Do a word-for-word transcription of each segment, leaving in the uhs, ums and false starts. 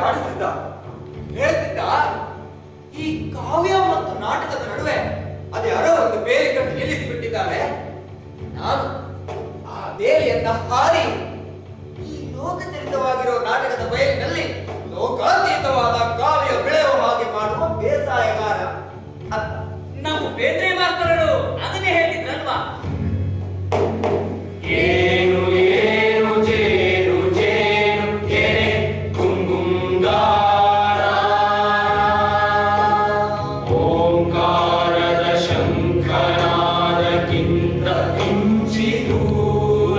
ಆಡಿಸ್ತಿದ್ದ. ಹೇಳ್ತಿದ್ದ, ಈ ಕಾವ್ಯ ಮತ್ತು ನಾಟಕದ ನಡುವೆ ಅದ್ಯಾರೋ ಒಂದು ಬೇರೆ ಕಟ್ಟು ನಿಲ್ಲಿಸಿಬಿಟ್ಟಿದ್ದಾರೆ. ನಾನು ಆ ಬೇರೆಯನ್ನ ಹಾರಿ ಈ ಲೋಕಚರಿತವಾಗಿರೋ ನಾಟಕದ ಬಯಲಿನಲ್ಲಿ ಲೋಕಾತೀತವಾದ ಕಾವ್ಯ ಬೆಳೆಯುವ ಹಾಗೆ ಮಾಡುವ ಬೇಸಾಯಗಾರ ಅಂತ ನಾವು ಬೇದ್ರೆ ಮಾಸ್ತರರು ಅದನ್ನೇ ಹೇಳ್ತಿದ್ರಲ್ವಾ? ಏನು ಏನು ಜೇನು ಜೇನು ಕೆರೆ ಕುಂಗುಂಗಾರ ಓಂಕಾರದ ಶಂಖನಾದಕ್ಕಿಂತ ಕಿಂಚಿ ದೂರ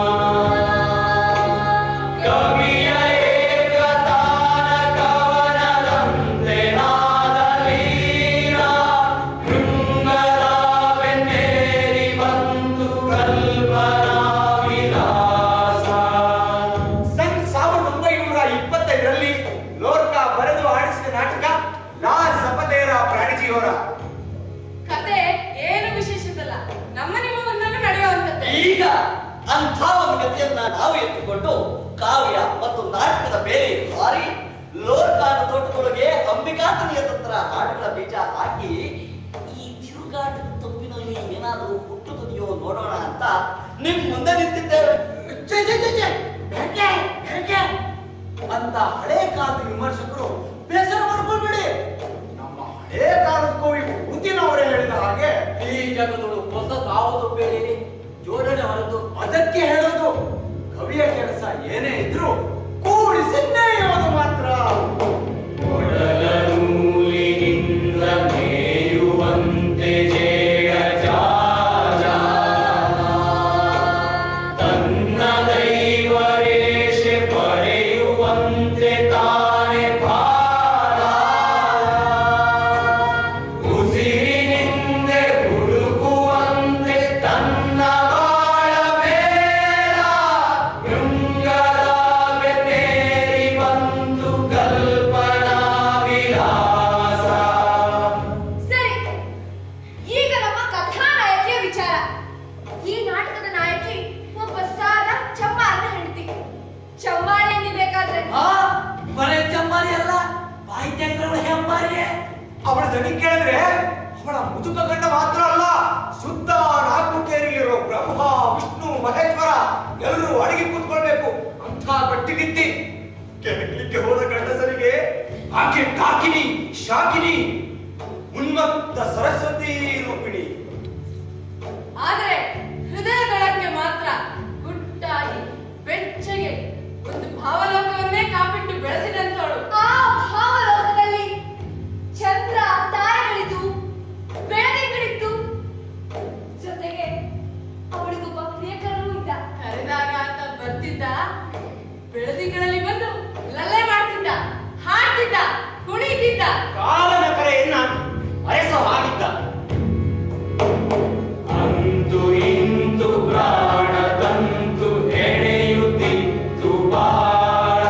ಕವಿಯ ಏಕತಾನ ಕವನದಂತೆ ನಾದಲೀನ ಶೃಂಗದ ಬೆನ್ನೇರಿ ಬಂತು ಕಲ್ಪನಾ ವಿಲಾಸ. ಸನ್ ಸಾವಿರದ ಒಂಬೈನೂರ ಇಪ್ಪತ್ತೈದರಲ್ಲಿ ಲೋರ್ಕಾ ಬರೆದು ಆಡಿಸಿದ ನಾಟಕ ಲಾ ಸಪತೇರ ಪ್ರಾಣಿಜಿಯವರ. ಕತೆ ಏನು ವಿಶೇಷತಲ್ಲ, ನಮ್ಮ ನಿಮ್ಮ ಒಂದನ್ನು ನಡೆಯುವಂಥದ್ದು. ಈಗ ಅಂಥ ಒಂದು ಕಥೆಯನ್ನ ನಾವು ಎತ್ತುಕೊಂಡು ಕಾವ್ಯ ಮತ್ತು ನಾಟಕದ ಬೇರೆ ಹಾರಿ ಲೋರ್ಕಾನ ತೋಟದೊಳಗೆ ಅಂಬಿಕಾತನಿಯ ತಂತ್ರ ಹಾಡುಗಳ ಬೀಜ ಹಾಕಿ ಈ ತಿರುಗಾಟದ ತಪ್ಪಿನಲ್ಲಿ ಏನಾದರೂ ಹುಟ್ಟುತ್ತದೆಯೋ ನೋಡೋಣ ಅಂತ ನಿಮ್ ಮುಂದೆ ನಿಂತಿದ್ದೇವೆ. ಛೆ, ಛೆ, ಛೆ, ಛೆ. ಬೆಂಕಿ, ಬೆಂಕಿ ಅಂತ ಹಳೆ ಕಾಲದ ವಿಮರ್ಶಕರು ಬೇಸರ ಮಾಡ್ಕೊಳ್ಬೇಡಿ. ನಮ್ಮ ಹಳೆ ಕಾಲದ ಕವಿ ಮುತ್ತಿನವರೇ ಹೇಳಿದ ಹಾಗೆ ಈ ಜಗದೊಳು ಹೊಸ ಕಾವುದು ಬೇರೆ ಜೋಡಣೆ ಹೊರತು ಅದಕ್ಕೆ ಹೇಳೋದು, ಕವಿಯ ಕೆಲಸ ಏನೇ ಇದ್ರು ಕೂಡಿಸಿ ನೇಯೋದು ಮಾತ್ರ. ಒಡಲ ನೂಲಿನಿಂದ ಮೇಯುವಂತೆ ಜೇಡ ಜಾಜ ತನ್ನ ದೈವರೇಷೆ ಪಡೆಯುವಂತೆ ತಾನೆ ಭಾರ ಉಸಿರಿನಿಂದೆ ಹುಡುಕುವಂತೆ ತನ್ನ ಬಾಳ ಮೇಲ ಶೃಂಗದ ಬೆನ್ನೇರಿ ಬಂತು ಕಲ್ಪನಾ ವಿಲಾಸ. ಸರಿ, ಈಗ ನಮ್ಮ ಕಥಾನಾಯಕಿಯ ವಿಚಾರ. ಈ ನಾಟಕದ ನಾಯಕಿ ಒಬ್ಬ ಸಾದ ಚಮ್ಮಾರನ ಹೆಂಡತಿ. ಚಮ್ಮಾರಿ ಎನ್ನಿಬೇಕಾದ್ರೆ ಆ ಬರೇ ಚಮ್ಮಾರಿ ಅಲ್ಲ, ಬಾಯಿ ತೆಗೆದವಳ ಹೆಮ್ಮಾರಿಯೇ. ಅವಳ ದನಿ ಕೇಳಿದ್ರೆ ಅವಳ ಮುದುಕ ಗಂಡ ಮಾತ್ರ ಅಲ್ಲ, ಸುತ್ತ ನಾಲ್ಕು ಕೇರಿಲಿರೋ ಬ್ರಹ್ಮ ವಿಷ್ಣು ಮಹೇಶ್ವರ ಎಲ್ಲರೂ ಅಡಿಗೆ ಕೂತ್ಕೊಳ್ಬೇಕು ಅಂತ ಗಟ್ಟಿಗಿತ್ತಿ. ಕೆಣಕಲಿಕ್ಕೆ ಹೋದ ಗಂಡಸರಿಗೆ ಆಕೆ ಡಾಕಿನಿ, ಶಾಕಿನಿ, ಉನ್ಮತ್ತ ಸರಸ್ವತಿ ರೂಪಿಣಿ. ಆದ್ರೆ ಹೃದಯದೊಳಕ್ಕೆ ಮಾತ್ರ ಗುಟ್ಟಾಗಿ ಬೆಚ್ಚಗೆ ಒಂದು ಭಾವಲೋಕವನ್ನೇ ಕಾಪಿಟ್ಟು ಬೆಳೆಸಿದಂತವಳು. ಆ ಭಾವಲೋಕದಲ್ಲಿ ಚಂದ್ರ ತಾರೆಗಳಿದ್ದು ಬೆಳದಿಂಗಳಿತ್ತು. ಜೊತೆಗೆ ಅವಳಿಗೊಬ್ಬ ಪ್ರಿಯಕರನೂ ಇದ್ದ. ಕರೆದಾಗ ಅಂತ ಬರ್ತಿದ್ದ, ಬೆಳದಿಂಗಳಲ್ಲಿ ಬಂದು ಲಲ್ಲೆ ಮಾಡ್ತಿದ್ದ, ಹಾಡ್ತಿದ್ದ, ಕುಣಿತಿದ್ದ. ಕಾಲನ ಕರೆಯನ್ನ ಅರಸೋ ಆಗಿದ್ದ. ಅಂತು ಇಂತು ಪ್ರಾಣ ತಂತು ಎಣೆಯುತ್ತಿತ್ತು ಬಾಳ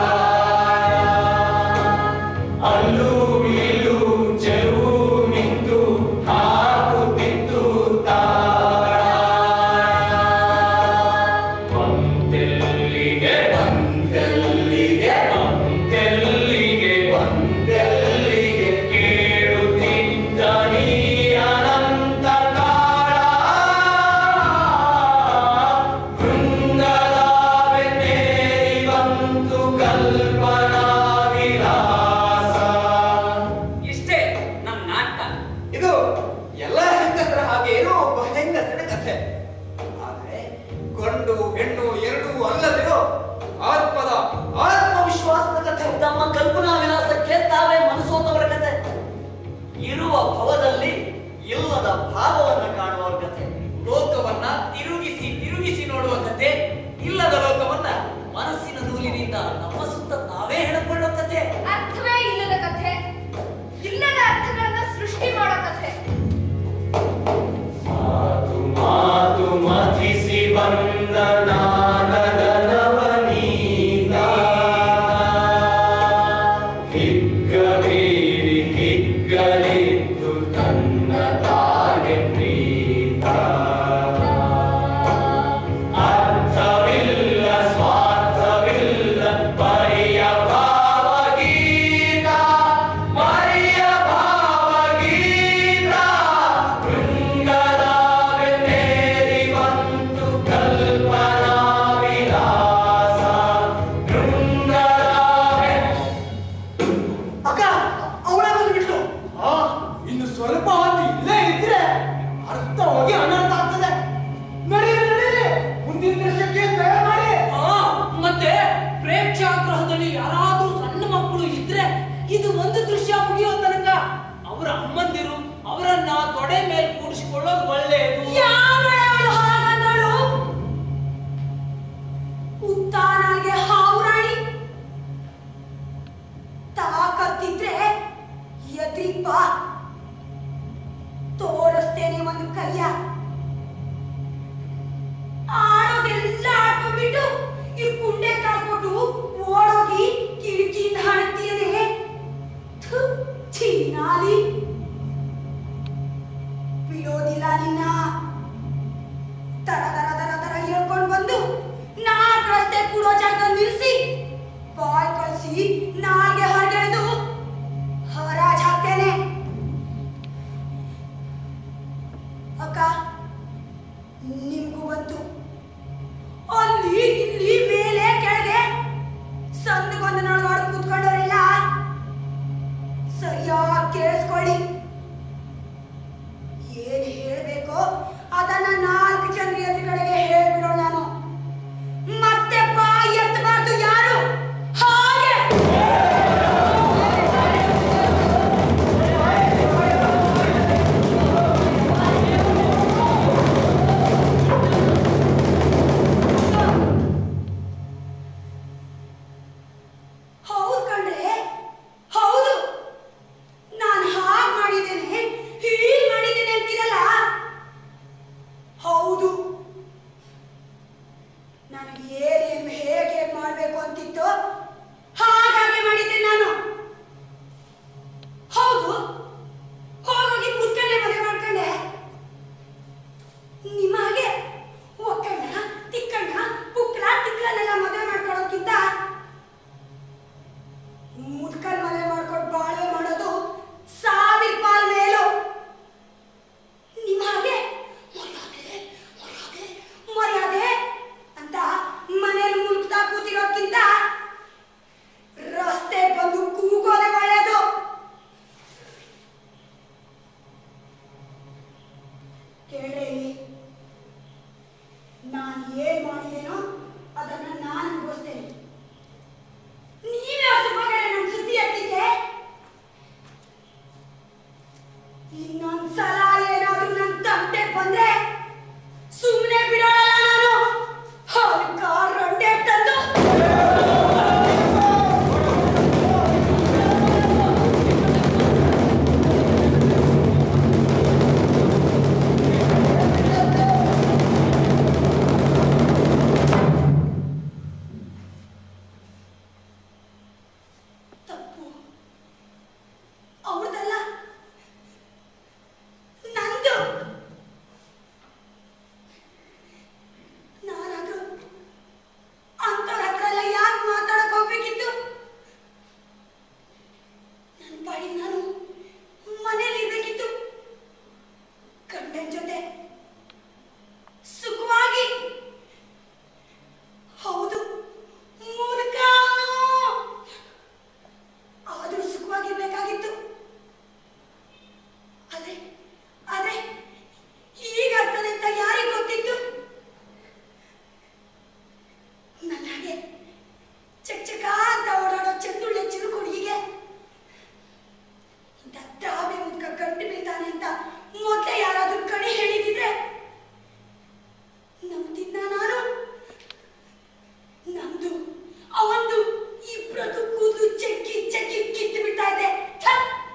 ಅಲ್ಲೂ ಇಲ್ಲೂ ಚೆಲುವು ನಿಂತು ಹಾಕುತ್ತಿತ್ತು ತಾಳ. ಬಂತೆಲ್ಲಿಗೆ ಬಂತೆಲ್ಲಿಗೆ ಬಂತೆಲ್ಲಿಗೆ ಬಂತೆಲ್ಲಿಗೆ ಕೇಳುತ್ತಿದ್ದ ನೀ ಅನಂತ ಕಾಳ ಶೃಂಗದ ಬೆನ್ನೇರಿ ಬಂತು ಕಲ್ಪನಾ ವಿಲಾಸ. ಇಷ್ಟೇ ನಮ್ಮ ನಾಟಕ. ಇದು ಎಲ್ಲ ಹೆಂಗಸರ ಹಾಗೆ ಏನೋ ಒಬ್ಬ ಹೆಂಗಸರ ಕಥೆ. ಆದ್ರೆ ಗಂಡು ಹೆಣ್ಣು ಎರಡೂ ಅಲ್ಲದಿರೋ ಆತ್ಮದ ಆತ್ಮವಿಶ್ವಾಸದ ಕಥೆ. ತಮ್ಮ ಕಲ್ಪನಾ ವಿಲಾಸಕ್ಕೆ ತಾವೇ ಮನಸೋತವರ ಕತೆ. ಇರುವ ಭವದಲ್ಲಿ ಇಲ್ಲದ ಭಾವವನ್ನ ಕಾಣುವವರ ಕತೆ. ಲೋಕವನ್ನ ತಿರುಗಿಸಿ ತಿರುಗಿಸಿ ನೋಡುವ ಕತೆ. ಇಲ್ಲದ ಲೋಕವನ್ನ ಮನಸ್ಸಿನ ನೂಲಿನಿಂದ ನಮ್ಮ ಸುತ್ತ ನಾವೇ ಹೆಣಕೊಳ್ಳೋ ಕತೆ. ಅರ್ಥವೇ ಇಲ್ಲದ ಕಥೆ, ಇಲ್ಲದ ಅರ್ಥಗಳನ್ನ ಸೃಷ್ಟಿ ಮಾಡೋ ಕಥೆ. ಮಾತು ಮಾತು ಮಥಿಸಿ ಬಂದ ನಾನದ ನವನೀತ ಹಿಗ್ಗ ಬೀರಿ ಹಿಗ್ಗಲಿದ್ದು ತನ್ನ ತಾನೆ ಪ್ರೀತ. ಅರ್ಥವಿಲ್ಲ ಸ್ವಾರ್ಥವಿಲ್ಲ ಪರಿಯ ಭಾವಗೀತ ಬಾಯ್ ಕಳಿಸಿ ನಾಲ್ಗೆ ಹೊರಗೆಳೆದು ಹರಾಜ್ ಹಾಕ್ತೇನೆ. ಅಕ್ಕ ನಿಮ್ಗೂ ಬಂತು. ಅಲ್ಲಿ ಇಲ್ಲಿ ಮೇಲೆ ಕೆಳಗೆ ಸಂದುಗೊಂದು ನೊಳಗಾಡು ಕೂತ್ಕೊಂಡವರೆಲ್ಲ ಸರಿಯಾಗಿ ಕೇಳಿಸ್ಕೊಳ್ಳಿ. ಏನ್ ಹೇಳ್ಬೇಕೋ ಅದನ್ನ ನಾಲ್ಕು ಜನರ ಎದುರುಗಡೆಗೆ ಹೇಳ್ಬಿಡೋಣ. ನಾನು ಮತ್ತೆ ಬಾಯಿ ಎತ್ತಬಾರ್ದು ಯಾರು. ಹಾಗೆ ಹೌದು ಕಣ್ರೆ, ಹೌದು. ನಾನು ಹಾಗೆ ಮಾಡಿದ್ದೇನೆ, ಹೀಗೆ ಮಾಡಿದ್ದೇನೆ ಅಂತೀರಲ್ಲ. ಹೌದು, ನನಗೆ ಏನೇನು ಹೇಗೆ ಮಾಡಬೇಕು ಅಂತಿತ್ತು ಹಾಗಾಗಿ ಮಾಡಿದ್ದೆ ನಾನು. ಹೌದು, ಹೋಗೋಗಿ ಮುದ್ಕನೆ ಮದುವೆ ಮಾಡ್ಕೊಂಡೆ. ನಿಮ್ಮ ಹಾಗೆ ಒಕ್ಕಣ್ಣ ತಿಕ್ಕಣ್ಣ ಪುಕ್ಕಳ ತಿಕ್ಕಳನ್ನೆಲ್ಲ ಮದುವೆ ಮಾಡ್ಕೊಳ್ಳೋಕ್ಕಿಂತ ಮುದ್ಕಲ್ ಮದುವೆ ಮಾಡ್ಕೊಂಡು ಬಾಳ್ವೆ ಮಾಡೋದು ಸಾವಿರ ಪಾಲ್ ಮೇಲು. ನಿಮ್ಮ ಹಾಗೆ ಮರ್ಯಾದೆ ಮರ್ಯಾದೆ ಮರ್ಯಾದೆ ಅಂತ ಮನೇಲಿ ಮುಲ್ಕ್ತಾ ಕೂತಿರೋದ್ಕಿಂತ ರಸ್ತೆ ಬಂದು ಕೂಗೋದೆ ಒಳ್ಳೆಯದು. ಕೇಳ್ರಿ, ನಾನು ಏನ್ ಮಾಡಿದೇನೋ ಅದನ್ನ ನಾನು ಅನುಭವಿಸ್ತೇನೆ. ನೀವೇ ಸುಮ್ಮನೆ ನನ್ನ ಸುದ್ದಿ ಎತ್ತಿದ್ದೆ. ಇನ್ನೊಂದ್ಸಲ ಏನಾದ್ರೂ ನನ್ನ ತಂಟೆ ಬಂದ್ರೆ ಸುಮ್ಮನೆ ಬಿಡೋಲ್ಲ ನಾನು. ಹಲ್ಕ ರೊಂಡೆ ತಂದು ತಪ್ಪು ಅವ್ರದಲ್ಲ, ನಂದು. ನಾನಾದ್ರೂ ಅಂತವ್ರ ಹತ್ರ ಎಲ್ಲ ಯಾಕೆ ಮಾತಾಡಕ್ ಹೋಗ್ಬೇಕಿತ್ತು? ನನ್ನ ಪಾಡಿಗೆ ನಾನು ಮನೇಲಿ ಇರ್ಬೇಕಿತ್ತು, ಗಂಡನ ಜೊತೆ ಸುಖವಾಗಿ. ಹೌದು, ಮೂರ್ಖ ಅವ್ನು. ಆದ್ರೂ ಸುಖವಾಗಿರ್ಬೇಕಾಗಿತ್ತು. ಅದೇ ಅದೇ ಹೀಗಾಗ್ತದೆ ಅಂತ ಯಾರಿಗೆ ಗೊತ್ತಿತ್ತು? ನನ್ನ ಹಾಗೆ ಚಕ್ ಚಕ ಅಂತ ಓಡಾಡೋ ಚಂದುಳ್ಳೆ ಚಿರುಕು ಹುಡುಗಿಗೆ ಇಂಥ ದ್ರಾವೆ ಮುದ್ಕ ಗಂಟು ಬೀಳ್ತಾನೆ ಅಂತ ಮೊದಲೇ ಯಾರಾದ್ರೂ ಕಣಿ ಹೇಳಿದಿದ್ರೆ ನಂಬ್ತಿದ್ನ ನಾನು. ನಮ್ದು ಅವಂದು ಇಬ್ಬರದ್ದು ಕೂದಲು ಚೆಕ್ಕಿ ಚೆಕ್ಕಿ ಕಿತ್ತು ಬಿಡ್ತಾ ಇದೆ. ಛ!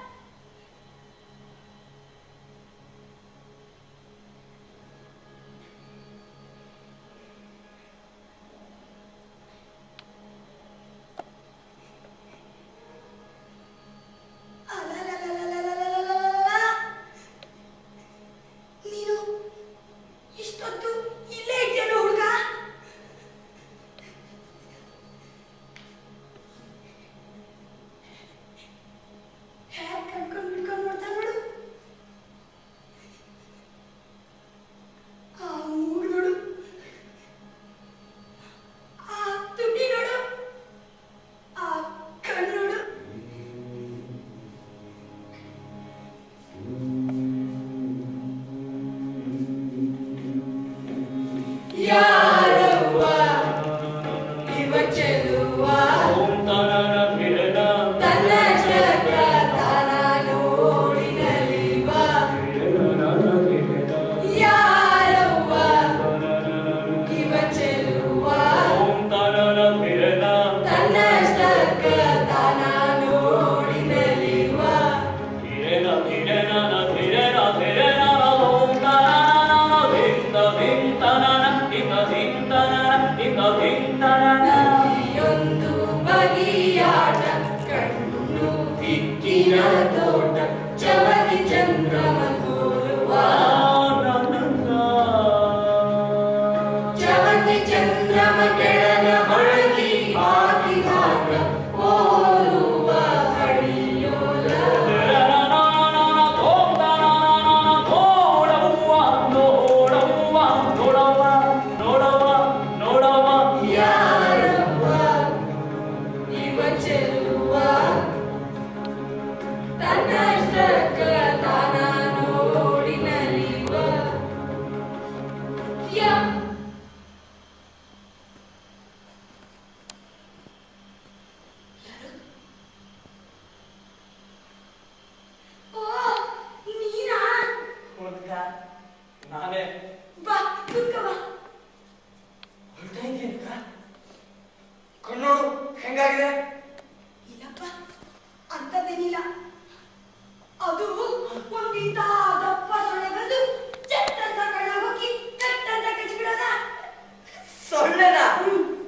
ಅಲಲಲಲಲಲಲಲಲಲ. ನೀನು ಇಷ್ಟೊತ್ತು ಇಲ್ಲೇ ಇದೆಯಲ್ಲ ಹುಡುಗ? ಹೇಗೆ ಕಣ್ಕೊಂಡು ಬಿಡ್ಕೊಂಡು ನೋಡ್ತಾ ನೋಡು. ಆ ಮೂಗು ನೋಡು, ಆ ತುಟಿ ನೋಡು, ಆ ಕಣ್ಣು ನೋಡು. ಯಾರವ್ವ ಇವ ಚೆಲುವ ತನ್ನ ಜಗ ತಾನ ನೋಡಿನಲಿವ. ಯಾರವ್ವ ಇವ ಚೆಲುವ ತನ್ನ ಜಗ ತಾನ ನೋಡಿನಲಿವ. ನದಿಯೊಂದು ಬಗೆಯಾಟ ಕಣ್ಣು ದಿಕ್ಕಿನ ತೋಟ ಚವದಿ ಚಂದ್ರಮ ತೋರುವ. ಚವದಿ ಚಂದ್ರಮ ಕೆಳಗ ಹೊಳಗಿ ಹಾಕಿದಾಗ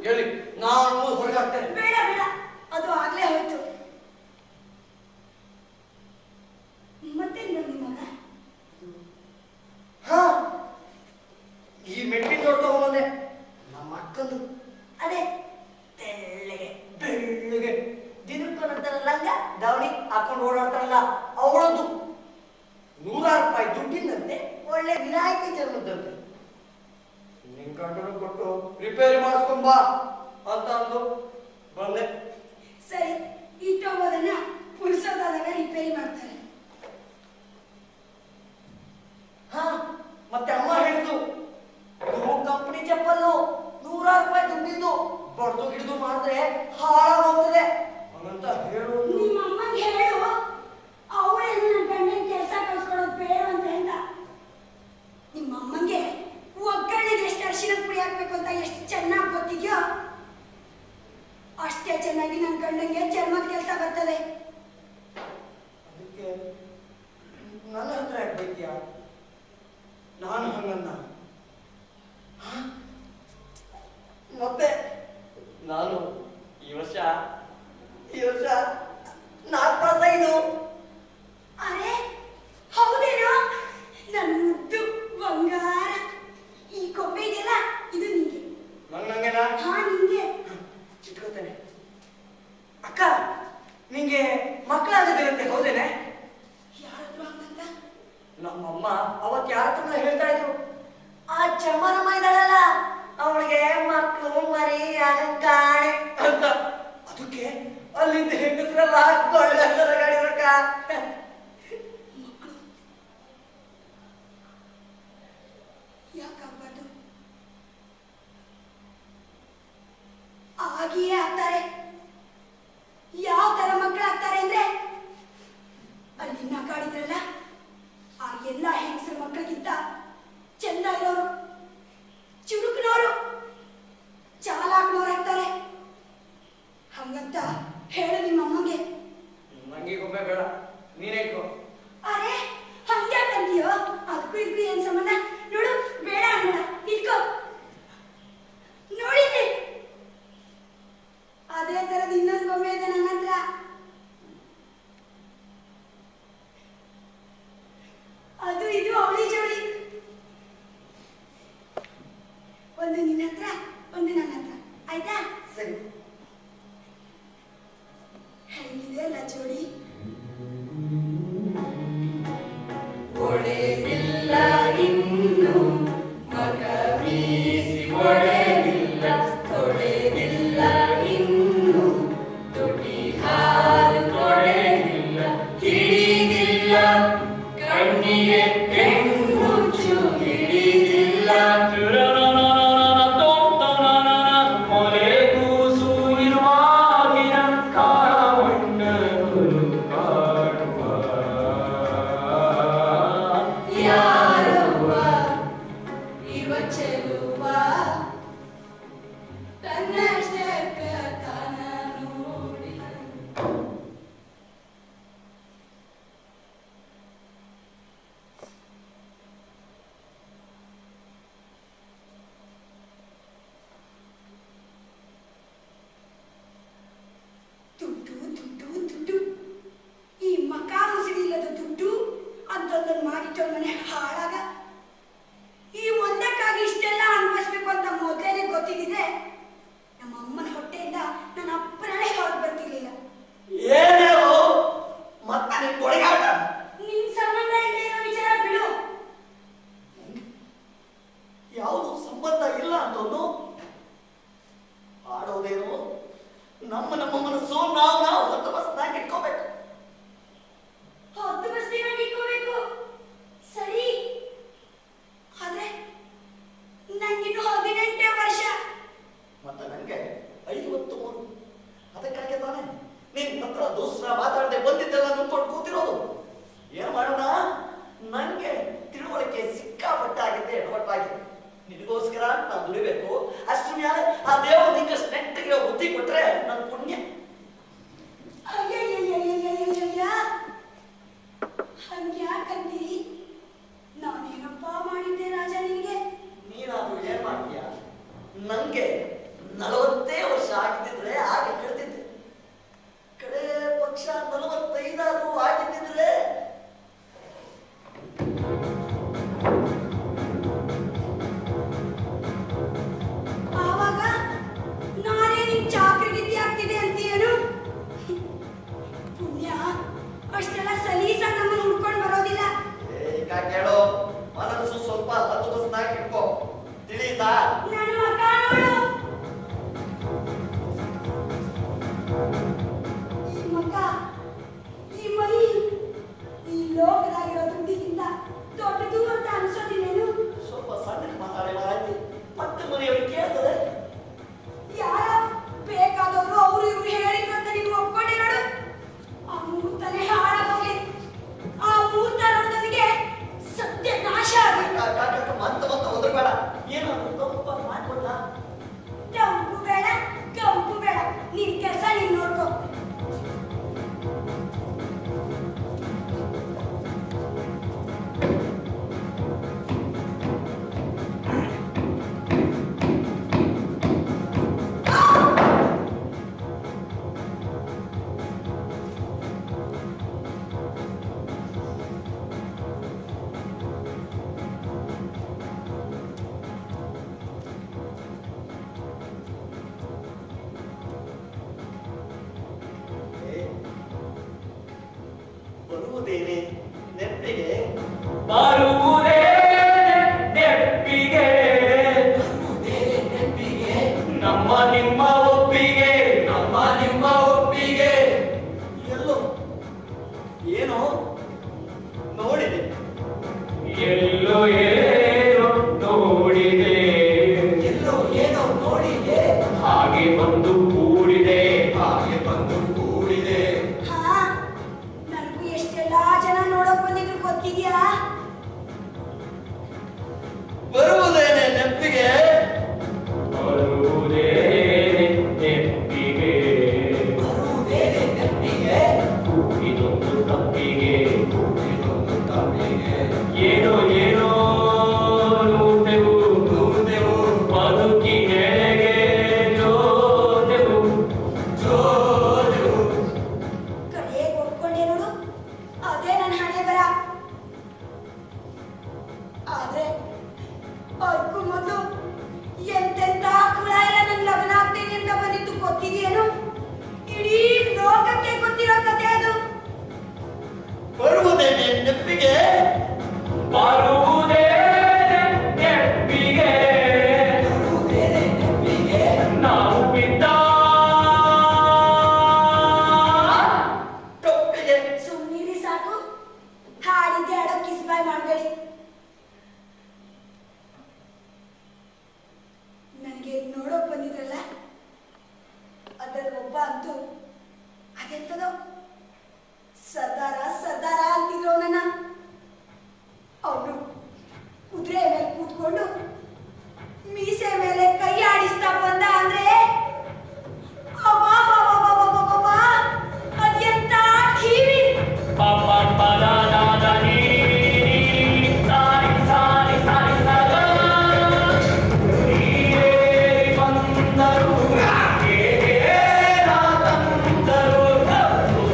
ಹೇಳಿ, ನಾನು ಹೊರಗಾಗ್ತೇನೆ. ಬೇಡ ಬೇಡ, ಅದು ಆಗ್ಲೇ ಹೋಯ್ತು. ಮತ್ತೇನ್ ಬಂದಿ ಮಗ? ಹಾ, ಈ ಮೆಟ್ಟಿ ನೋಡ್ತಾ ಹೋಗೋದೆ ನಮ್ಮ ಅಕ್ಕಂದು. ಅದೇ ತೆಳ್ಳಗೆ ಬೆಳ್ಳಗೆ ದಿನಕ್ಕೊಂದರ ಲಂಗ ದಾವಣಿ ಹಾಕೊಂಡು ಓಡಾಡ್ತಾರಲ್ಲ ಅವಳದ್ದು. ನೂರಾರು ರೂಪಾಯಿ ದುಡ್ಡಿನಂತೆ ಒಳ್ಳೆ ವಿನಾಯಕ ಜನ್ಮದಂತೆ. ನಿನ್ ಗಂಡನು ಕೊಟ್ಟು ರಿಪೇರಿ ಮಾಡಿಸ್ಕೊಂಬ ಅಂತ ಅಂದು ಬಂದೆ. ಸರಿ, ಇಟ್ಟೋಗೋದನ್ನ ಪುರುಸೋದಾದಾಗ ರಿಪೇರಿ ಮಾಡ್ತಾರೆ. ಹಾ, ಮತ್ತೆ ಅಮ್ಮ ಹೇಳಿದ್ರು ಇದು ಕಂಪನಿ ಚಪ್ಪಲ್ಲು, ನೂರಾರು ರೂಪಾಯಿ ದುಡ್ಡಿದ್ದು ಬಡ್ದು ಹಿಡಿದು ಮಾಡಿದ್ರೆ ಹಾಳಾಗೋಗ್ತದೆ ಅಂತ ಹೇಳು. ನಿಮ್ಮ ಅಮ್ಮಂಗೆ ಹೇಳು, ಅವಳೇನು ನನ್ನ ಗಂಡನ ಕೆಲಸ ಕಳ್ಸ್ಕೊಳೋದು ಬೇಡವಂತೆ ಅಂತ. ನಿಮ್ಮ ಅಮ್ಮಂಗೆ ಒಗ್ಗರಣೆಗೆ ಎಷ್ಟು ಅರಿಶಿನ ಪುಡಿ ಹಾಕ್ಬೇಕು ಅಂತ ಎಷ್ಟು ಚೆನ್ನಾಗಿ ಗೊತ್ತಿದ್ಯೋ ಅಷ್ಟೇ ಚೆನ್ನಾಗಿ ನನ್ನ ಗಂಡಂಗೆ ಚರ್ಮದ ಕೆಲಸ ಬರ್ತದೆ. ಅದಕ್ಕೆ ನನ್ನ ಹತ್ರ ಯಾಕೆ ನಾನು ಹಂಗನ್ನ ಮತ್ತೆ ನಾನು ಈ ವರ್ಷ ಈ ವರ್ಷ ನಾಲ್ಕು ಪಾಸ ಇದು. ಅರೆ ಹೌದೇನೋ, ನನ್ನ ಮುದ್ದು ಬಂಗಾರ. ಈ ಕೊಂಬೆ ಇದೆಯಲ್ಲ, ಇದು ನಿಂಗೆ. ನಂಗೇನಾ? ಹಾ, ನಿಂಗೆ. ಇಟ್ಕೋತೇನೆ. ಅಕ್ಕ, ನಿಂಗೆ ಮಕ್ಕಳಾಗದಿರಂತೆ, ಹೌದೇನೆ? ಯಾರಾದ್ರೂ ಹಂಗಂತ? ನಮ್ಮಮ್ಮ ಅವತ್ತು ಯಾರ ಹತ್ರ ಹೇಳ್ತಾ ಇದ್ರು, ಆ ಚಮ್ಮನಮ್ಮ ಇದ್ದಾಳಲ್ಲ ಅವಳಿಗೆ ಮಕ್ಕಳು ಮರಿ ಕಾಣೆ ಅಂತ. ಅದಕ್ಕೆ ಅಲ್ಲಿಂದ ಹೆಂಗಸ್ರೆಲ್ಲ ಗಾಡಿದ್ರಕ್ಕ. ಮಕ್ಕಳು ಯಾಕಾಗ್ಬಾರ್ದು? ಆಗಿಯೇ ಆಗ್ತಾರೆ. ಯಾವ ತರ ಮಕ್ಕಳು ಆಗ್ತಾರೆ ಅಂದ್ರೆ, ಅಲ್ಲಿ ನಗಾಡಿದ್ರಲ್ಲ ಆ ಎಲ್ಲ ಹೆಂಗಸರ ಮಕ್ಕಳಿಗಿಂತ ಚೆಂದ ಇರೋರು, ಚುರುಕನೋರು, ಚಾಲಾಕ್ನೋರು ಆಗ್ತಾರೆ. ಹಂಗಂತ ಹೇಳು ನಿಮ್ಮ ಅಮ್ಮಗೆ. ನಂಗೆ ಗೊಬ್ಬೆ ಬೇಡ, ನೀನೇ ಇಟ್ಕೋ. ಅರೆ ಹಂಗ್ಯಾಕಂತೀಯೋ? ಅದಕ್ಕೂ ಇದಕ್ಕೂ ಏನ್ ಸಂಬಂಧ? ನೋಡು, ಬೇಡ ಅನ್ಬೇಡ, ಇಟ್ಕೋ. ನೋಡಿದ್ದೆ ಅದೇ ತರದ ಇನ್ನೊಂದು ಬೊಮ್ಮೆ ಇದೆ ನನ್ನ ಹತ್ರ. ಅದು ಇದು ಅವಳಿ ಜೋಳಿ. ಒಂದು ನಿನ್ನ ಹತ್ರ, ಒಂದು ನನ್ನ ಹತ್ರ, ಆಯ್ತಾ? ಸರಿ. ಹೆಂಗಿದೆ ಅಲ್ಲ ಜೋಡಿ? ಒಡೆದಿಲ್ಲ ಇನ್ನು ಮಗ ಬೀಸಿ ಒಡೆದಿಲ್ಲ, ತೊಡೆದಿಲ್ಲ ಇನ್ನು ತುಟಿ ಹಾಲು ತೊಡೆದಿಲ್ಲ, ಹಿಡಿದಿಲ್ಲ ಕಣ್ಣಿಗೆ ಹೆಣ್ಣುಚ್ಚು ಹಿಡಿದಿಲ್ಲ. ಮೊಲೆ ಕೂಸು ಇರುವಾಗಿನ ಕಾಮಣ್ಣನು ಕಾಡುವ ಯಾರವ್ವ ಇವ ಚೆಲುವ, ತನ್ನಷ್ಟಕ್ಕ ತಾನ ನೋಡಿ. ದುಡ್ಡು ದುಡ್ಡು ದುಡ್ಡು, ಈ ಮಕ ಮುಸಿದಿಲ್ಲದ ದುಡ್ಡು ಅದೊಂದನ್ನು ಮಾಡಿಟ್ಟು ಮನೆ ಹಾಳಾಗ. ಈ ಒಂದಕ್ಕಾಗಿ ಇಷ್ಟೆಲ್ಲ ಅನುಭವಿಸ್ಬೇಕು ಅಂತ ಮೊದಲೇ ಗೊತ್ತಿದ್ದಿದ್ರೆ ನಮ್ಮ ಅಮ್ಮನ ಹೊಟ್ಟೆಯಿಂದ ನನ್ನ ಅಪ್ಪನೇ ಹೊರಗೆ ಬರ್ತಿರ್ಲಿಲ್ಲ. ಏನೇವು ಮತ್ತೆ ನಿನ್ ಕೊಡೆಗಾಟ? ನಿನ್ ಸಂಬಂಧ ಇಲ್ಲದೆ ಇರೋ ವಿಚಾರ ಬಿಡು. ಯಾವುದು ಸಂಬಂಧ ಇಲ್ಲ ಅಂತಂದು ಆಡೋದೇನು? ನಮ್ಮ ನಮ್ಮ ಮನಸ್ಸು ನಾವು ನಾವು ಹೊತ್ತು ಬಸ್ನಾಗಿ ಇಟ್ಕೋಬೇಕು. ಹೊತ್ತು ಬಸ್ತಿನಾಗಿ ಇಟ್ಕೋಬೇಕು, ಸರಿ. ಆದ್ರೆ ನಂಗಿನ್ನು ಹದಿನೆಂಟೇ ವರ್ಷ. ಮತ್ತೆ ನನಗೆ ಐವತ್ತು ಮೂರು. ಅದಕ್ಕಾಗಿ ತಾನೆ ನಿನ್ನ ಹತ್ರ ದೋಸ್ರ ಮಾತಾಡದೆ ಬಂದಿದ್ದೆಲ್ಲ ನುಂಗ್ಕೊಂಡು ಕೂತಿರೋದು. ಏನ್ ಮಾಡೋಣ, ನನಗೆ ತಿಳುವಳಿಕೆ ಸಿಕ್ಕಾಪಟ್ಟೆ ಆಗಿದೆ, ಎಡವಟ್ಟಾಗಿದೆ. ನಿನಗೋಸ್ಕರ ನಾನು ದುಡಿಬೇಕು. ಅಷ್ಟು ಮೇಲೆ ಆ ದೇವರು ನಿಂಗೆ ನೆಟ್ಟಿಗಿರೋ ಬುದ್ಧಿ ಕೊಟ್ರೆ ನನ್ನ ಪುಣ್ಯ. ಅಯ್ಯಯ್ಯಯ್ಯಯ್ಯಯ್ಯಯ್ಯಯ್ಯ, ಹಂಗ್ಯಾಕಂತೀ? ನಾನೇನಪ್ಪ ಮಾಡಿದ್ದೆ ರಾಜ ನಿನ್ಗೆ? ನೀನಾದ್ರೂ ಏನ್ ಮಾಡ್ತೀಯ? ನಂಗೆ ನಲವತ್ತೇ ವರ್ಷ ಆಗಿದ್ದಿದ್ರೆ ಹಾಗೆ ಹೇಳ್ತಿದ್ದೆ. ಕಡೆ ಪಕ್ಷ ನಲವತ್ತೈದಾದ್ರೂ ಆಗಿದ್ದಿದ್ರೆ ಆವಾಗ ನಾನೇ ನಿನ್ ಚಾಕ್ರಿ ಗಿತ್ತಿ ಆಗ್ತಿದೆ ಅಂತೀಯೇನು? ಪುಣ್ಯ ಅಷ್ಟೆಲ್ಲ ಸಲೀಸ ನಮ್ಮನ್ನು ಹುಡ್ಕೊಂಡು ಬರೋದಿಲ್ಲ. ಈಗ ಕೇಳೋ, ಮನಸ್ಸು ಸ್ವಲ್ಪ ಹತ್ತು ಬಸ್ನಾಗಿ ಇಟ್ಕೋ, ತಿಳಿತಾ? ನನ್ನ ಮಗ ನೋಡು, ಈ ಮಗ, ಈ ಮೈ ಈ ಲೋಕದಾಗಿರೋ ದುಡ್ಡಿಗಿಂತ ದೊಡ್ಡದು ಅಂತ ಅನ್ಸೋದಿಲ್ಲೇನು? ಸ್ವಲ್ಪ ಸಣ್ಣಕ್ಕೆ ಮಾತಾಡಿ ಮಾರಾಯ್ತು, ಮತ್ತೆ ಮನೆಯವ್ರಿಗೆ ಕೇಳ್ತದೆ. ಯಾರ ಬೇಕಾದವರು ಅವರು ಇವ್ರು ಹೇಳಿದ್ರು ಅಂತ ನೀವು ಒಪ್ಕೊಂಡಿರೋಡು. ಆ ಮುಹೂರ್ತನೇ ಹಾಳಾಗೋಗಿ ಆ ಮುಹೂರ್ತ ನೋಡಿದನಿಗೆ ಸತ್ಯ ನಾಶ ಆಗಿ ಮಂತ ಮಂತ ಒದರ್ಬೇಡ. ಏನು ತಪ್ಪ ಮಾಡ್ಕೊಂಡ? ಕೆಂಪು ಬೇಡ ಕೆಂಪು ಬೇಡ, ನಿನ್ ಕೆಲಸ ನೀನ್ ನೋಡ್ಕೋ. ಬರುವುದೇನೆ ನೆಪ್ಪಿಗೆ? ಬರುವುದೇ ನೆಪ್ಪಿಗೆ, ನಮ್ಮ ನಿಮ್ಮ ಒಪ್ಪಿಗೆ, ನಮ್ಮ ನಿಮ್ಮ ಒಪ್ಪಿಗೆ. ಎಲ್ಲೋ ಏನೋ ನೋಡಿದೆ, ಎಲ್ಲೋ ಏನೋ ನೋಡಿದೆ, ಎಲ್ಲೋ ಏನೋ ನೋಡಿದೆ, ಹಾಗೆ ಬಂದು ಕೂಡಿದೆ, ಹಾಗೆ ಬಂದು ಕೂಡಿದೆ. ಹಾ, ನನಗೂ ಎಷ್ಟೆಲ್ಲಾ ಜನ ನೋಡಕ್ ಬಂದಿದ್ರು ಗೊತ್ತಿದ್ಯಾ? ಬರುವುದೇನೆ ನೆಪ್ಪಿಗೆ? ಬರುವುದೇ ನೆಪ್ಪಿಗೆ, ಬರುವುದೇನೆ ನೆಪ್ಪಿಗೆ? ಇದೊಂದು ತಪ್ಪಿಗೆ, ಇದೊಂದು ತಪ್ಪಿಗೆ. ಏನೋ ಏನೋ ನೂತೆವು, ನೂತೆವು, ಬದುಕಿನೆಡೆಗೆ ಜೋದೆವು, ಜೋದೆವು. ಕಡೆಗೆ ಒಪ್ಕೊಂಡೆ ನೋಡು, ಅದೇ ನನ್ನ ಹಣೆ ಬರ. ಆದ್ರೆ ಅದಕ್ಕೂ ಮೊದಲು ಎಂತೆಂತ ಕುಳ ಎಲ್ಲ ನನ್ ಲಗ್ನ ಆಗ್ತೀನಿ ಅಂತ ಬಂದಿತ್ತು ಗೊತ್ತಿದೆಯೇನು? ಇಡೀ ಲೋಕಕ್ಕೆ ಗೊತ್ತಿರೋ ಕಥೆ ಅದು. ಬರುವುದೇನೆ ನೆಪ್ಪಿಗೆ? ಬರುವುದೇ ನೆಪ್ಪಿಗೆ, ಬರುವುದೇನೆ ನೆಪ್ಪಿಗೆ? ನಾವು ಬಿದ್ದ ತಪ್ಪಿಗೆ. ಸುಮ್ಮನಿರಿ ಸಾಕು, ಹಾಡಿದ್ದೆ ಹಾಡೋ ಕಿಸ್ಬಾಯ್ ಮಾಡಬೇಡಿ. ನನಗೆ ನೋಡೋಕ್ ಬಂದಿದ್ರಲ್ಲ, ಅದ್ರಲ್ಲಿ ಒಬ್ಬ ಅಂತೂ ಅದೆಂತದೋ ಸರ್ದಾರ ಸರ್ದಾರ ಅಂತಿದ್ರು ನನ್ನ. ಅವನು ಕುದುರೆ ಮೇಲೆ ಕೂತ್ಕೊಂಡು ಮೀಸೆ ಮೇಲೆ ಕೈ ಆಡಿಸ್ತಾ ಬಂದ ಅಂದ್ರೆ ಅಬ್ಬಬ್ಬಬ್ಬಬ್ಬಬ್ಬಬ್ಬ, ಅದೆಂತ ಟಿವಿ. ಪಾಪ ಪದಾದ ನೀ ಸಾರಿ ಸಾರಿ ಸಾರಿ ಸಾಗ ಬಂದರು ತಂದರು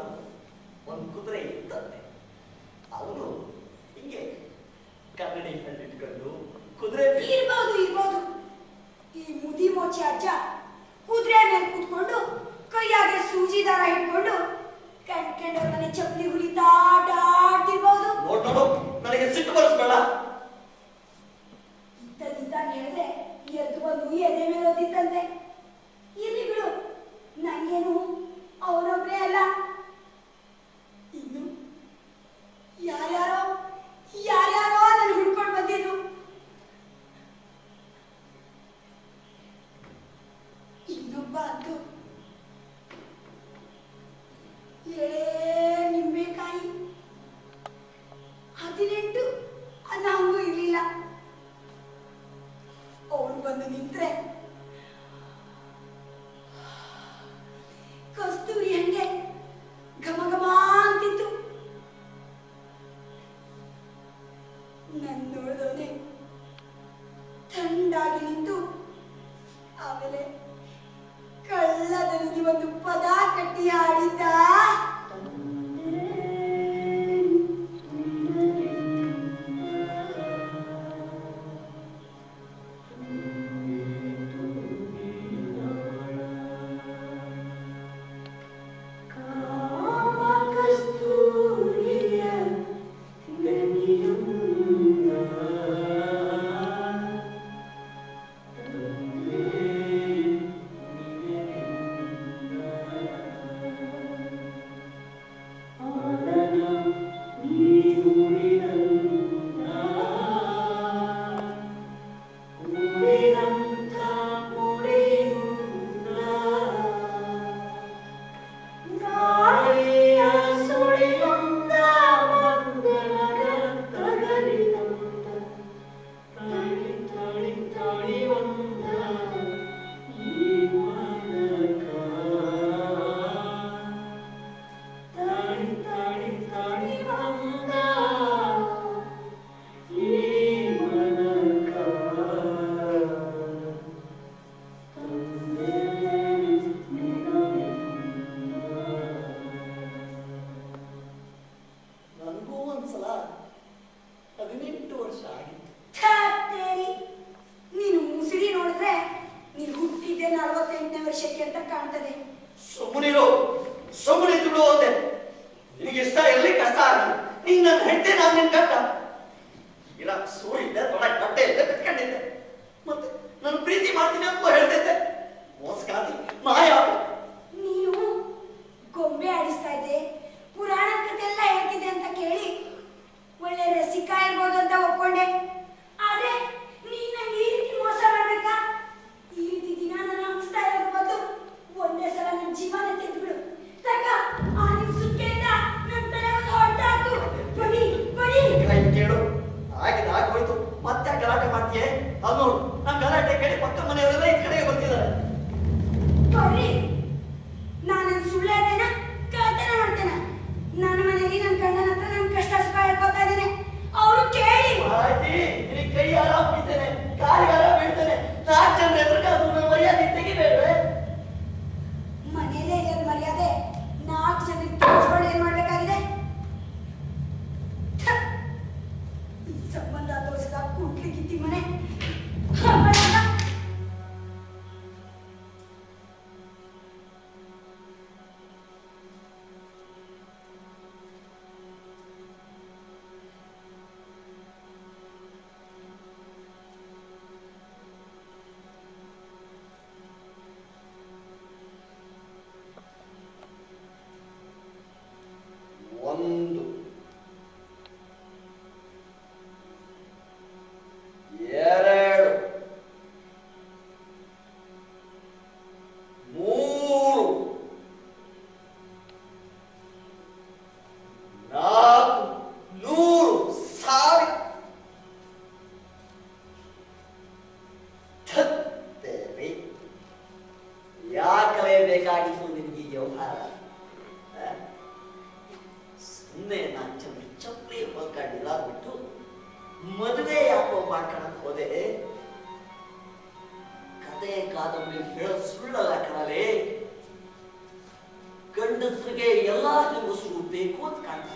ಒಂದು ಕುದುರೆ ಇತ್ತಂತೆ. ಅವನು ಹಿಂಗೆ ಕನ್ನಡಿ ಕಂಡಿಟ್ಕೊಂಡು ಕುದುರೆ ಇರ್ಬೋದು ಇರ್ಬೋದು. ಈ ಮುದಿ ಮೋಚೆ ಅಜ್ಜ ಕುದುರೆ ಮೇಲೆ ಕೂತ್ಕೊಂಡು ಕೈಯಾಗೆ ಸೂಜಿ ದಾರ ಹಿಡ್ಕೊಂಡು ಕಂಡ್ಕೊಂಡವ್ರ ಮನೆ ಚಪ್ಪಲಿ ಹುಲಿತಾ ಆಟಾಡ್ತಿರ್ಬೋದು. ನೋಡ್ ನೋಡು, ನನಗೆ ಸಿಟ್ಟು ಬರಿಸ್ಬೇಡ. ಇದ್ದದಿದ್ದಾಗ ಹೇಳಿದ್ರೆ ಎದ್ದು ಬಂದು ಎದೆ ಮೇಲೆ ಓದಿತ್ತಂತೆ. ಇರ್ಲಿ ಬಿಡು, ನಂಗೇನು ಅವನೊಬ್ರೇ ಅಲ್ಲ, ಇನ್ನು ಯಾರ್ಯಾರೋ ಯಾರ್ಯಾರೋ ನನ್ನ ಹುಡ್ಕೊಂಡು ಬಂದಿದ್ರು. ಇನ್ನೊಬ್ಬ ಅಂತು ಎಳೆ ನಿಂಬೆಕಾಯಿ ಹದಿನೆಂಟು ಅನ್ನಂಗೂ ಇರ್ಲಿಲ್ಲ. ಅವನು ಬಂದು ನಿಂತ್ರೆ ಕಸ್ತೂರಿ ಹಂಗೆ ಘಮ ಘಮ ಅಂತಿತ್ತು. ನನ್ ನೋಡಿದವನೇ ಥಂಡಾಗಿ ನಿಂತು ಆಮೇಲೆ ಕಳ್ಳದನಿಗೆ ಒಂದು ಪದ ಕಟ್ಟಿ ಹಾಡಿದ್ದ. ಒಂದು ಎರಡು ಮೂರು ನಾಲ್ಕು ನೂರು ಸಾವಿರ ತತ್ತೇರಿ ಯಾಕಲೇ ಬೇಕಾಗಿತ್ತು ನಿನಗೆ ವ್ಯವಹಾರ? ಸುಮ್ಮನೆ ನಾನು ಚಪ್ಪಲಿ ಚಪ್ಪಲಿ ಹೊಲ್ಕೊಂಡಿಲ್ಲ ಬಿಟ್ಟು ಮದುವೆ ಯಾಕೋ ಮಾಡ್ಕೊಳಕ್ ಹೋದೆ. ಕತೆ ಕಾದಂಬರಿ ಹೇಳೋ ಸುಳ್ಳಲ್ಲ ಕಣಲೇ. ಗಂಡ ಗಂಡಸರಿಗೆ ಎಲ್ಲ ಹೆಂಗಸರು ಬೇಕು ಅಂತ ಕಾಣ್ತಾರೆ.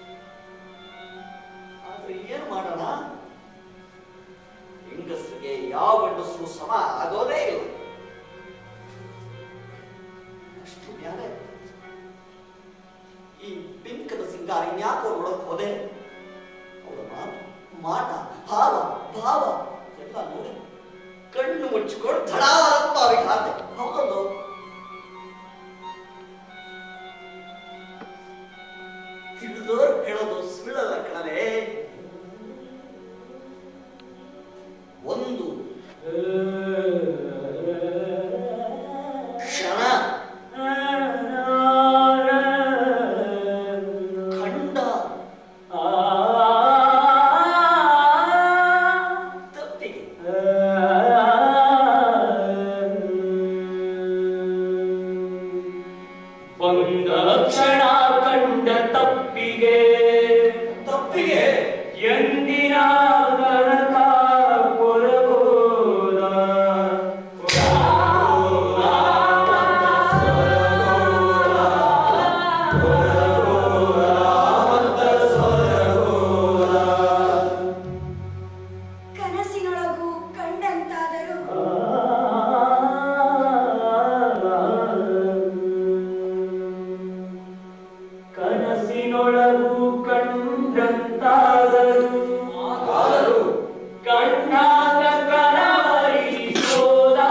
ಆದ್ರೆ ಏನ್ ಮಾಡೋಣ, ಹೆಂಗಸರಿಗೆ ಯಾವ ಗಂಡಸರು ಸಮ ಆಗೋದೇ ಇಲ್ಲ. ಅಷ್ಟು ಜ್ಞಾನ ಈ ಪಿಂಕದ ಸಿಂಗಾರ ಇನ್ಯಾಕೋ ನೋಡಕ್ ಹೋದೆ. ಅವಳ ಮಾತು, ಮಾಟ, ಹಾವ, ಭಾವ ಎಲ್ಲ ನೋಡಿ ಕಣ್ಣು ಮುಚ್ಚಿಕೊಂಡು ಥಡಾರಂತ ಅವ್ರಿಗೆ ಹಾತೆ. ಹೌದಲ್ಲೋ, ತಿಳಿದೋರು ಹೇಳೋದು ಸುಳ್ಳಲ್ಲ ಕಣವೇ. ಒಂದು ಕ್ಷಣ ಖಂಡ ತಪ್ಪಿಗೆ ಒಂದ ಕ್ಷಣ ಕಂಡ ತಪ್ಪಿಗೆ ತಪ್ಪಿಗೆ ಎಂದಿನ ಗಣಕ ಕೊರಗೋದ ಕನಸಿನೊಳಗೂ ಕಂಡಂತಾದರೂ ಕನಸಿನೊಳಗೂ ಕಂಡಂತಾದರೂ ಕಣ್ಣಾಗ ಕರವರಿಸೋದ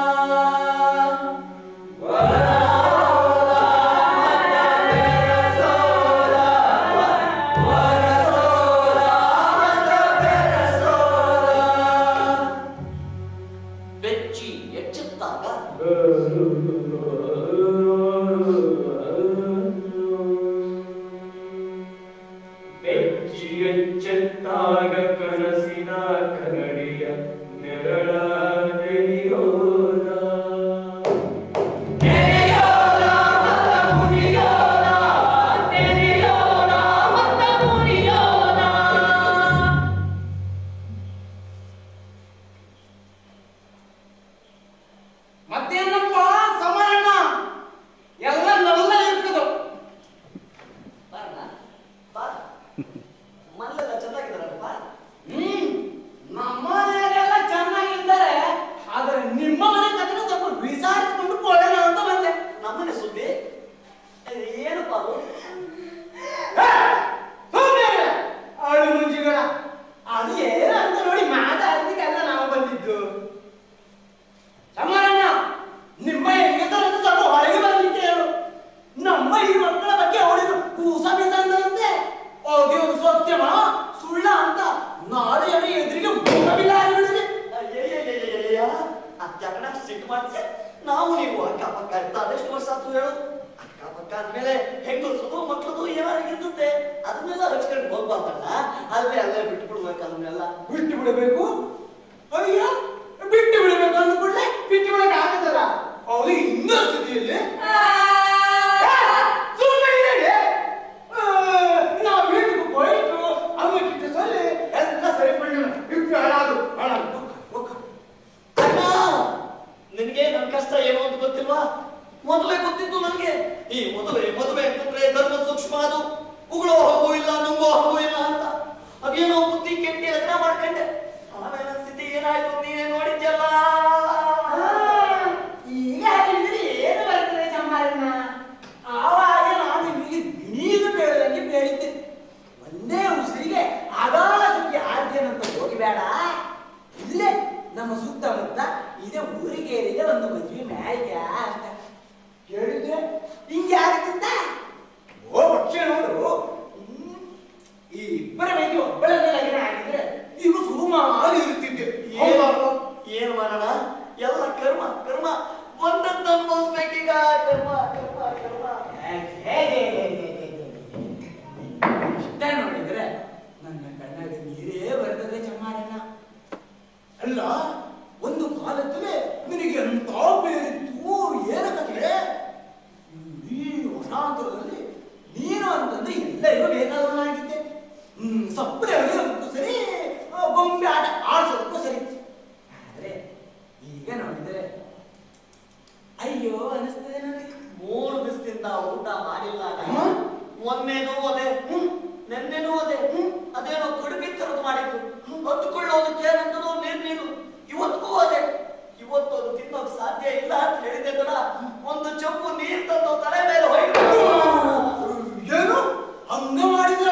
ಬೆಚ್ಚಿ ಎಚ್ಚೆತ್ತಾಗ ಬೆಚ್ಚಿ ಎಚ್ಚೆತ್ತಾಗ ಕನಸಿನ ಕನ್ನಡಿಯ ನೆರಳ ನೆನೆಯೋದ ನೆನೆಯೋದ ಮತ್ತ ಮುನಿಯೋದ ನೆನೆಯೋದ ಮತ್ತ ಮುನಿಯೋದ ಮತ್ತೇನಪ್ಪ ಸಮರಣ್ಣ ಎಲ್ಲ ನಲ್ಲ ಇರ್ತದ. ಬಾರಣ್ಣ, ಬಾ. ಮನೆಯೆಲ್ಲ ಚೆನ್ನಾಗಿದ್ದಾರಪ್ಪ. ಹ್ಮ್ ನಮ್ಮ ಮನೆಯಾಗೆಲ್ಲ ಚೆನ್ನಾಗಿದ್ದಾರೆ. ಆದ್ರೆ ನಿಮ್ಮ ಮನೆ ಕಥೆ ಸ್ವಲ್ಪ ವಿಚಾರಿಸಿಕೊಂಡು ಕೊಳ್ಳೋಣ ಅಂತ ಬಂದೆ. ನಮ್ಮನೆ ಸುದ್ದಿ ಏನಪ್ಪ ಅದು? ಅವಳು ಮುಂಜಿಗಳ ಅದು ಏನು ಅಂತ ನೋಡಿ ಮಾತಾಡ್ಲಿಕ್ಕೆಲ್ಲ ನಾವು ಬಂದಿದ್ದು. ಸಮರಣ್ಣ, ನಿಮ್ಮ ಹೆಂಗಸರನ್ನು ಸ್ವಲ್ಪ ಹೊರಗೆ ಬರ್ಲಿಕ್ಕೆ ಹೇಳು. ನಮ್ಮ ಈ ಮಕ್ಕಳ ಬಗ್ಗೆ ಅವಳಿಗೆ ಕೂಸ ಬೀಸಂದಂತೆ ಅದೇನು ಸತ್ಯಮ ಸುಳ್ಳ ಅಂತ ನಾಳೆ ಅವರ ಎದುರಿಗೆ ಮುಖವಿಲ್ಲ ಆಗಿಬಿಡಿದೆ. ಅಯ್ಯಯ್ಯಯ್ಯಯ್ಯಯ್ಯ, ಅತ್ಯಾಕಣ ಸಿಟ್ಟು ಮಾಡ್ತೀಯ? ನಾವು ನೀವು ಅಕ್ಕಪಕ್ಕ ಇರ್ತಾ ಅದೆಷ್ಟು ವರ್ಷ ಆತು ಹೇಳು? ಅಕ್ಕಪಕ್ಕ ಅಂದ್ಮೇಲೆ ಹೆಂಗಸದು ಮಕ್ಕಳದು ಏನಾಗಿರ್ತದೆ ಅದನ್ನೆಲ್ಲ ಹಚ್ಕೊಂಡು ಹೋಗ್ಬಾರ್ದಣ್ಣ. ಅಲ್ಲೇ ಅಲ್ಲೇ ಬಿಟ್ಟು ಬಿಡ್ಬೇಕು ಅದನ್ನೆಲ್ಲ. ಬಿಟ್ಟು ಬಿಡಬೇಕು. ಅಯ್ಯ, ಬಿಟ್ಟು ಬಿಡಬೇಕು ಅಂದ್ಕೊಳ್ಳೆ ಬಿಟ್ಟು ಬಿಡಕ್ಕೆ ಆಗದಲ್ಲ. ಅವಳು ಇನ್ನೂ ಸ್ಥಿತಿಯಲ್ಲಿ ನಾವು வீட்டுக்கு போயிட்டு அவங்க கிட்ட சொல்லி எல்லாம் சரி பண்ணணும். இப்படி ಹಾಳಾದು ಹಾಳಾದು ಅಣ್ಣ, ನಿನಗೆ ನನ್ನ ಕಷ್ಟ ಏನು ಅಂತ ಗೊತ್ತಿಲ್ವಾ? ಮೊದಲೇ ಗೊತ್ತಿತ್ತು ನನಗೆ. ಈ ಮದುವೆ ಮದುವೆ ಅಂತಂದ್ರೆ ಧರ್ಮ ಸೂಕ್ಷ್ಮ, ಅದು ಉಗುಳೋ ಹಂಗೂ ಇಲ್ಲ, ನುಂಗೋ ಹಂಗೂ ಇಲ್ಲ ಅಂತ ಅದೇನೋ ಬುದ್ಧಿ ಕೆಟ್ಟಿ ಲಗ್ನ ಮಾಡ್ಕೊಂಡೆ. ಆಮೇಲೆ ನನ್ನ ಸ್ಥಿತಿ ಏನಾಯ್ತು ನೀನೇ ನೋಡಿದ್ಯಲ್ಲ. ಈಗ ಹೇಳಿದ್ರೆ ಏನು ಬರ್ತದೆ ಚಮ್ಮಾರಣ್ಣ? ಆವಾಗ ನಾನು ನಿಮಗೆ ನೀರು ಬೇಡದಂಗೆ ಬೇಡಿದ್ದೆ. ಒಂದೇ ಉಸಿರಿಗೆ ಅಗಾಧ ಸುದ್ದಿ ಆದ್ಯನಂತ ಹೋಗಿಬೇಡ. ಇಲ್ಲೇ ನಮ್ಮ ಸುತ್ತಮುತ್ತ ಇದೇ ಊರಿಗೇರಿಗೆ ಒಂದು ಮದುವೆ ಮ್ಯಾಗ ಅಂತ ಹೇಳಿದ್ರೆ ಹಿಂಗೆ ಆಗುತ್ತ. ಓ ಪಕ್ಷ ನೋಡು, ಈ ಇಬ್ಬರ ಬಗ್ಗೆ ಒಬ್ಬಳನ್ನ ಲಗ್ನ ಆಗಿದ್ರೆ ಈಗ ಸುಮಾರು ಇರುತ್ತಿದ್ದೆ. ಏನ್ ಮಾಡೋಣ, ಎಲ್ಲ ಕರ್ಮ ಕರ್ಮ ಒಂದನ್ನು ಅನುಭವಿಸ್ಬೇಕೀಗ. ಕರ್ಮ ಕರ್ಮ ಕರ್ಮ. ಇಷ್ಟ ನೋಡಿದ್ರೆ ನನ್ನ ಕಣ್ಣಲ್ಲಿ ನೀರೇ ಬರ್ತದೆ ಚಮ್ಮಾರಣ್ಣ. ಅಲ್ಲ, ಒಂದು ಕಾಲದಲ್ಲಿ ನಿನಗೆ ಎಂತ ಬೇರಿತ್ತು ಏನ ಕಥೆ? ಈ ವನಾಂತರದಲ್ಲಿ ನೀನು ಅಂತಂದ್ರೆ ಎಲ್ಲರಿಗೂ ಬೇಕಾದವನಾಗಿದ್ದೆ. ಹ್ಮ್ ಸಪ್ಪನೆ ಅಳಿಯೋದಕ್ಕೂ ಸರಿ, ಗೊಂಬೆ ಆಟ ಆಡ್ಸೋದಕ್ಕೂ ಸರಿ. ಆದ್ರೆ ಈಗ ನೋಡಿದ್ರೆ ಅಯ್ಯೋ ಅನಿಸ್ತದೆ ನನಗೆ. ಮೂರು ದಿವಸದಿಂದ ಊಟ ಮೊನ್ನೆನೂ ಅದೇ ನೆನ್ನೆನೂ ಅದೇ ಅದೇನೋ ಕಡುಬಿ ತರದು ಮಾಡಿದ್ರು ಹೊತ್ತುಕೊಳ್ಳೋದಕ್ಕೆ ಏನಂತನೋ ನೀರು ನೀರು ಇವತ್ತಿಗೂ ಅದೇ ಇವತ್ತು ಅದು ತಿನ್ನೋಕ್ ಸಾಧ್ಯ ಇಲ್ಲ ಅಂತ ಹೇಳಿದೆ ಕಣ. ಒಂದು ಚೊಂಬು ನೀರು ತಂದು ತಲೆ ಮೇಲೆ ಹೋಯ್ತು. ಏನು ಹಂಗ ಮಾಡಿದ್ರ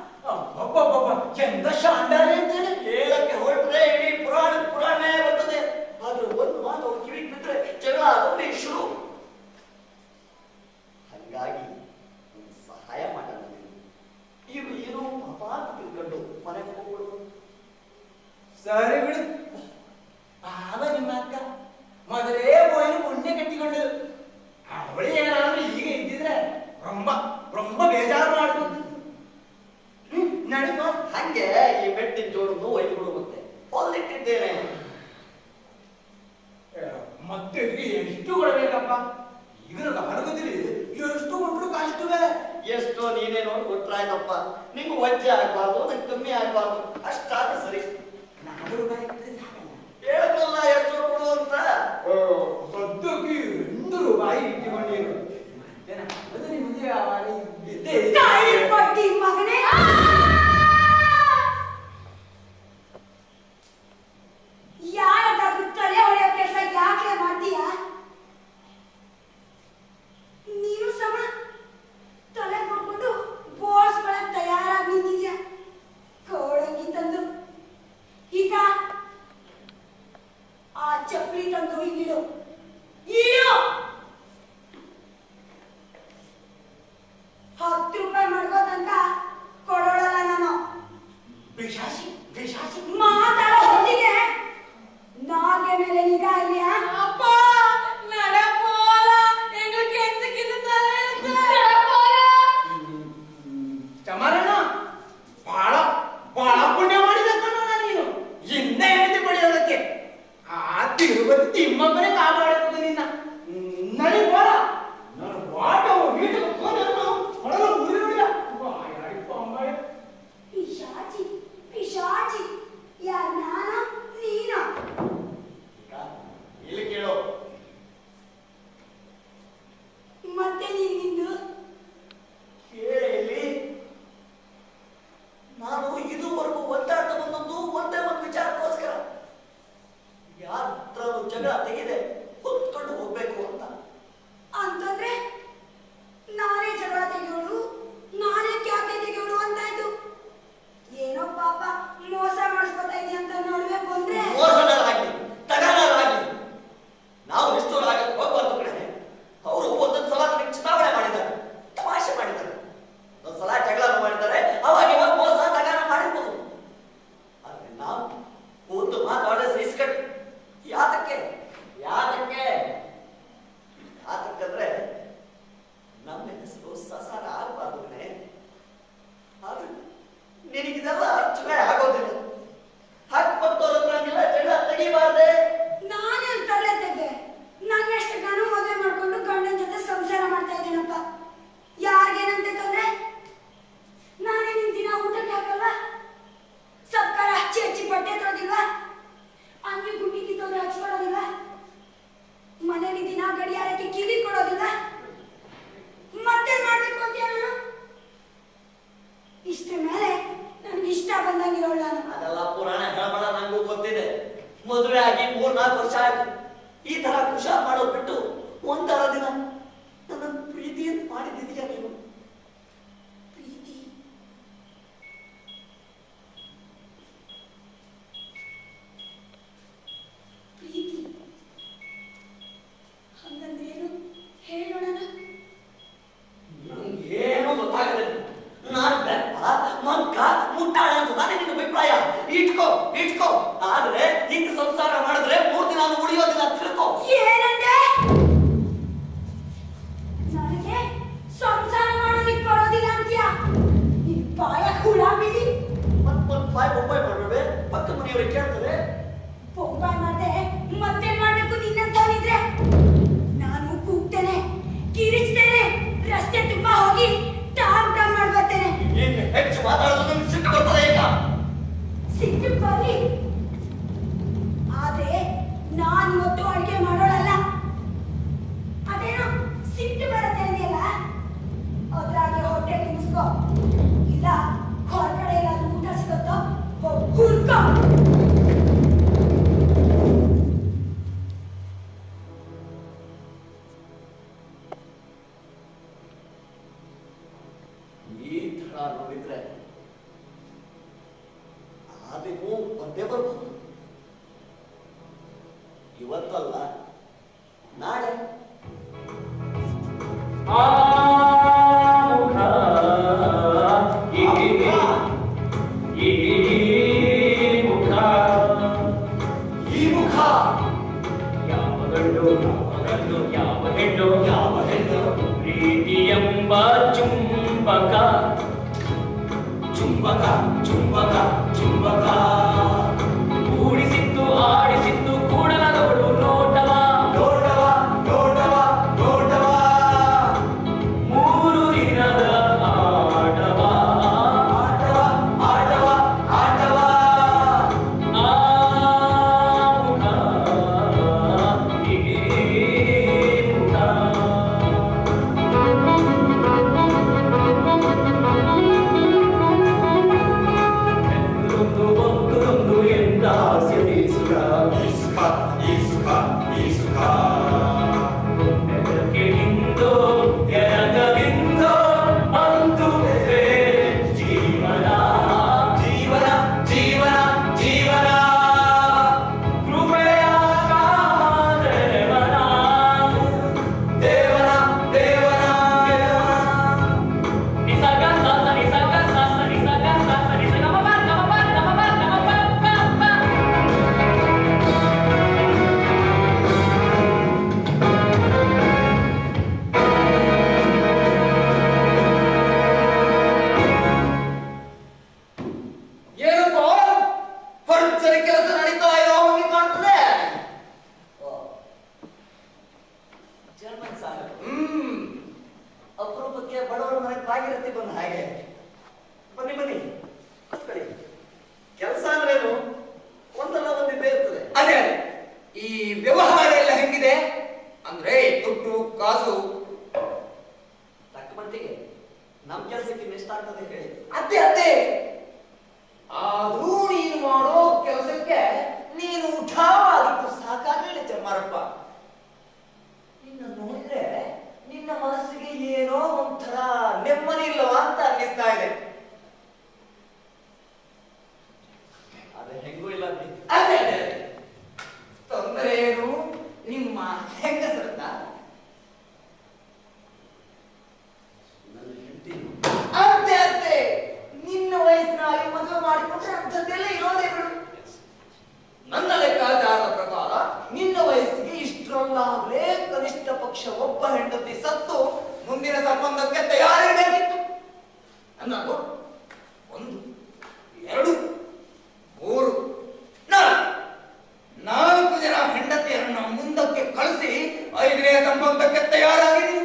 ಎಂದ ಶಾಂಡಾರೆ ಅಂತೇನೆ ಹೇಳಕ್ಕೆ ಹೊರಟ್ರೆ ಇಡೀ ಪುರಾಣ ಪುರಾಣೇ ಬರ್ತದೆ. ಆದ್ರೆ ಒಂದು ಮಾತು ಅವ್ರು ಕಿವಿಗೆ ಬಿಟ್ರೆ ಜಗಳ ಅದೊಂದೇ ಶುರು. ಹಂಗಾಗಿ ಒಂದು ಸಹಾಯ ಮಾಡೋಣ, ಇವು ಏನೋ ಪಾಪ ಅಂತ ತಿಳ್ಕೊಂಡು ಮನೆಗೆ ಹೋಗ್ಬಿಡುದು. ಸರಿ ಬಿಡು. ಆಗ ನಿಮ್ಮ ಅಕ್ಕ ಮೊದಲೇ ಬೋಯಿನ ಪುಣ್ಯ ಕಟ್ಟಿಕೊಂಡರು. ಅವಳು ಏನಾದ್ರೂ ಈಗ ಇದ್ದಿದ್ರೆ ರೊಂಬ ರೊಂಬ ಬೇಜಾರು ಮಾಡ್ಬೋದು. ಹ್ಮ್ ನಡಿಪ. ಹಂಗೆ ಈ ಬೆಟ್ಟಿನ ಜೋಡನ್ನು ಒಯ್ದು ಮತ್ತೆ ಹೊಲಿಟ್ಟಿದ್ದೇನೆ. ಮತ್ತೆ ಎಷ್ಟು ಕೊಡಬೇಕಪ್ಪ? ಈಗ ಹರಗದಿರಿ ಎಷ್ಟು ಕೊಟ್ಟರು ಕಷ್ಟವೇ. ಎಷ್ಟೋ ನೀನೇ ನೋಡಿ ಕೊಟ್ರಾಯ್ತಪ್ಪ. ನಿಂಗೆ ವಜ್ಜೆ ಆಗ್ಬಾರ್ದು, ನಂಗೆ ಕಮ್ಮಿ ಆಗ್ಬಾರ್ದು, ಅಷ್ಟಾದ್ರೆ ಸರಿ. ನಾಲ್ಕು ರೂಪಾಯಿ ಹೇಳಲ್ಲ ಎಷ್ಟು ಕೊಡು ಅಂತ. ಸದ್ಯಕ್ಕೆ ಒಂದು ರೂಪಾಯಿ ಇಟ್ಟುಕೊಂಡಿರು. ತಾಯಿ ಪಟ್ಟಿ ಮಗನೇ, ಯಾರಾದ್ರೂ ತಲೆ ಹೊಡೆಯೋ ಕೆಲಸ ಯಾಕೆ ಮಾಡ್ತೀಯ? ನೀನು ಸಮ ತಲೆ ಕೊಟ್ಕೊಂಡು ಬೋಳ್ಸ್ಕೊಳಕ್ ತಯಾರಾಗಿ ನಿಂತಿದ್ಯಾ. ಕೋಡಂಗಿ ತಂದು ಈಗ ಆ ಚಪ್ಪಲಿ ತಂದು ಇಲ್ಲಿಡು ಇಡು. ಹತ್ತು ರೂಪಾಯಿ ಮಾಡ್ಕೋತಂತ ಕೊಡೋಳಲ್ಲ ನಾನು. ಬೇಷಾಸಿ ಬೇಷಾಸಿ ಮಾತಾಡೋ ಹೊತ್ತಿಗೆ ನಾಗೆ ಮೇಲೆ ನಿಗಾ ಇಲ್ಯಾ? ಅಪ್ಪ ನಡಪೋಲ ಎங்களுக்கு ಎಂತಕ್ಕಿಂತ ತಲೆ ನಡಪೋಲ. ಚಮರಣ್ಣ ಬಹಳ ಬಹಳ ಪುಣ್ಯ ಮಾಡಿದ ಕಣ ನೀನು. ಇನ್ನ ಹೆಂಡತಿ ಪಡೆಯೋದಕ್ಕೆ ಆ ತಿರುಪತಿ ತಿಮ್ಮಪ್ಪನೇ ಕಾಪಾಡಬೇಕು ನಿನ್ನ. ನಡಿ ಬರ ನಾನು ವಾಟ ವೀಟಕ್ಕೆ ಫೋನ್ ಹೊಡೆದು ಮುರಿದು ಈ ತರ ನೋಡಿದ್ರೆ ಆದಿಗೂ ಬಂದೇ ಬರ್ಬೋದು. ಇವತ್ತಲ್ಲ ನಾಳೆ. ಆ ಮುಖ ಈ ಈ ಮುಖ ಈ ಮುಖ ಯಾವ ಗಂಡು ಯಾವ ಗಂಡು ಯಾವ ಹೆಣ್ಣು ಯಾವ ಹೆಣ್ಣು ಪ್ರೀತಿ ಎಂಬ ಚುಂಬಕ ಚುಂಬಕ ಚುಂಬಕ ಚುಂಬಕ ಕೂಡಿಸಿತ್ತು ಆಡಿಸಿತ್ತು ಕೂಡಲದವಳು ನೋಟವ ನೋಡವ ನೋಡವ ನೋಡವ ಮೂರು ದಿನದ ಆಟವ ಆಟವ ಆಟವ ಆಟವ ಆ ಮುಖ ಈ ಮುಖ ಬೆಂದೊಂದು ಬೊಂದೊಂದು ಎಂದ ಹಾಸ್ಯ ಬೀಸುಗ ಇಸ್ಕ ಇಸ್ಕ ಇಸ್ಕ ನೆಲಕ್ಕೆ ನಿಂದು ಎರಗಲಿಂದು ಅಂತು ಜೀವನ ಜೀವನ ಜೀವನ ಜೀವನ ಕೃಪೆಯ ಕಾಮದೇವನ ದೇವನ ದೇವನ ನಿಸಗ ಸಾಸ ನಿಸಗ ಸಾಸ ನಿಸಗ ಸಾಸ ನಿಸಗ ಮಮ ನಮ ನಮ ನಮ ನಮ ಏನಪ್ಪ ಭರ್ಜರಿ ಕೆಲಸ ನಡೀತಾ ಇರೋ ಹಂಗೆ ಕಾಣ್ತದೆ. ಜರ್ಮನ್ ಸಾಗರ ಹ್ಮ್ ಅಪರೂಪಕ್ಕೆ ಬಡವರ ಮನೆಗೆ ಭಾಗಿರತಿ ಬಂದ ಹಾಗೆ. ಬನ್ನಿ ಬನ್ನಿ ಕೂತ್ಕೊಳ್ಳಿ. ಕೆಲಸ ಅಂದ್ರೇನು ಒಂದಲ್ಲ ಒಂದಿದ್ದೇ ಇರ್ತದೆ. ಅದೇ ಈ ವ್ಯವಹಾರ ಎಲ್ಲ ಹೆಂಗಿದೆ ಅಂದ್ರೆ ದುಡ್ಡು ಕಾಸು ತಕ್ಕ ಮಟ್ಟಿಗೆ ನಮ್ ಕೆಲಸಕ್ಕೆ ಎಷ್ಟಾಗ್ತದೆ ಹೇಳಿ. ಅದೇ ಅದೇ ಆದ್ರೂ ನೀನು ಮಾಡೋ ಕೆಲಸಕ್ಕೆ ನೀನು ಉಠಾವಾಗಿತ್ತು ಸಾಕಾಗಲಿಲ್ಲ ಚಮ್ಮಾರಪ್ಪ. ನಿನ್ನ ನೋಡಿದ್ರೆ ನಿನ್ನ ಮನಸ್ಸಿಗೆ ಏನೋ ಒಂಥರ ನೆಮ್ಮದಿ ಇಲ್ಲವಾ ಅಂತ ಅನ್ನಿಸ್ತಾ ಇದೆ. ಅದೇ ಹೆಂಗೂ ಇಲ್ಲ ಬಿಡಿ. ಅದೇ ಅದೇ ತೊಂದರೆ ಏನು ನಿಮ್ಮ ಹೆಂಗಸರನ್ನ ನನ್ನ ಹೆಂಡತಿ ಅದೇ ಅದೇ ನಿನ್ನ ವಯಸ್ಸಿನಾಗಿ ಮದುವೆ ಮಾಡಿಕೊಂಡ್ರೆ ಅಂಥದ್ದೆಲ್ಲ ಇರೋದೇ ಬಿಡು. ನನ್ನ ಲೆಕ್ಕಾಚಾರದ ಪ್ರಕಾರ ನಿನ್ನ ವಯಸ್ಸಿಗೆ ಇಷ್ಟರಲ್ಲಾಗಲೇ ಕನಿಷ್ಠ ಪಕ್ಷ ಒಬ್ಬ ಹೆಂಡತಿ ಸತ್ತು ಮುಂದಿನ ಸಂಬಂಧಕ್ಕೆ ತಯಾರಿರಬೇಕಿತ್ತು. ಅನ್ನೋದು ಒಂದು ಎರಡು ಮೂರು ನಾಲ್ಕು ನಾಲ್ಕು ಜನ ಹೆಂಡತಿಯರನ್ನ ಮುಂದಕ್ಕೆ ಕಳಿಸಿ ಐದನೇ ಸಂಬಂಧಕ್ಕೆ ತಯಾರಾಗಿದ್ದೀನಿ.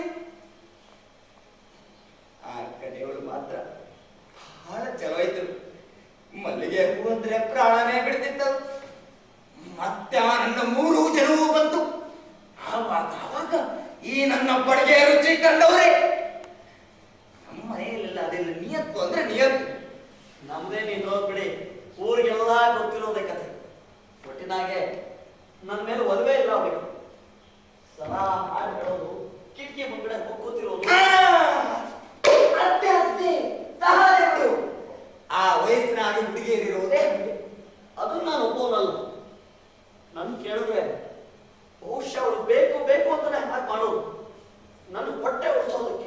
ಆ ಕಡೆಯವಳು ಮಾತ್ರ ಬಹಳ ಚಲೋ ಇದ್ರು. ಮಲ್ಲಿಗೆ ಹೂ ಅಂದ್ರೆ ಪ್ರಾಣನೇ ಬಿಡ್ತಿತ್ತು. ಮತ್ತೆ ಆ ನನ್ನ ಮೂರು ಜನವೂ ಬಂತು. ಆವಾಗ ಆವಾಗ ಈ ನನ್ನ ಬಡಿಗೆ ರುಚಿ ಕಂಡವರೇ. ನಮ್ಮ ಮನೆಯಲ್ಲೆಲ್ಲ ಅದೆಲ್ಲ ನಿಯತ್ತು ಅಂದ್ರೆ ನಿಯತ್ತು. ನಮ್ದೇ ನೀನ್ ಹೋಗ್ಬಿಡಿ, ಊರಿಗೆಲ್ಲ ಗೊತ್ತಿರೋದೇ ಕತೆ. ಒಟ್ಟಿನಾಗೆ ನನ್ನ ಮೇಲೆ ಒಲವೇ ಇಲ್ಲ ಅವರಿಗೆ. ಸದಾ ಹಾಡು ಹೇಳೋದು, ಕಿಟಕಿ ಮುಂಗಡೆ ಕೂತಿರೋದು. ಆ, ಅತ್ತೆ ಅತ್ತೆ ಸಹಾಯ ಬಿಡು. ಆ ವಯಸ್ಸಿನಾಗಿ ಹುಡುಗಿಯರಿರೋದೇ ಹಂಗೆ. ಅದನ್ನ ನಾನು ಒಪ್ಪೋನಲ್ಲ. ನನ್ ಕೇಳಿದ್ರೆ ಬಹುಶಃ ಅವಳು ಬೇಕು ಬೇಕು ಅಂತಾನೆ ಹಾಗೆ ಮಾಡೋದು, ನನ್ನ ಹೊಟ್ಟೆ ಉಳಿಸೋದಕ್ಕೆ.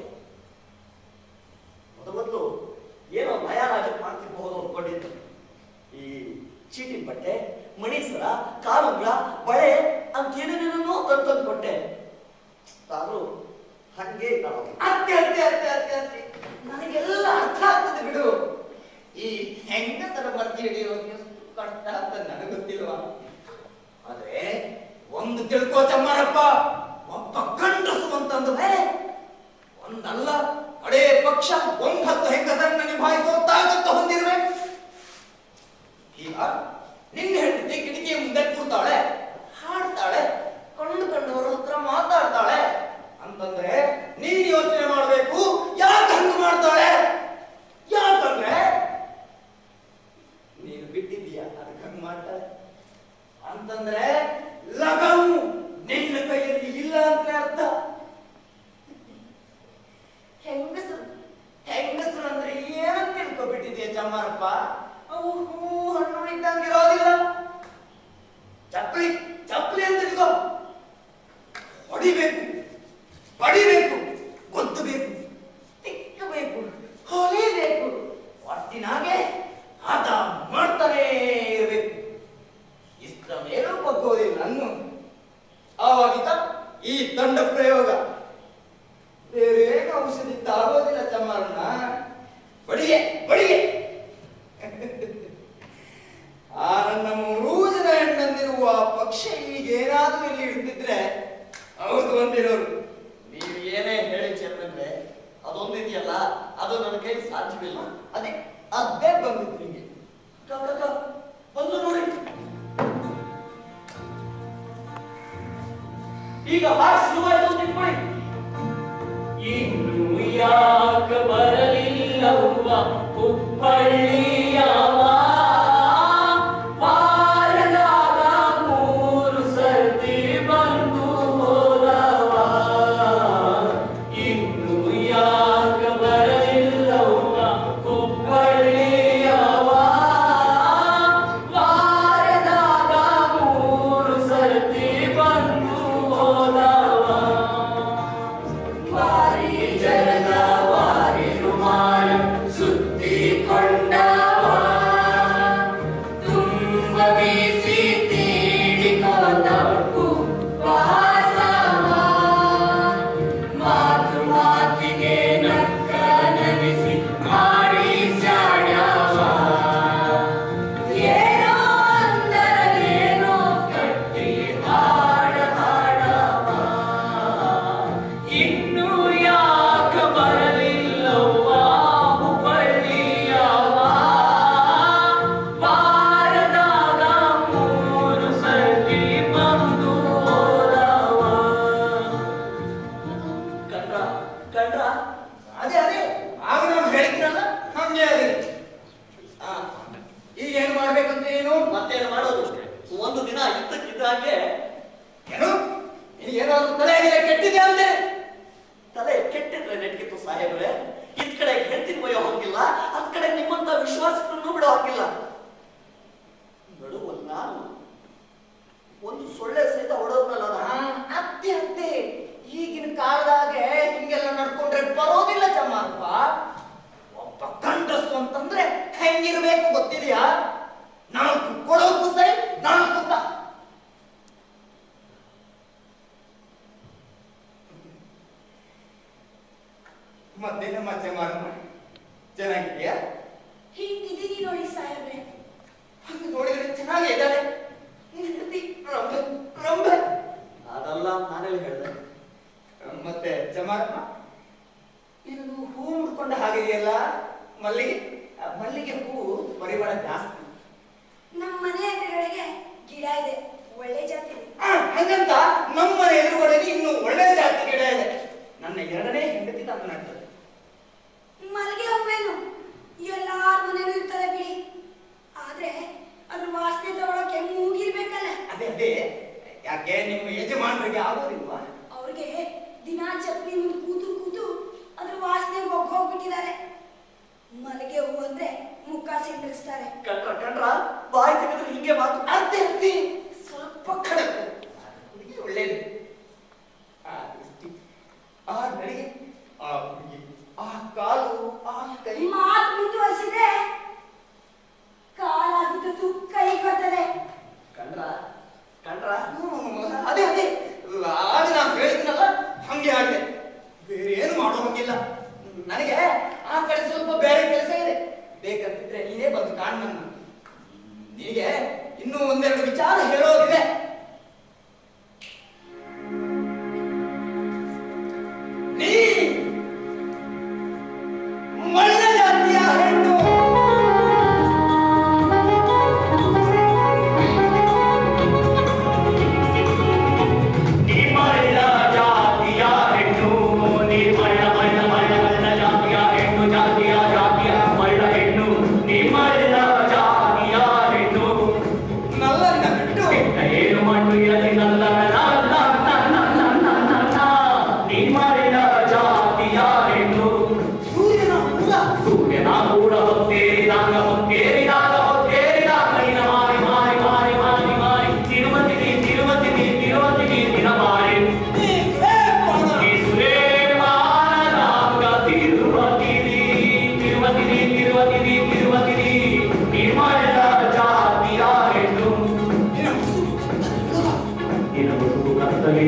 ಮೊದ ಮೊದಲು ಏನೋ ನಯರಾಜ ಮಾಡ್ತಿರ್ಬಹುದು ಅನ್ಕೊಂಡಿದ್ದೆ. ಈ ಚೀಟಿ ಬಟ್ಟೆ, ಮಣಿಸರ, ಕಾಲುಂಗ್ರ, ಬಳೆ ಅಂತ ಏನೇನೇನೋ ತಂದು ತಂದು ಕೊಟ್ಟೆ. ಆದ್ರೂ ಹಂಗೆ ಇಲ್ಲ ಅವ್ಳು. ಅತ್ತೆ ಅತ್ತೆ ಅತ್ತೆ ಅತ್ತೆ ಅತ್ತೆ ನನಗೆಲ್ಲ ಅರ್ಥ ಆಗ್ತದೆ ಬಿಡು. ಈ ಹೆಂಗಸರ ಮರ್ಜಿ ಹಿಡಿಯೋದು ಎಷ್ಟು ಕಷ್ಟ ಅಂತ ನನಗೆ ಗೊತ್ತಿಲ್ವಾ. ಆದ್ರೆ ಒಂದು ತಿಳ್ಕೋ ಚಮ್ಮಾರಪ್ಪ, ಒಬ್ಬ ಗಂಡಸು ಅಂತಂದ್ರೆ ಒಂದಲ್ಲ ಕಡೆ ಪಕ್ಷ ಒಂಬತ್ತು ಹೆಂಗಸರನ್ನ ನಿಭಾಯಿಸೋ ತಾಕತ್ತು ಹೊಂದಿರ್ಬೇಕು. ಈಗ ನಿನ್ನ ಹೆಂಡತಿ ಕಿಟಕಿಯ ಮುಂದೆ ಕೂರ್ತಾಳೆ, ಹಾಡ್ತಾಳೆ, ಕಂಡು ಕಂಡವರ ಹತ್ರ ಮಾತಾಡ್ತಾಳೆ ಅಂತಂದ್ರೆ ನೀನ್ ಯೋಚನೆ ಮಾಡ್ಬೇಕು, ಯಾಕೆ ಹಂಗ ಮಾಡ್ತಾಳೆ? ಯಾಕಂದ್ರೆ ನೀನು ಬಿಟ್ಟಿದ್ದೀಯ ಅದಕ್ಕೆ ಹಂಗ ಮಾಡ್ತಾಳೆ ಅಂತಂದ್ರೆ ಲಗಂ ನಿನ್ನ ಕೈಯಲ್ಲಿ ಇಲ್ಲ ಅಂತ ಅರ್ಥ. ಹೆಂಗಸರು ಹೆಂಗಸರು ಚಮ್ಮಾರಪ್ಪ. ಅವು ಹೂ ಹಣ್ಣು ಇದ್ದಂಗಿರೋದಿಲ್ಲ. ಚಪ್ಪಲಿ ಚಪ್ಪಲಿ ಅಂತ ಹಿಡಿದು ಹೊಡಿಬೇಕು, ಬಡಿಬೇಕು, ಗೊತ್ತಬೇಕು, ತಿಕ್ಕಬೇಕು, ಹೊಲಿಬೇಕು, ಒಟ್ಟಿನಾಗೆ ಆಟ ಮಾಡ್ತಾನೇ ಇರಬೇಕು. ಇಷ್ಟ ಮೇಲೂ ಬಗ್ಗೋದಿಲ್ಲ ಅನ್ನು. ಆವಾಗಿದ್ದ ಈ ದಂಡ ಪ್ರಯೋಗ. ಬೇರೇನು ಔಷಧಿ ಆಗೋದಿಲ್ಲ ಚಮ್ಮಾರಣ್ಣ. ಬಡಿಗೆ ಬಡಿಗೆ. ಆ ನನ್ನ ಮೂರೂ ಜನ ಹೆಣ್ಣಂದಿರುವ ಪಕ್ಷ ಈಗೇನಾದ್ರೂ ಇಲ್ಲಿ ಹಿಡಿದಿದ್ರೆ ಹೌದು ಅಂದಿರೋರು. ನೀವು ಏನೇ ಹೇಳಿ ಚೇರ್ಮನ್ರೆ, ಅದೊಂದಿದೆಯಲ್ಲ ಅದು ನನ್ನ ಕೈ ಸಾಧ್ಯವಿಲ್ಲ. ಅದೇ ಅದೇ ಬಂದಿತ್ತು ನಿಮಗೆ. ಬಂದು ನೋಡಿ. ಈಗ ಹಾಗೆ ಶುರುವಾಯ್ತು ಅಂತ ಇಟ್ಕೊಳ್ಳಿ. ಇನ್ನು ಯಾಕ ಬರಲಿಲ್ಲವ್ವ ಹುಬ್ಬಳ್ಳಿಯವ, ವಾರದಾಗ ಮೂರು ಸರ್ತಿ ಬಂದು ಹೋದವ. ಇನ್ನು ಯಾಕ ಬರಲಿಲ್ಲವ್ವ ಹುಬ್ಬಳ್ಳಿಯವ, ವಾರದಾಗ ಮೂರು ಸರ್ತಿ ಬಂದು ಹೋದವ. ವಾರಿ ಜರದ ವಾರಿ ರುಮಾಲ ಸುತ್ತಿಕೊಂಡವ, ತುಂಬ ಬೀಸಿ ತೀಡಿಕೊಂಡ ಉಪಹಾಸವ. ಮಾತು ಮಾತಿಗೆ ನಕ್ಕ ನಗಿಸಿ ಮಾರಿ ಜಾಡ್ಯವ. ಏನೋ ಅಂದರೇನೋ ಕಟ್ಟಿ ಹಾಡ ಹಾಡವ. ಇನ್ನು ಯಾಕ ಬರಲಿಲ್ಲವ್ವ ಹುಬ್ಬಳ್ಳಿಯವ, ವಾರದಾಗ ಮೂರು ಸರ್ತಿ ಬಂದು ಹೋದವ. ಕಂಡ್ರ ಕಂಡ್ರ ಅದೇ ಅದೇ ಆಗ ನಾವು ಹೇಳಿದ್ರಲ್ಲ ಹಂಗೆ ಆಗಿದೆ. ಆ, ಈಗ ಏನ್ ಮಾಡ್ಬೇಕಂತ ಏನು ಮತ್ತೇನು ಮಾಡೋದು? ಒಂದು ದಿನ ಇದ್ದಕ್ಕಿದ್ದಾಗೆ ಏನು ಏನಾದ್ರು ತಲೆ ಕೆಟ್ಟಿದೆ ಅಂತೆ. ತಲೆ ಕೆಟ್ಟಿದ್ರೆ ನೆಟ್ಕಿತ್ತು ಸಾಹೇಬ್ರೆ. ಇದ್ ಕಡೆ ಹೆಂಡತಿನ ಬಯ್ಯೋ ಹೋಗಿಲ್ಲ, ಅದ್ ಕಡೆ ನಿಮ್ಮಂತ ವಿಶ್ವಾಸಗಳನ್ನು ಬಿಡೋ ಹಾಕಿಲ್ಲ. ನಡುವಲ್ಲಿ ನಾನು ಒಂದು ಸೊಳ್ಳೆ ಸಹಿತ ಹೊಡೋದ್ನಲ್ಲ ನಾನು. ಅತ್ತೆ ಅತ್ತೆ ಈಗಿನ ಕಾಲದಾಗೆ ಹಿಂಗೆಲ್ಲ ನಡ್ಕೊಂಡ್ರೆ ಬರೋದಿಲ್ಲ ಚಮ್ಮಾರಪ್ಪ. ಒಬ್ಬ ಗಂಡಸು ಅಂತಂದ್ರೆ ಹೆಂಗಿರ್ಬೇಕು ಗೊತ್ತಿದೆಯಾ? ನಾಲ್ಕು ಕೊಡೋಕು ಸೈ ನಾಲ್ಕು ತ ಮತ್ತೇನ ಮಚ್ಚೆ ಮಾರಮ್ಮ ಚೆನ್ನಾಗಿದೆಯಾ? ಹಿಂಗಿದೀನಿ ನೋಡಿ ಸಾಹೇಬ್ರೆ. ಹಂಗೆ ನೋಡಿದ್ರೆ ಚೆನ್ನಾಗೇ ಇದ್ದಾಳೆ. ಹೆಂಡತಿ ರಂಬೆ ರಂಬೆ. ಅದಲ್ಲ ನಾನೆಲ್ಲಿ ಹೇಳ್ದೆ. ಮತ್ತೆ ಚಮಾರಮ್ಮ ಇದು ಹೂ ಮುಡ್ಕೊಂಡ ಹಾಗಿದೆಯಲ್ಲ ಮಲ್ಲಿಗೆ. ಆ ಮಲ್ಲಿಗೆ ಹೂ ಪರಿಮಳ ಜಾಸ್ತಿ. ನಮ್ಮ ಮನೆ ಎದುರುಗಡೆಗೆ ಗಿಡ ಇದೆ, ಒಳ್ಳೆ ಜಾತಿ. ಆ, ಹಂಗಂತ ನಮ್ಮ ಎದುರುಗಡೆ ಇನ್ನು ಒಳ್ಳೆ ಜಾತಿ ಗಿಡ ಇದೆ. ನನ್ನ ಎರಡನೇ ಹೆಂಡತಿ ತಂದು ನಡ್ತದೆ. ಮಲ್ಲಿಗೆ ಹೂವೇನು ಎಲ್ಲಾರ ಮನೇಲೂ ಇರ್ತಾರೆ ಬಿಡಿ. ಆದ್ರೆ ಅದ್ರ ವಾಸನೆ ತಗೊಳಕ್ಕೆ ಮೂಗಿರ್ಬೇಕಲ್ಲ. ಅದೇ ಅದೇ ಯಾಕೆ ನಿಮ್ಮ ಯಜಮಾನರಿಗೆ ಆಗೋದಿಲ್ವಾ? ಅವ್ರಿಗೆ ದಿನಾ ಚಪ್ಪಲಿ ಮುಂದೆ ಕೂತು ಕೂತು ಅದ್ರ ವಾಸನೆ ಹೋಗ್ಬಿಟ್ಟಿದ್ದಾರೆ. ಮಲ್ಲಿಗೆ ಹೂ ಅಂದ್ರೆ ಮುಖ ಸಿಂಗರಿಸ್ತಾರೆ. ಕಂಡ್ರ ಕಂಡ್ರ ಬಾಯಿ ತೆಗೆದ್ರೆ ಹಿಂಗೆ ಮಾತು. ಅದೇ ಅದೇ ಸ್ವಲ್ಪ ಖಡಕ್ ಹುಡುಗಿ ಒಳ್ಳೇದು. ಆ ದೃಷ್ಟಿ, ಆ ನಡಿಗೆ, ಆ ಹುಡುಗಿ, ಆ ಕಾಲು, ಆ ಕೈ. ಮಾತು ಮುಂದುವರಿಸಿದ್ರೆ ಕಾಲಾಗಿದ್ದು ಕೈ ಬರ್ತದೆ. ಕಂಡ್ರ ಕಂಡ್ರ ಅದೇ ಅದೇ ಆಗ ನಾನು ಹೇಳಿದ್ನಲ್ಲ ಹಂಗೆ ಆಗಿದೆ. ಬೇರೆ ಏನು ಮಾಡೋ ಹಂಗಿಲ್ಲ. ನನಗೆ ಆ ಕಡೆ ಸ್ವಲ್ಪ ಬೇರೆ ಕೆಲಸ ಇದೆ. ಬೇಕಂತಿದ್ರೆ ನೀನೇ ಬಂದು ಕಾಣ್ ನನ್ನ. ನಿನಗೆ ಇನ್ನೂ ಒಂದೆರಡು ವಿಚಾರ ಹೇಳೋದಿದೆ. ನೀ ಮಳ್ಳ ಜಾತಿಯ ಹೆಣ್ಣು. ನೀ ಮಳ್ಳ ಜಾತಿಯ ಹೆಣ್ಣು, ನೀ ಮಳ್ಳ ಮಳ್ಳ ಮಳ್ಳ ಮಳ್ಳ ಜಾತಿಯ ಹೆಣ್ಣು, ಜಾತಿಯ ಜಾತಿಯ ಮಳ್ಳ ಹೆಣ್ಣು, ನೀ ಮಳ್ಳ ಜಾತಿಯ ಹೆಣ್ಣು. ನಲ್ಲನ್ನ ಬಿಟ್ಟು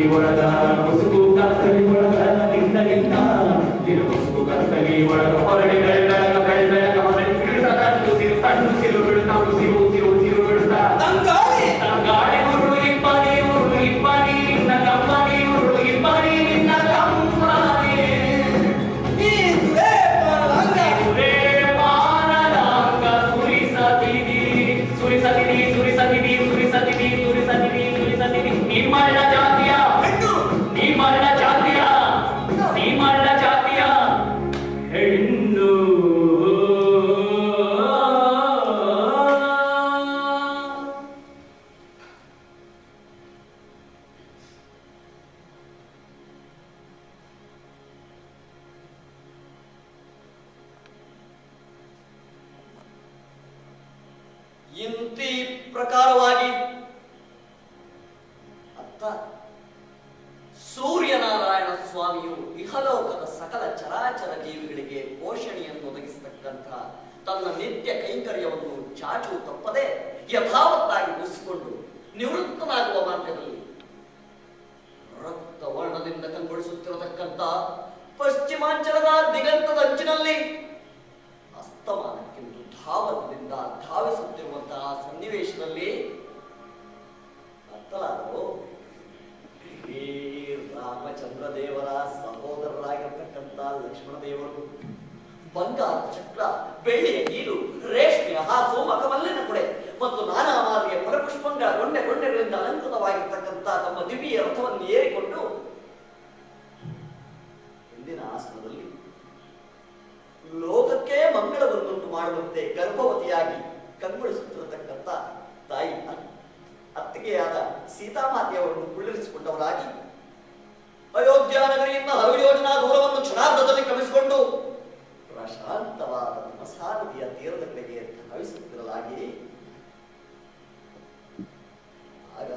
ಒಳಗ ಮುಸುಕು ಕತ್ತಲಿ ಒಳಗ ನಿಂದ ನಿಂದ ತಿರು ಮುಸುಕು ಕತ್ತಲಿ ಒಳಗ ಹೊರಡಿ ಬೆಳಗ ಬೆಳಗ ಹೊರಡಿ ಬಿಡುತ್ತ ಕಣ್ಣು ಸಿರು ಕಣ್ಣು ಸಿರು ಬಿಡುತ್ತ ಸಿರು ಸಿರು ಸಿರು ಬಿಡುತ್ತ ತಂಗಾಳಿ ತಂಗಾಳಿ ಉರುಳು ಇಬ್ಬನಿ ಉರುಳು ಇಬ್ಬನಿ ನಿನ್ನ ಕಮ್ಮನಿ ಉರುಳು ಇಬ್ಬನಿ ನಿನ್ನ ಕಮ್ಮನಿ ಈ ಸುರೇ ಪಾನಲಾಂಗ ಸುರೇ ಪಾನಲಾಂಗ ಸುರಿಸತಿದಿ ಸುರಿಸತಿದಿ ಸುರಿಸತಿದಿ ಸುರಿಸತಿದಿ ಸುರಿಸತಿದಿ ಸುರಿಸತಿದಿ ನಿಮ್ಮಳ್ಳ ಜಾತಿಯ ಹೆಣ್ಣು ನಿಮ್ಮಳ್ಳ ಜಾತಿಯ ನಿಮ್ಮಳ್ಳ ಜಾತಿಯ ಹೆಣ್ಣು ಇಂತಿ ಪ್ರಕಾರವಾಗಿ ಅತ್ತ ಸೂರ್ಯನಾರಾಯಣ ಸ್ವಾಮಿಯು ಇಹಲೋಕದ ಸಕಲ ಚರಾಚರ ಜೀವಿಗಳಿಗೆ ಪೋಷಣೆಯನ್ನು ಒದಗಿಸತಕ್ಕಂಥ ತನ್ನ ನಿತ್ಯ ಕೈಂಕರ್ಯವನ್ನು ಚಾಚು ತಪ್ಪದೆ ಯಥಾವತ್ತಾಗಿ ಮುಗಿಸಿಕೊಂಡು ನಿವೃತ್ತನಾಗುವ ಮಾರ್ಗದಲ್ಲಿ ರಕ್ತ ವರ್ಣದಿಂದ ಕಂಗೊಳಿಸುತ್ತಿರತಕ್ಕಂಥ ಪಶ್ಚಿಮಾಂಚಲದ ದಿಗಂತದ ಅಂಚಿನಲ್ಲಿ ಅಸ್ತಮಾನಕ್ಕೆಂದು ಧಾವನದಿಂದ ಧಾವಿಸುತ್ತಿರುವಂತಹ ಸನ್ನಿವೇಶದಲ್ಲಿ ಅತ್ತಲಾದರು ಈ ರಾಮಚಂದ್ರ ದೇವರ ಸಹೋದರರಾಗಿರ್ತಕ್ಕಂಥ ಲಕ್ಷ್ಮಣ ದೇವರು ಬಂಗಾರ ಚಕ್ರ, ಬೆಳ್ಳಿಯ ನೀರು, ರೇಷ್ಮೆಯ ಹಾಸು, ಮಕಮಲ್ಲಿನ ಕೊಡೆ ಮತ್ತು ನಾನಾ ಮಾದರಿಯ ಫಲಪುಷ್ಪಂಗಳ ಗೊಂಡೆ ಗೊಂಡೆಗಳಿಂದ ಅಲಂಕೃತವಾಗಿರ್ತಕ್ಕಂಥ ತಮ್ಮ ದಿವ್ಯ ರಥವನ್ನು ಏರಿಕೊಂಡು ಹಿಂದಿನ ಆಸನದಲ್ಲಿ ಲೋಕಕ್ಕೆ ಮಂಗಳವನ್ನುಂಟು ಮಾಡುವಂತೆ ಗರ್ಭವತಿಯಾಗಿ ಕಂಗೊಳಿಸುತ್ತಿರತಕ್ಕಂಥ ತಾಯಿ ಅತ್ತಿಗೆಯಾದ ಸೀತಾಮಾತೆಯವರನ್ನು ಕುಳ್ಳಿರಿಸಿಕೊಂಡವರಾಗಿ ಅಯೋಧ್ಯ ನಗರಿಯಿಂದ ಹಲವು ಯೋಜನಾ ದೂರವನ್ನು ಕ್ಷಣಾರ್ಧದಲ್ಲಿ ಕ್ರಮಿಸಿಕೊಂಡು ಪ್ರಶಾಂತವಾದ ಮಸಾ ನದಿಯ ತೀರದ ಕಡೆಗೆ ಧಾವಿಸುತ್ತಿರಲಾಗಿ ಆಗ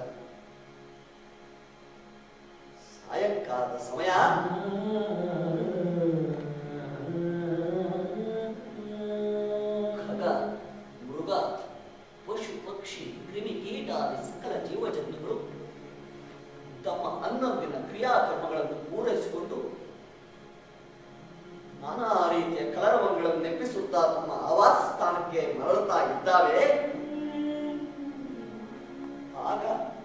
ಸಾಯಂಕಾಲದ ಸಮಯ. ಖಗ, ಮೃಗ, ಪಶು ಪಕ್ಷಿ, ಕ್ರಿಮಿ ಕೀಟಾದಿ ಸಕಲ ಜೀವಜಂತುಗಳು ತಮ್ಮ ಅನ್ನೊಂದಿನ ಕ್ರಿಯಾಕರ್ಮಗಳನ್ನು ಪೂರೈಸಿಕೊಂಡು ನಾನಾ ರೀತಿಯ ಕಲರವಗಳನ್ನು ನೆಪ್ಪಿಸುತ್ತಾ ತಮ್ಮ ಆವಾಸ ಸ್ಥಾನಕ್ಕೆ ಮರಳುತ್ತಾ ಇದ್ದಾವೆ. ಆಗ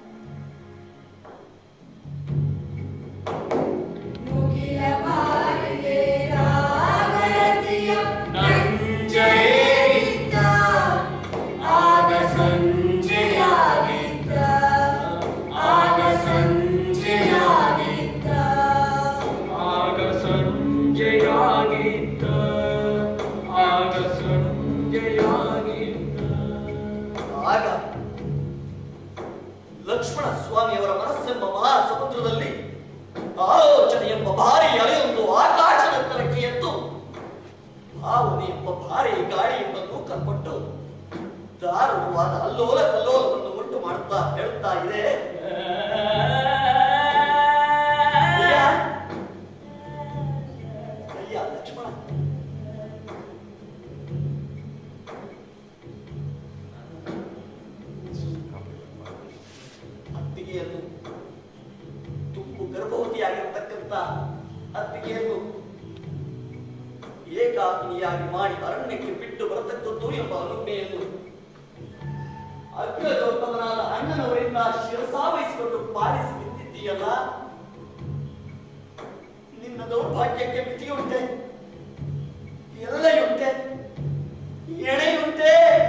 ಆಗ ಲಕ್ಷ್ಮಣ ಸ್ವಾಮಿಯವರ ಮನಸ್ಸೆಂಬ ಮಹಾ ಸಮುದ್ರದಲ್ಲಿ ಆಲೋಚನೆ ಎಂಬ ಭಾರಿ ಅಲೆಯೊಂದು ಆಕಾಶದೆತ್ತರಕ್ಕೆ ಎದ್ದು ಭಾವನೆ ಎಂಬ ಭಾರಿ ಗಾಳಿಯಿಂದ ತೂಕಲ್ಪಟ್ಟು ದಾರುಣವಾದ ಅಲ್ಲೋಲ ಕಲ್ಲೋಲವನ್ನು ಉಂಟು ಮಾಡುತ್ತಾ ಹೇಳುತ್ತಾ ಇದೆ. ಅಯ್ಯ ಲಕ್ಷ್ಮಣ, ಅತ್ತಿಗೆಯನ್ನು ತುಂಬು ಗರ್ಭವತಿಯಾಗಿರತಕ್ಕಂಥ ಅತ್ತಿಗೆಯನ್ನು ಏಕಾಕಿನಿಯಾಗಿ ಮಾಡಿ ಅರಣ್ಯಕ್ಕೆ ಬಿಟ್ಟು ಬರತಕ್ಕದ್ದು ಎಂಬ ಅನುಜ್ಞೆಯನ್ನು ಅಗ್ರಜೋತ್ಪದನಾದ ಅಣ್ಣನವರಿಂದ ಶಿರಸಾವಹಿಸಿಕೊಂಡು ಪಾಲಿಸಿ ನಿಂತಿದ್ದೀಯಲ್ಲ, ನಿನ್ನ ದೌರ್ಭಾಗ್ಯಕ್ಕೆ ಮಿತಿಯುಂಟೆ, ಎಲ್ಲೆಯುಂಟೆ, ಎಣೆಯುಂಟೆ.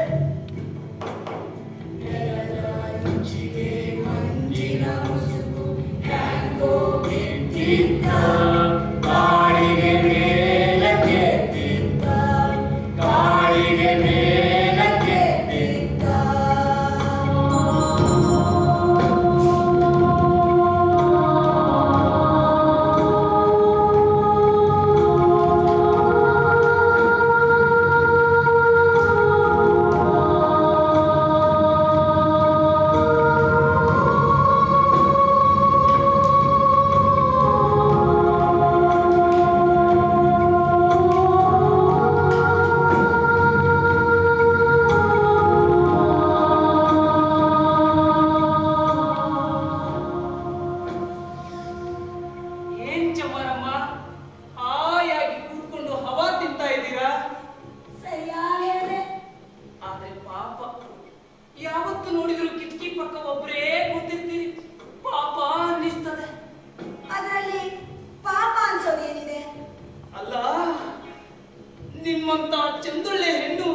ಕಾಳಿಗೆ ಮೇಲಕ್ಕೆ ತಿಂತ ಕಾಳಿಗೆ ಮೇಲಕ್ಕೆ ತಿಂತ ಚಂದುಳ್ಳೆ ಹೆಣ್ಣು.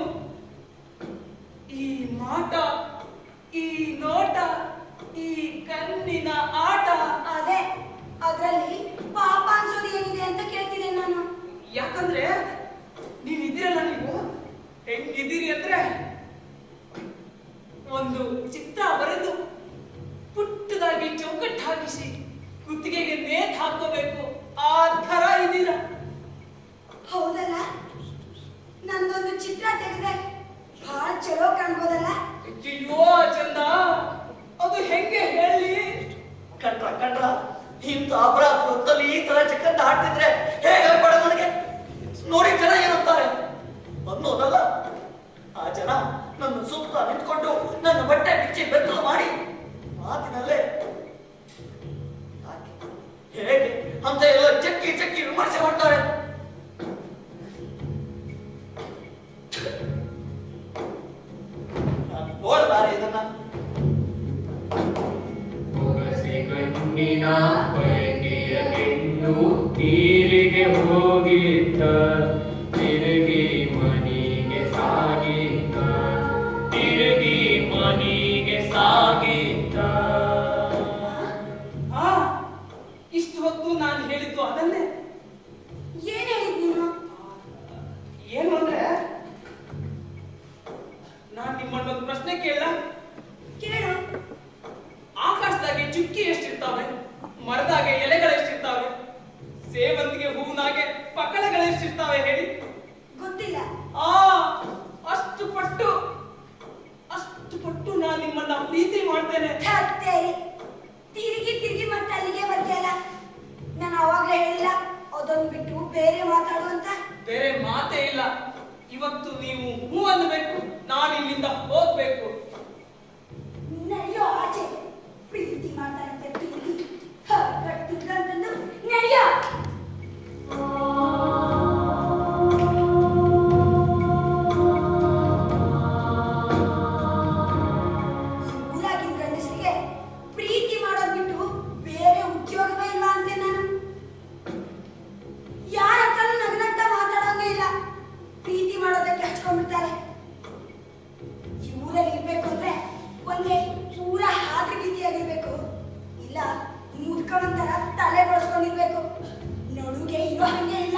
ಈ ಮಾಟ, ಈ ನೋಟ, ಈ ಕಣ್ಣಿನ ಆಟ. ಅದೇ ಅದ್ರಲ್ಲಿ ಪಾಪ ಅನ್ಸೋದು ಏನಿದೆ ಅಂತ ಕೇಳ್ತಿದ್ದೆ ನಾನು. ಯಾಕಂದ್ರೆ ನೀವಿದ್ದೀರಲ್ಲ, ನೀವು ಹೆಂಗಿದ್ದೀರಿ ಅಂದ್ರೆ ಒಂದು ಚಿತ್ರ ಬರೆದು ಪುಟ್ಟದಾಗಿ ಚೌಕಟ್ಟು ಹಾಕಿಸಿ ಕುತ್ತಿಗೆಗೆ ನೇತ್ ಹಾಕೋಬೇಕು, ಆ ತರ ಇದ್ದೀರಾ. ಹೌದಲ್ಲ, ನಂದೊಂದು ಚಿತ್ರ ತೆಗೆದ್ರೆ ಬಹಳ ಚಲೋ ಕಾಣ್ಬೋದಲ್ಲ. ಅಯ್ಯೋ ಚಂದ, ಅದು ಹೆಂಗೆ ಹೇಳಿ? ಕಂಡ್ರ ಕಂಡ್ರ ಇಂಥ ಅಪರಾಧ ಹೊತ್ತಲ್ಲಿ ಈ ತರ ಚಿಕ್ಕಂತ ಆಡ್ತಿದ್ರೆ ಹೇಗೆ ಆಗ್ಬೇಡ ನನಗೆ? ನೋಡಿ ಜನ ಏನಂತಾರೆ ಅನ್ನೋದಲ್ಲ. ಆ ಜನ ನನ್ನ ಸುತ್ತ ನಿಂತ್ಕೊಂಡು ನನ್ನ ಬಟ್ಟೆ ಬಿಚ್ಚಿ ಬೆತ್ತಲು ಮಾಡಿ ಮಾತಿನಲ್ಲೇ ಹೇಗೆ ಅಂತ ಎಲ್ಲ ಚಕ್ಕಿ ಚಕ್ಕಿ ವಿಮರ್ಶೆ ಮಾಡ್ತಾರೆ. ನಾನು ನೋಡಲಾರೆ ಇದನ್ನ. ಕಣ್ಣಿನ ಬಯಕೆಯ ಹೆಣ್ಣು ತೀರಿಗೆ ಹೋಗಿದ್ದ, ತಿರುಗಿ ಮನಿಗೆ ಸಾಗಿದ್ದ, ತಿರುಗಿ ಮನಿಗೆ ಸಾಗಿದ್ದ. ಆ ಇಷ್ಟು ಹೊತ್ತು ನಾನು ಹೇಳಿದ್ದು ಅದನ್ನೇ. ಏನ್ ಹೇಳಿದ್ ನೀನು? ಏನು ಅಂದ್ರೆ, ನಾನ್ ನಿಮ್ಮನ್ನೊಂದು ಪ್ರಶ್ನೆ ಕೇಳ. ಕೇಳು. ಆಕಾಶದಾಗೆ ಚುಕ್ಕಿ ಎಷ್ಟಿರ್ತಾವೆ, ಮರದಾಗೆ ಎಲೆಗಳು ಎಷ್ಟಿರ್ತಾವೆ, ಸೇವಂತಿಗೆ ಹೂವಿನಾಗೆ ಪಕ್ಕಳೆಗಳು ಎಷ್ಟಿರ್ತಾವೆ ಹೇಳಿ? ಗೊತ್ತಿಲ್ಲ. ಆ ಅಷ್ಟು ಪಟ್ಟು ಅಷ್ಟು ಪಟ್ಟು ನಾನು ನಿಮ್ಮನ್ನ ಪ್ರೀತಿ ಮಾಡ್ತೇನೆ. ಥತ್ತೇರಿ. ತಿರುಗಿ ತಿರುಗಿ ಮತ್ತೆ ಅಲ್ಲಿಗೆ ಬರ್ತೀಯಲ್ಲ. ನಾನು ಅವಾಗಲೇ ಹೇಳಿಲ್ಲ ಅದೊಂದು ಬಿಟ್ಟು ಬೇರೆ ಮಾತಾಡು ಅಂತ. ಬೇರೆ ಮಾತೇ ಇಲ್ಲ. ಇವತ್ತು ನೀವು ಹೂ ಅನ್ಬೇಕು, ನಾನು ಇಲ್ಲಿಂದ ಹೋಗ್ಬೇಕು. ನಡೆಯೋ ಆಚೆ. ಪ್ರೀತಿ ಮಾಡ್ತಾರಂತೆ ಪ್ರೀತಿ. ಗಟ್ಟುಗಂತಂದು ನಡೆಯೋ. ಊರಾಗಿನ ಗಂಡಸರಿಗೆ ಪ್ರೀತಿ ಮಾಡೋದ್ ಬಿಟ್ಟು ಬೇರೆ ಉದ್ಯೋಗವೇ ಇಲ್ಲ ಅಂತೆ ನಾನು. ಯಾರ ಹತ್ರನೂ ನಗನಗ್ತಾ ಮಾತಾಡೋಂಗೇ ಇಲ್ಲ. ಪ್ರೀತಿ ಮಾಡೋದಕ್ಕೆ ಹಚ್ಕೊಂಡ್ಬಿಡ್ತಾರೆ. ಈ ಊರಲ್ಲಿ ಇರ್ಬೇಕು ಅಂದ್ರೆ ಒಂದೇ ಪೂರ ಹಾದ್ರಗೀತಿಯಾಗಿರ್ಬೇಕು, ಇಲ್ಲ ಮುದ್ಕೊಂಡಂತರ ತಲೆ ಬಳಸ್ಕೊಂಡಿರ್ಬೇಕು. ನಡುಗೆ ಇರೋ ಹಂಗೆ ಇಲ್ಲ.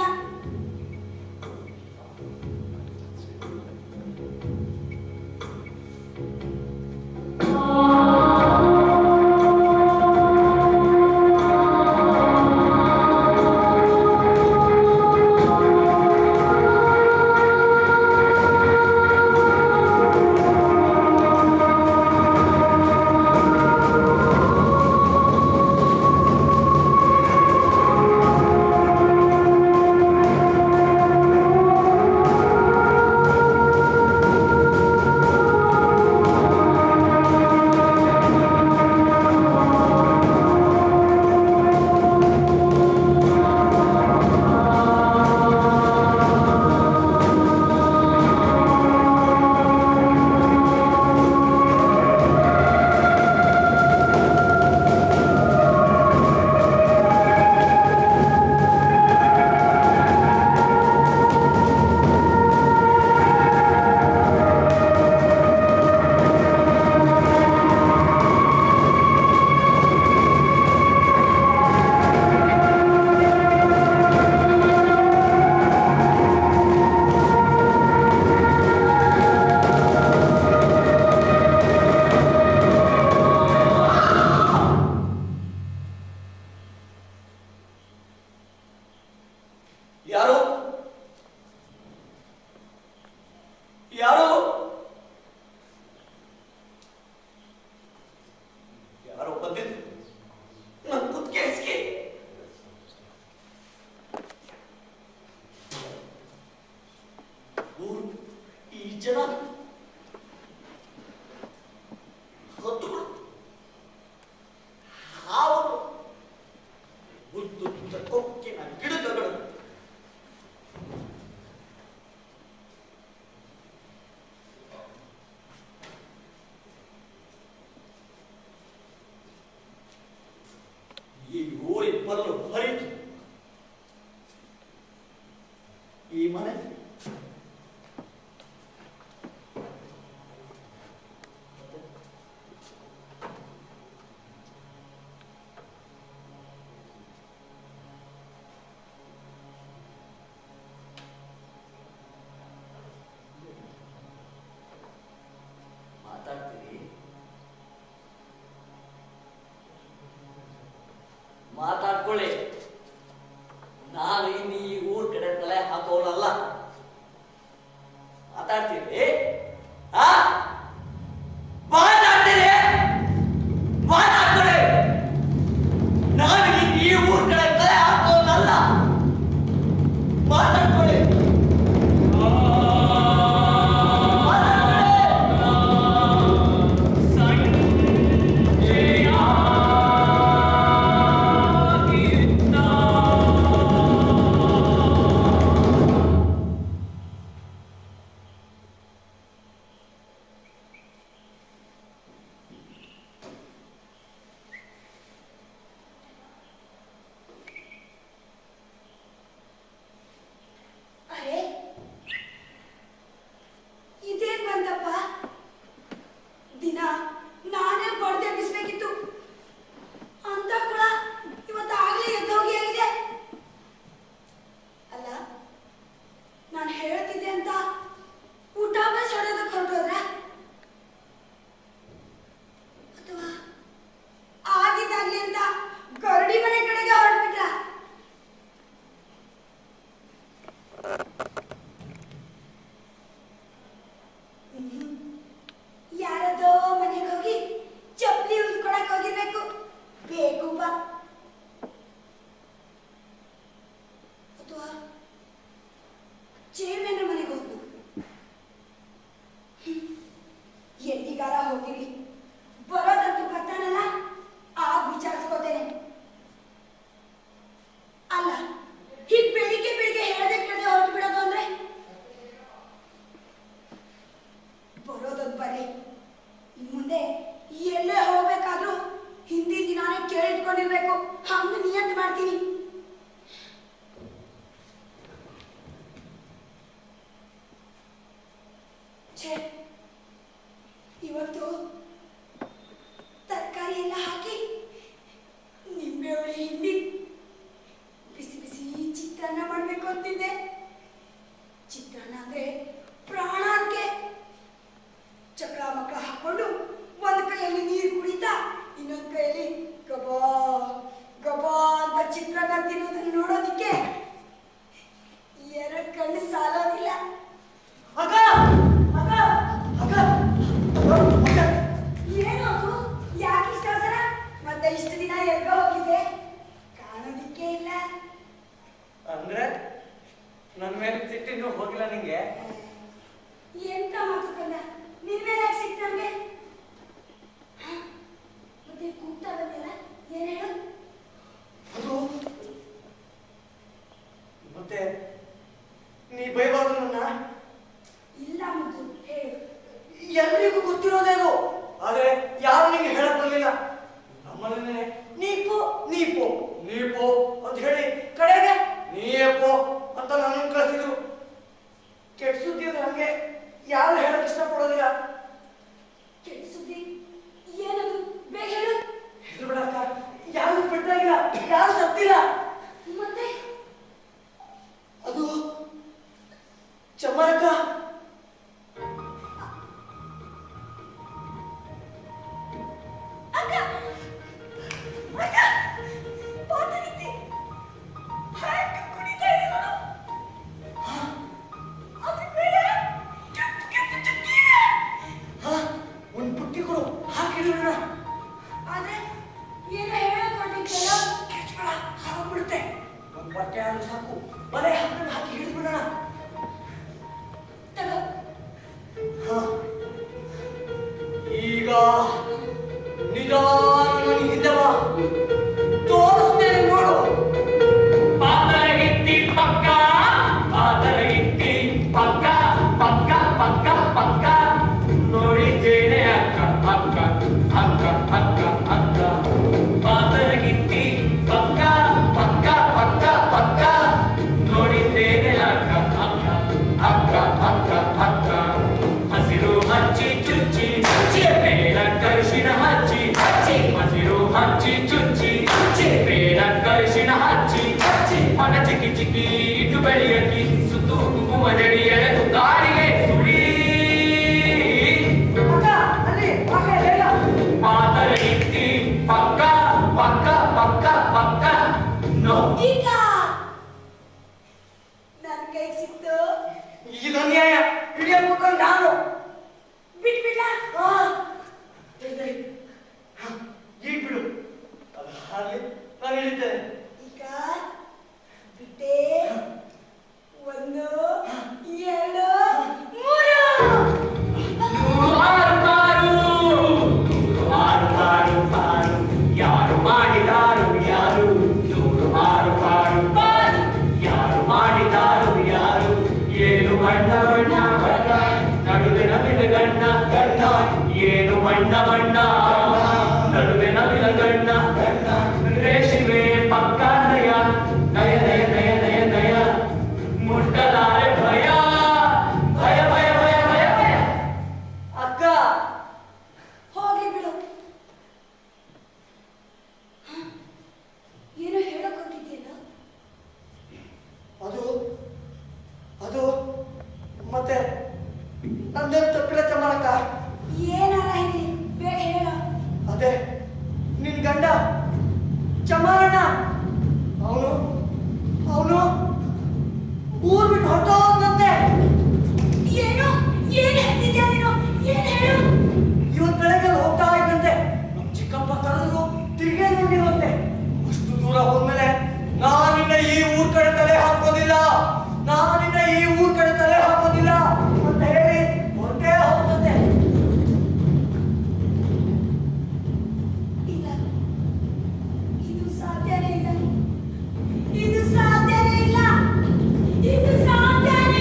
ಜನ ಹೊತ್ತುಗಳು ಹಾವರು ಉದ್ದುದ್ದ ಕೊಕ್ಕಿನ ಗಿಡಗಳು ಈ ಊರಿನ ಬರಲು ಹರಿತು. ಈ ಮನೆ ಮಾತಾಡ್ತೀರಿ? ಆ ಮಾತಾಡ್ತೀರಿ? ಮಾತಾಡ್ಕೊಳ್ಳಿ. ನಾನು ಈ ಊರ್ ಕಡೆ ತಲೆ ಹಾಕೋನಲ್ಲ. ಮಾತಾಡ್ಕೊಳ್ಳಿ. ಇವತ್ತು ತರಕಾರಿ ಎಲ್ಲ ಹಾಕಿ ನಿಂಬೆ ಹುಳಿ ಹಿಂಡಿ ಬಿಸಿ ಬಿಸಿ ಚಿತ್ರಾನ್ನ ಮಾಡಬೇಕು ಅಂತಿದ್ದೆ. ಚಿತ್ರಾನ್ನ ಅಂದ್ರೆ ಪ್ರಾಣಕ್ಕೆ ಚಕ್ರ ಮಕ್ಳ ಹಾಕೊಂಡು ಒಂದ್ ಕೈಯಲ್ಲಿ ನೀರು ಕುಡಿತಾ ಇನ್ನೊಂದ್ ಕೈಯಲ್ಲಿ ಗಬಾ ಗಬಾ ಅಂತ ಚಿತ್ರಾನ್ನ ತಿನ್ನೋದನ್ನ ನೋಡೋದಿಕ್ಕೆ ಎರಡು ಕಣ್ಣು ಸಾಲೋದಿಲ್ಲ. ಅಕ್ಕ ಅಕ್ಕ ಅಕ್ಕ ಏನು ಅದು? ಯಾಕೆ ಇಷ್ಟ ಅವಸರ? ಮತ್ತೆ ಇಷ್ಟು ದಿನ ಎಲ್ಗ ಹೋಗಿದ್ದೆ, ಕಾಣೋದಿಕ್ಕೆ ಇಲ್ಲ. ಅಂದ್ರೆ ನನ್ ಮೇಲೆ ಸಿಟ್ಟಿನ್ನು ಹೋಗಿಲ್ಲ ನಿಂಗೆ? ಎಂತ ಮಾತುಕಲ್ಲ, ನಿನ್ ಮೇಲೆ ಯಾಕೆ ಸಿಟ್ಟು ನನ್ಗೆ? ಮತ್ತೆ ಕೂಗ್ತಾ ಬಂದಿಲ್ಲ, ಏನ್ ಹೇಳು? ಅದು ಮತ್ತೆ ನೀ ಬೈಬಾರ್ದು ನನ್ನ. ಇಲ್ಲ ಮುದ್ದು, ಹೇಳು. ಎಲ್ರಿಗೂ ಗೊತ್ತಿರೋದೇನು, ಆದ್ರೆ ಯಾರು ನಿಂಗೆ ಹೇಳಕ್ ಬರ್ಲಿಲ್ಲ. ನಮ್ಮನೆ ನೀಪೋ ನೀಪೋ ನೀಪೋ ಅಂತ ಹೇಳಿ ಕಡೆಗೆ ನೀಯಪ್ಪೋ ಅಂತ ನನ್ನ ಕಳಿಸಿದ್ರು. ಕೆಟ್ಟ ಸುದ್ದಿ ಅಂದ್ರೆ ಹಂಗೆ ಯಾರು ಹೇಳಕ್ ಇಷ್ಟಪಡೋದಿಲ್ಲ. ಕೆಟ್ಟ ಸುದ್ದಿ ಏನದು? ಬೇಗ ಹೇಳು. ಹೆದ್ರು ಬಿಡಕ್ಕ, ಯಾರು ಬಿಟ್ಟಾಗಿಲ್ಲ, ಯಾರು ಸತ್ತಿಲ್ಲ. ಮತ್ತೆ ಅದು ಚಮ್ಮರಕ್ಕ. ಅಕ್ಕ ಅಕ್ಕ ಪಾತನಿದ್ದೆ ಹ್ಯಾಂಗ ಕುಡಿತಾ ಇದೆ ನೋಡು. ಅದು ಬೇಡ, ಕೆಂಪು ಕೆಂಪು ಚಕ್ಕಿವೆ. ಹಾ, ಒಂದ್ ಪುಟ್ಟಿ ಕೊಡು, ಹಾಕಿಡೋಣ. ಆದ್ರೆ ಏನೋ ಹೇಳಕ್ ಹೊರಟಿದ್ದೆಲ್ಲ ಕೆಚ್ಚಬೇಡ, ಹಾಕ್ಬಿಡುತ್ತೆ. ಒಂದ್ ಬಟ್ಟೆ ಆದ್ರೂ ಸಾಕು, ಬಲೆ ಹಾಕೊಂಡು ಹಾಕಿ ಹಿಡಿದ್ಬಿಡೋಣ. ತಗೋ. ಹಾ, ಈಗ ನಿಧಾನ ಹಿಂದೆ ಬಾ, ತೋರಿಸ್ತೇನೆ ನೋಡು. ಪಾತರಗಿತ್ತಿ ಪಕ್ಕ ಪಾತರಗಿತ್ತಿ ಪಕ್ಕ ಪಕ್ಕ ಪಕ್ಕ ಪಕ್ಕ ನೋಡಿದ್ದೇನೆ ಅಕ್ಕ ಅಕ್ಕ ಅಕ್ಕ ಅಕ್ಕ ಅಕ್ಕ ಪಾತರಗಿತ್ತಿ ಪಕ್ಕ ಪಕ್ಕ ಪಕ್ಕ ಪಕ್ಕ ನೋಡಿದ್ದೇನೆ ಅಕ್ಕ ಅಕ್ಕ ಅಕ್ಕ ಅಕ್ಕ ಅಕ್ಕ ಹಸಿರು ಹಚ್ಚಿ ಚುಚ್ಚಿ ಚುಚ್ಚಿಯ ಮೇಲ ಕೈ ಬಣ್ಣ ಬಣ್ಣ ನಡುವೆ ನವಿಲ ಗಣ್ಣ ರೇಷ್ಮೆ ಪಕ್ಕ ನಯ ನಯ ನಯ ನಯ ನಯ ನಯ ಮುಟ್ಟಲಾರೆ ಭಯ ಭಯ ಭಯ ಭಯ ಭಯ ಭಯ. ಅಕ್ಕ ಹೋಗಿ ಬಿಡು. ಹ? ಏನೋ ಹೇಳಕ್ ಹೊರಟಿದ್ಯಲ್ಲ? ಅದು ಅದು ಮತ್ತೆ ನಂದೇನು ತಪ್ಪಿಲ್ಲ ಚಮನಕ್ಕ. ಏನಾರ ಹೇಳಿ, ಬೇಗ ಹೇಳ. ಅದೇ ನಿನ್ ಗಂಡ ಚಮರಣ್ಣ ಅವನು ಅವನು ಊರ್ ಬಿಟ್ಟು ಹೊರಟೋದಂತೆ. ಏನು ಏನ್ ಹೇಳ್ತಿದ್ಯಾ ನೀನು? ಏನ್ ಹೇಳು? ಇವತ್ ಬೆಳಗ್ಗೆ ಹೋಗ್ತಾ ಇದ್ದಂತೆ ನಮ್ ಚಿಕ್ಕಪ್ಪ ಕರೆದ್ರು ತಿರುಗೇ ನೋಡಿರುವಂತೆ. ಅಷ್ಟು ದೂರ ಹೋದ್ಮೇಲೆ ನಾನಿನ್ನ ಈ ಊರ್ ಕಡೆ ತಲೆ ಹಾಕೋದಿಲ್ಲ, ನಾನಿನ್ನ ಈ ಊರ್ ಕಡೆ ತಲೆ ಹಾಕೋದಿಲ್ಲ ಅಂತ ಹೇಳಿ ಹೊರಟೇ ಹೋಗ್ತಂತೆ. ಇಲ್ಲ, ಇದು ಸಾಧ್ಯನೇ ಇಲ್ಲ, ಇದು ಸಾಧ್ಯನೇ ಇಲ್ಲ, ಇದು ಸಾಧ್ಯನೇ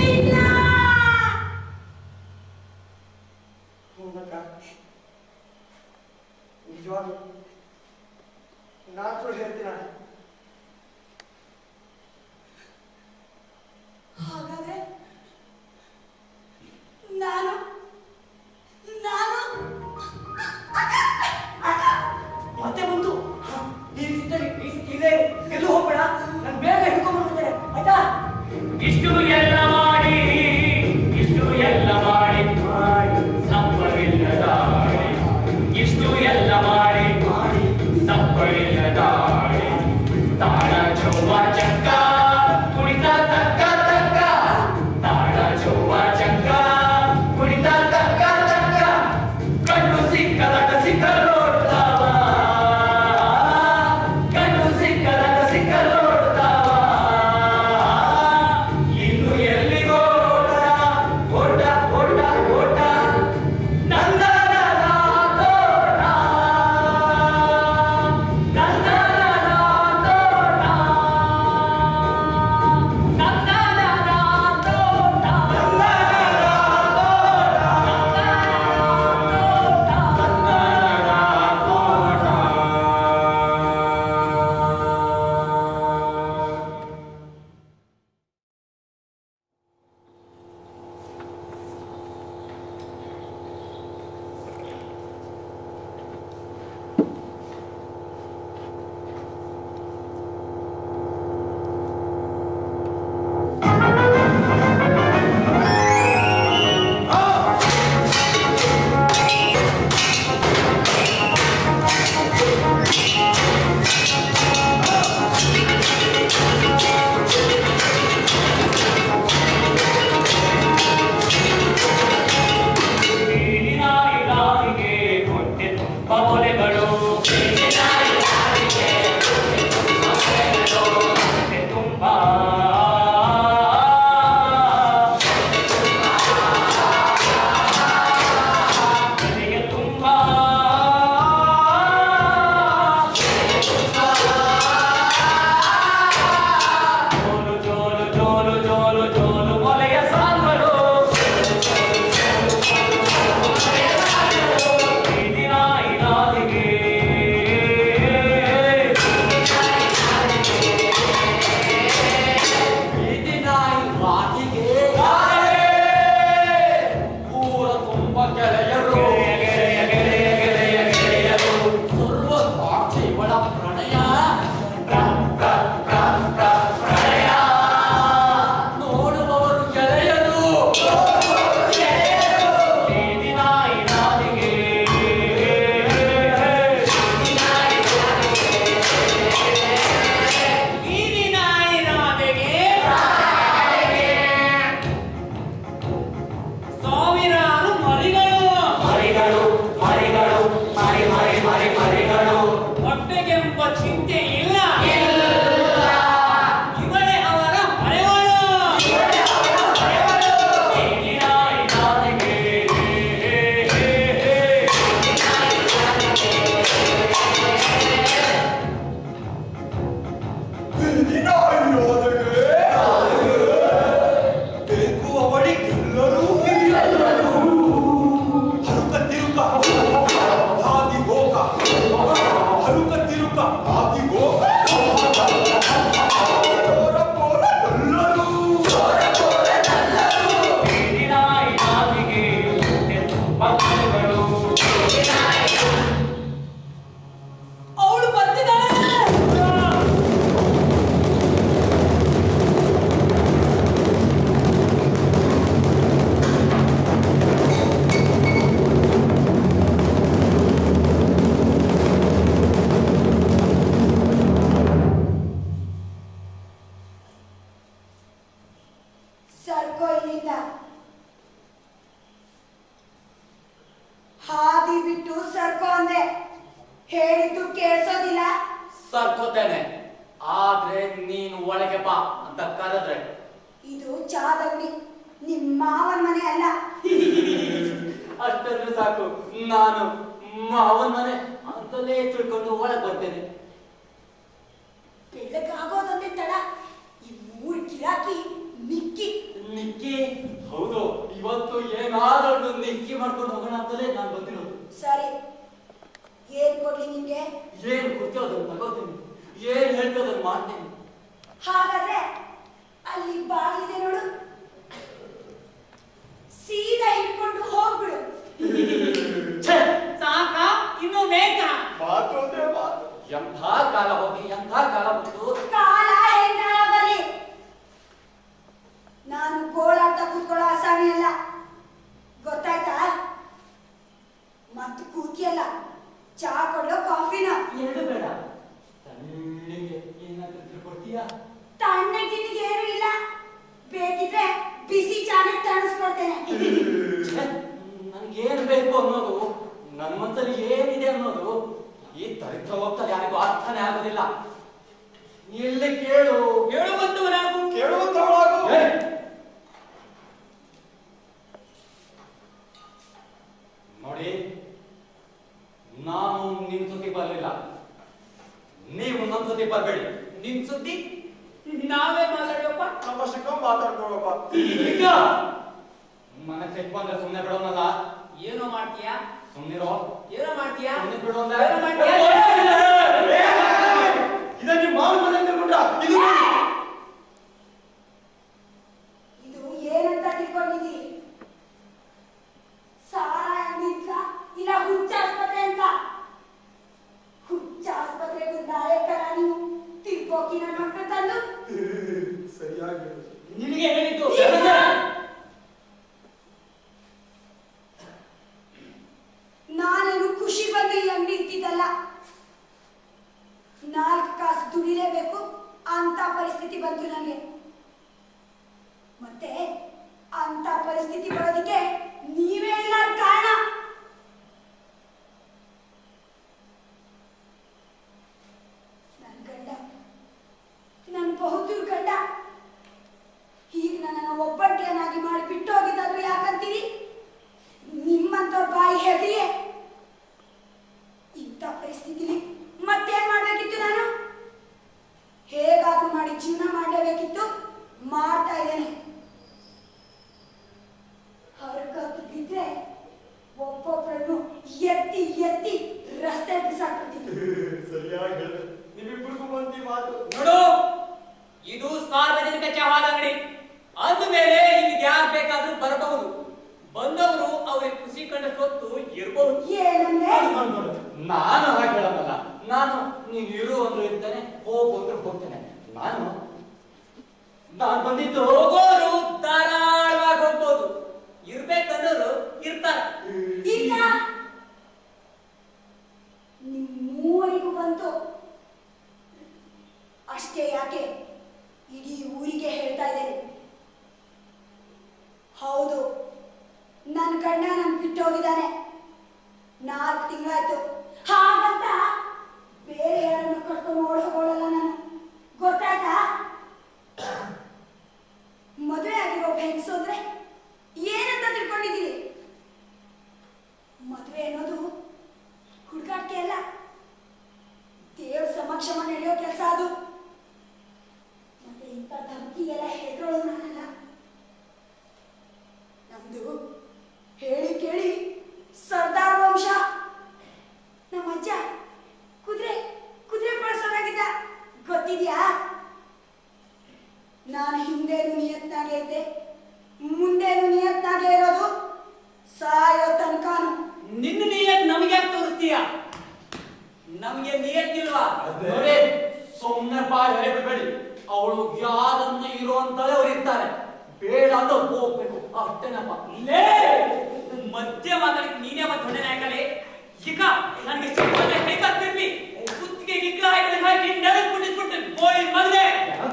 ಸರ್ಕೋತೇನೆ. ಆದ್ರೆ ನೀನು ಒಳಗೆ ಬಾ ಅಂತ ಕರೆದ್ರೆ ಇದು ಚಾದಂಗಡಿ, ನಿಮ್ಮ ಮಾವನ ಮನೆ ಅಲ್ಲ. ಅಷ್ಟಂದ್ರೆ ಸಾಕು, ನಾನು ಮಾವನ ಮನೆ ಅಂತಲೇ ತಿಳ್ಕೊಂಡು ಒಳಗೆ ಬರ್ತೇನೆ. ಬೆಳಗಾಗೋದೊಂದೇ ತಡ, ಈ ಮೂರು ಗಿರಾಕಿ ನಿಕ್ಕಿ ನಿಕ್ಕಿ. ಹೌದು, ಇವತ್ತು ಏನಾದ್ರೂ ನಿಕ್ಕಿ ಮಾಡ್ಕೊಂಡು ಹೋಗೋಣ ಅಂತಲೇ ನಾನು ಬಂದಿರೋದು. ಸರಿ, ಏನ್ ಕೊಡ್ಲಿ ನಿಮ್ಗೆ? ಏನ್ ಕೊಡ್ತೀವಿ ಅದನ್ನು ತಗೋತೀನಿ, ಏನ್ ಹೇಳ್ತೀವಿ ಅದನ್ನು ಮಾಡ್ತೀನಿ. ಹಾಗಾದ್ರೆ ಅಲ್ಲಿ ಬಾಗಿಲಿದೆ ನೋಡು, ಸೀದಾ ಹಿಡ್ಕೊಂಡು ಹೋಗ್ಬಿಡು. ಸಾಕ ಇನ್ನು ಬೇಕಾ? ಮಾತು ಅಂದ್ರೆ ಮಾತು. ಎಂಥ ಕಾಲ ಹೋಗಿ ಎಂಥ ಕಾಲ ಬಂತು. ಕಾಲ ಹೆಂಗಾಲ ಬರಲಿ, ನಾನು ಗೋಳಾಟ ಕೂತ್ಕೊಳ್ಳೋ ಅಸಾಮಿ ಅಲ್ಲ, ಗೊತ್ತಾಯ್ತಾ? ಮತ್ತು ಕೂತಿಯಲ್ಲ, ಚಾ ಕೊಡ್ಲೋ ಕಾಫಿನ? ಎರಡು ಬೇಡ, ತಣ್ಣಗೆ ಏನಾದ್ರೂ ತಿಳ್ಕೊಡ್ತೀಯಾ? ತಣ್ಣಗಿನಿಗೆ ಏನು ಇಲ್ಲ, ಬೇಕಿದ್ರೆ ಬಿಸಿ ಚಾನೆ ತಣಿಸ್ಕೊಡ್ತೇನೆ. ನನ್ಗೇನ್ ಬೇಕು ಅನ್ನೋದು, ನನ್ನ ಮನಸ್ಸಲ್ಲಿ ಏನಿದೆ ಅನ್ನೋದು ಈ ದರಿದ್ರ ಹೋಗ್ತಾ ಯಾರಿಗೂ ಅರ್ಥನೇ ಆಗೋದಿಲ್ಲ. ಇಲ್ಲಿ ಕೇಳು. ಹೇಳುವಂತವನಾಗು. ಕೇಳುವಂತವಳಾಗು. ನೋಡಿ, ನಾನು ನಿಮ್ ಸುದ್ದಿ ಬರ್ಲಿಲ್ಲ, ನೀವು ನನ್ನ ಸುದ್ದಿ ಬರ್ಬೇಡಿ. ನಿನ್ ಸುದ್ದಿ ನಾವೇ ಮಾತಾಡೋಪ್ಪ. ನಮ್ಮಷ್ಟಕ್ಕ ಮಾತಾಡ್ಕೊಳ್ಳಪ್ಪ. ಈಗ ಮನೆ ಚೆಕ್ ಬಂದ್ರೆ ಸುಮ್ಮನೆ ಬಿಡೋನಲ್ಲ. ಏನೋ ಮಾಡ್ತೀಯಾ? ಸುಮ್ಮನಿರೋ. ಏನೋ ಮಾಡ್ತೀಯಾ? ಸುಮ್ಮನೆ ಬಿಡು ಅಂದೆ. ಏನೋ ಮಾಡ್ತೀಯಾ? ಇದ ನಿಮ್ಮ ಮಾವನ ಮನೆ ತಿಳ್ಕೊಂಡ್ರ? ಇದು ಇದು ಏನಂತ ತಿಳ್ಕೊಂಡಿದ್ದೀರಿ? ಸಾಲ ಅಂದಿದ್ಲ ಇಲ್ಲ ಹುಚ್ಚಾಸ್ಪತ್ರೆ ಅಂತ? ಹುಚ್ಚಾಸ್ಪತ್ರೆಗೂ ನಾಯಕರ ನೀವು ತಿರ್ಬೋಕಿನ ಮಕ್ಕಳು ತಂದು ಸರಿಯಾಗಿ ನಿನಗೆ ಹೇಳಿದ್ದು ನಾನೇನು ಖುಷಿ ಬಂದು ಈ ಅಂಗಡಿ ಇಟ್ಟಿದ್ದಲ್ಲ. ನಾಲ್ಕು ಕಾಸು ದುಡಿಲೇಬೇಕು ಅಂತ ಪರಿಸ್ಥಿತಿ ಬಂತು ನನಗೆ. ಮತ್ತೆ ಅಂತ ಪರಿಸ್ಥಿತಿ ಬರೋದಕ್ಕೆ ನೀವೇ ಎಲ್ಲರೂ ಕಾರಣ. ನನ್ನ ಗಂಡ, ನನ್ನ ಬಹುದೂರ್ ಗಂಡ ಹೀಗೆ ನನ್ನನ್ನು ಒಬ್ಬಟ್ಟಿಯನ್ನಾಗಿ ಮಾಡಿ ಬಿಟ್ಟು ಹೋಗಿದ್ದಾದ್ರು ಯಾಕಂತೀರಿ? ನಿಮ್ಮಂತವ್ರ ಬಾಯಿ ಹೆದರಿಯೇ. ಇಂಥ ಪರಿಸ್ಥಿತಿಲಿ ಮತ್ತೇನ್ ಮಾಡ್ಬೇಕಿತ್ತು ನಾನು? ಹೇಗಾದ್ರೂ ಮಾಡಿ ಜೀವನ ಮಾಡಲೇಬೇಕಿತ್ತು, ಮಾಡ್ತಾ ಇದ್ದೇನೆ. ಹರಕತ್ತು ಬಿದ್ರೆ ಒಬ್ಬೊಬ್ಬರನ್ನು ಎತ್ತಿ ಎತ್ತಿ ರಸ್ತೆ ಬಿಸಾಕ್ಬಿಡ್ತೀನಿ. ಸರಿಯಾಗಿ ಹೇಳಿದೆ. ನಿಮ್ಮಿಬ್ಬರಿಗೂ ಬಂದಿ ಮಾತು. ನೋಡು, ಇದು ಸಾರ್ವಜನಿಕ ಚಹಾದ ಅಂಗಡಿ. ಅಂದಮೇಲೆ ಇಲ್ಲಿಗೆ ಯಾರು ಬೇಕಾದ್ರೂ ಬರಬಹುದು. ಬಂದವರು ಅವ್ರಿಗೆ ಖುಷಿ ಕಂಡ ಹೊತ್ತು ಇರಬಹುದು. ಏನಂದ್ರೆ ನಾನು ಹಾಗೆ ಹೇಳೋದಲ್ಲ. ನಾನು ನೀನು ಇರು ಅಂದ್ರೆ ಇರ್ತೇನೆ, ಹೋಗು ಅಂದ್ರೆ ಹೋಗ್ತೇನೆ. ನಾನು ನಾನು ಬಂದಿದ್ದು ಹೋಗೋರು ಧಾರಾಳವಾಗಿ ಹೋಗ್ಬೋದು, ಇರ್ಬೇಕನ್ನೋರು ಇರ್ತಾರೆ. ಇಲ್ಲ, ನಿಮ್ ಮೂವರಿಗೂ ಬಂತು ಅಷ್ಟೇ. ಯಾಕೆ ಇಡೀ ಊರಿಗೆ ಹೇಳ್ತಾ ಇದ್ದೇನೆ. ಹೌದು, ನನ್ನ ಗಂಡ ನನ್ ಬಿಟ್ಟು ಹೋಗಿದ್ದಾನೆ. ನಾಲ್ಕು ತಿಂಗಳಾಯ್ತು. ಹಾಗಂತ ಬೇರೆ ಯಾರನ್ನು ಕಟ್ಕೊಂಡು ಓಡ್ ಹೋಗೋಳಲ್ಲ ನಾನು, ಗೊತ್ತಾಯ್ತಾ? ಮದುವೆ ಆಗಿರೋ ಹೆಂಗಸು ಅಂದ್ರೆ ಏನಂತ ತಿಳ್ಕೊಂಡಿದ್ದೀರಿ? ಮದುವೆ ಅನ್ನೋದು ಹುಡುಗಾಟಿಕೆ ಅಲ್ಲ, ದೇವ್ರ ಸಮಕ್ಷಮ ನಡೆಯೋ ಕೆಲಸ ಅದು. ಮತ್ತೆ ಇಂಥ ಧಮಕಿಗೆಲ್ಲ ಹೆದರೋಳು ನಾನಲ್ಲ. ನಮ್ದು ಹೇಳಿ ಕೇಳಿ ಸರ್ದಾರ್ ವಂಶ. ನಮ್ಮ ಅಜ್ಜ ಕುದುರೆ ಕುದುರೆ ಬಳಸೋನಾಗಿದ್ದ, ಗೊತ್ತಿದ್ಯಾ? ನಾನು ಹಿಂದೇನು ನಿಯತ್ನಾಗೆ ಇದ್ದೆ, ಮುಂದೇನು ನಿಯತ್ನಾಗೆ ಇರೋದು, ಸಾಯೋ ತನಕನು. ನಿನ್ನ ನಿಯತ್ ನಮಗೆ ತೋರಿಸ್ತೀಯ? ನಮ್ಗೆ ನಿಯತ್ತಿಲ್ವಾ? ನೋಡಿ, ಸುಮ್ಮನೆ ಬಾಯಿ ಹರಿ ಬಿಡಬೇಡಿ. ಅವಳು ಯಾರನ್ನ ಇರುವಂತಲೇ ಅವ್ರು ಇರ್ತಾರೆ, ಬೇಡ ಅಂತ ಹೋಗ್ಬೇಕು ಅಷ್ಟೇನಪ್ಪ. ಲೇ, ಮಧ್ಯ ಮಾತಾಡಕ್ಕೆ ನೀನೇ ಮತ್ತೆ ಹೊಣೆ ನಾಯಕಲೇ. ಈಗ ನನಗೆ ಸಿಕ್ಕಿದ್ರೆ ಕೈ ಕಾತ್ತಿರ್ಲಿ, ಕುತ್ತಿಗೆ ಗಿಗ್ಲ ಹಾಕಿ ಹಾಕಿ ನೆಲಕ್ಕೆ ಬಿಟ್ಟಿಸ್ಬಿಟ್ಟು ಗೋಳಿ ಮಗನೇ.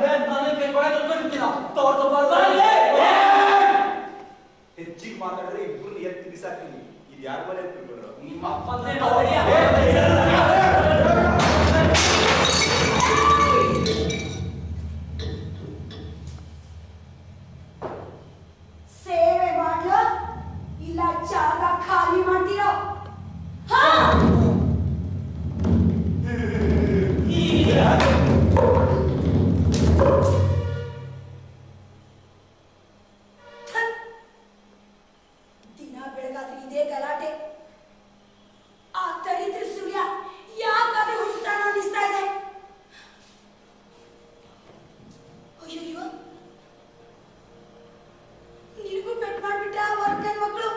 ಹೆಚ್ಚಿಗೆ ಮಾತಾಡಿದ್ರೆ ಇಬ್ಬರು ಎತ್ತಿ ಬಿಸಾಕ್ತೀನಿ. ಇದು ಯಾರ ಮನೆ ತಿಳ್ಕೊಂಡ್ರು? ನಿಮ್ಮ ಅಪ್ಪಂದೇ ಹೌದಾ? ನೋಡಿ. ಇದೇ ಗಲಾಟೆ. ಆ ದರಿದ್ರ ಸೂರ್ಯ ಯಾಕಾದ್ರೂ ಹುಡುಕ್ತಾನ ಅನ್ನಿಸ್ತಾ ಇದೆ. ಅಯ್ಯಯ್ಯೋ, ನಿನಗೂ ಪೆಟ್ ಮಾಡ್ಬಿಟ್ಟ ವರ್ಗನ್ ಮಕ್ಕಳು.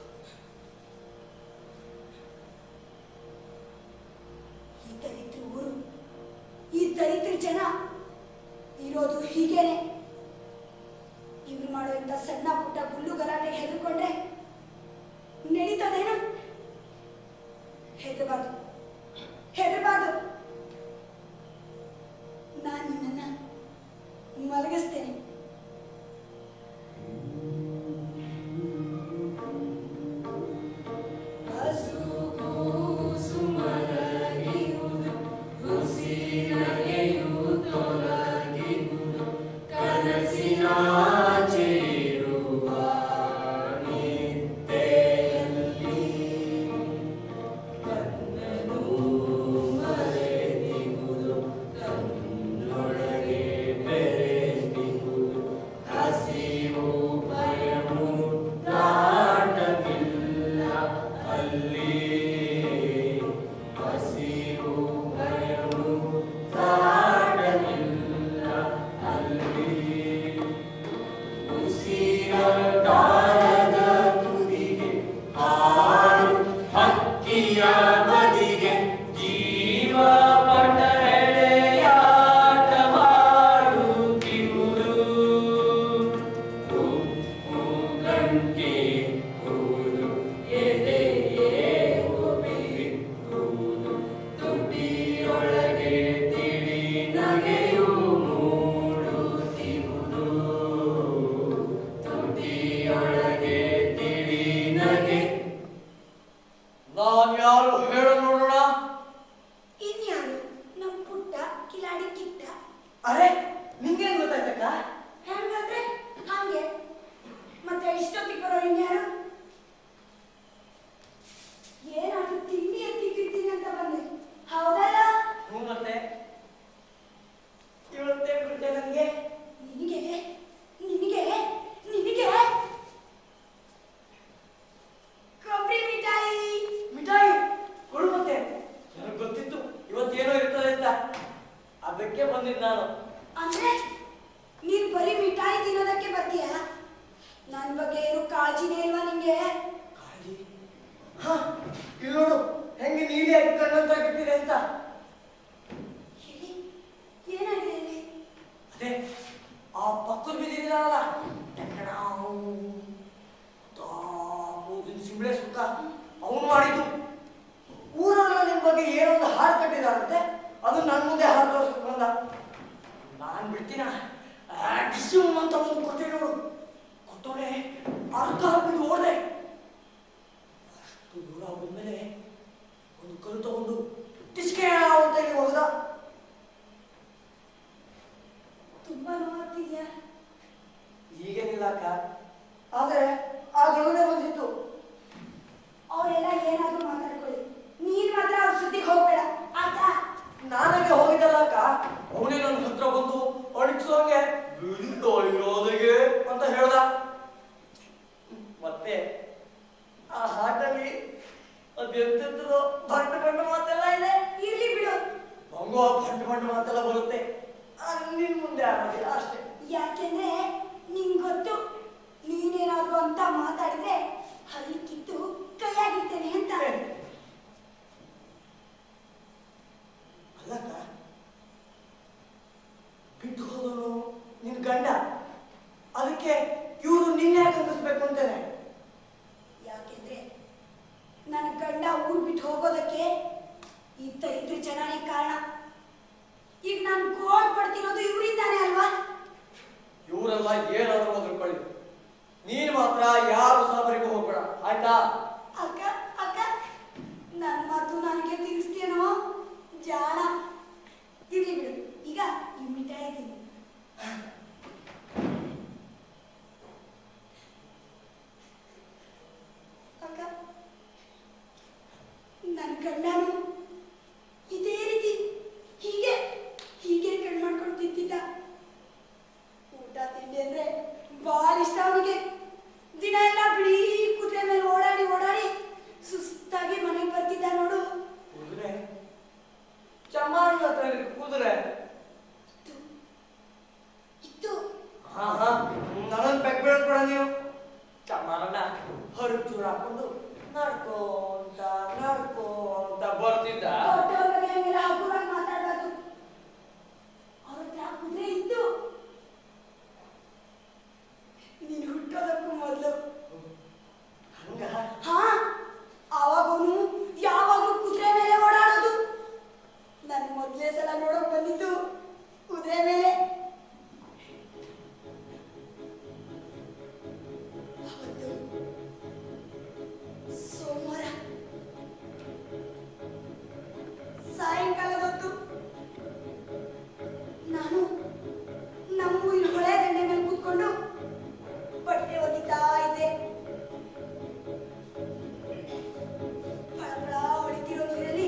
ಈ ದರಿದ್ರ ಊರು, ಈ ದರಿದ್ರ ಜನ ಇರೋದು ಹೀಗೇನೆ. ಇವ್ರು ಮಾಡೋ ಇಂಥ ಸಣ್ಣ ಪುಟ್ಟ ಗುಲ್ಲು ಗಲಾಟೆಗೆ ಹೆದರ್ಕೊಂಡ್ರೆ ನಡೀತದೇನು? ಹೆದರಬಾರ್ದು, ಹೆದರಬಾರ್ದು. ನಾನು ನಿನ್ನನ್ನ ಮಲಗಿಸ್ತೇನೆ. ಬಾಳ ಇಷ್ಟ ಅವನಿಗೆ. ದಿನ ಎಲ್ಲ ಬಿಡೀ ಕುದುರೆ ಮೇಲೆ ಓಡಾಡಿ ಓಡಾಡಿ ಹರಚೂರು ಹಾಕೊಂಡು ನಡ್ಕೊಂತ ನಡ್ಕೊಂತ ಬರ್ತಿದ್ದ. ದೊಡ್ಡವ್ರ ಬಗ್ಗೆ ಹಂಗೆಲ್ಲ ಹಗುರಾಗಿ ಮಾತಾಡ್ಬಾರ್ದು. ಅವ್ರ ಹತ್ರ ಕುದುರೆ ಇತ್ತು. ನೀನು ಹುಟ್ಟೋದಕ್ಕೂ ಮೊದಲು ಹಂಗ ಹಾ ಆವಾಗವನು ಯಾವಾಗಲೂ ಕುದುರೆ ಮೇಲೆ ಓಡಾಡೋದು. ನನ್ ಮೊದಲೇ ಸಲ ನೋಡಕ್ ಬಂದಿದ್ದು ಕುದುರೆ ಮೇಲೆ. ಅವತ್ತು ಸೋಮವಾರ ಸಾಯಂಕಾಲ ಹೊತ್ತು ನಾನು ನಮ್ಮೂರಿನ ಹೊಳೆ ದಂಡೆ ಮೇಲೆ ಕೂತ್ಕೊಂಡು ಬಟ್ಟೆ ಒಗಿತಾ ಇದ್ದೆ. ಫಳಫಳ ಹೊಡಿತಿರೋ ನೀರಲ್ಲಿ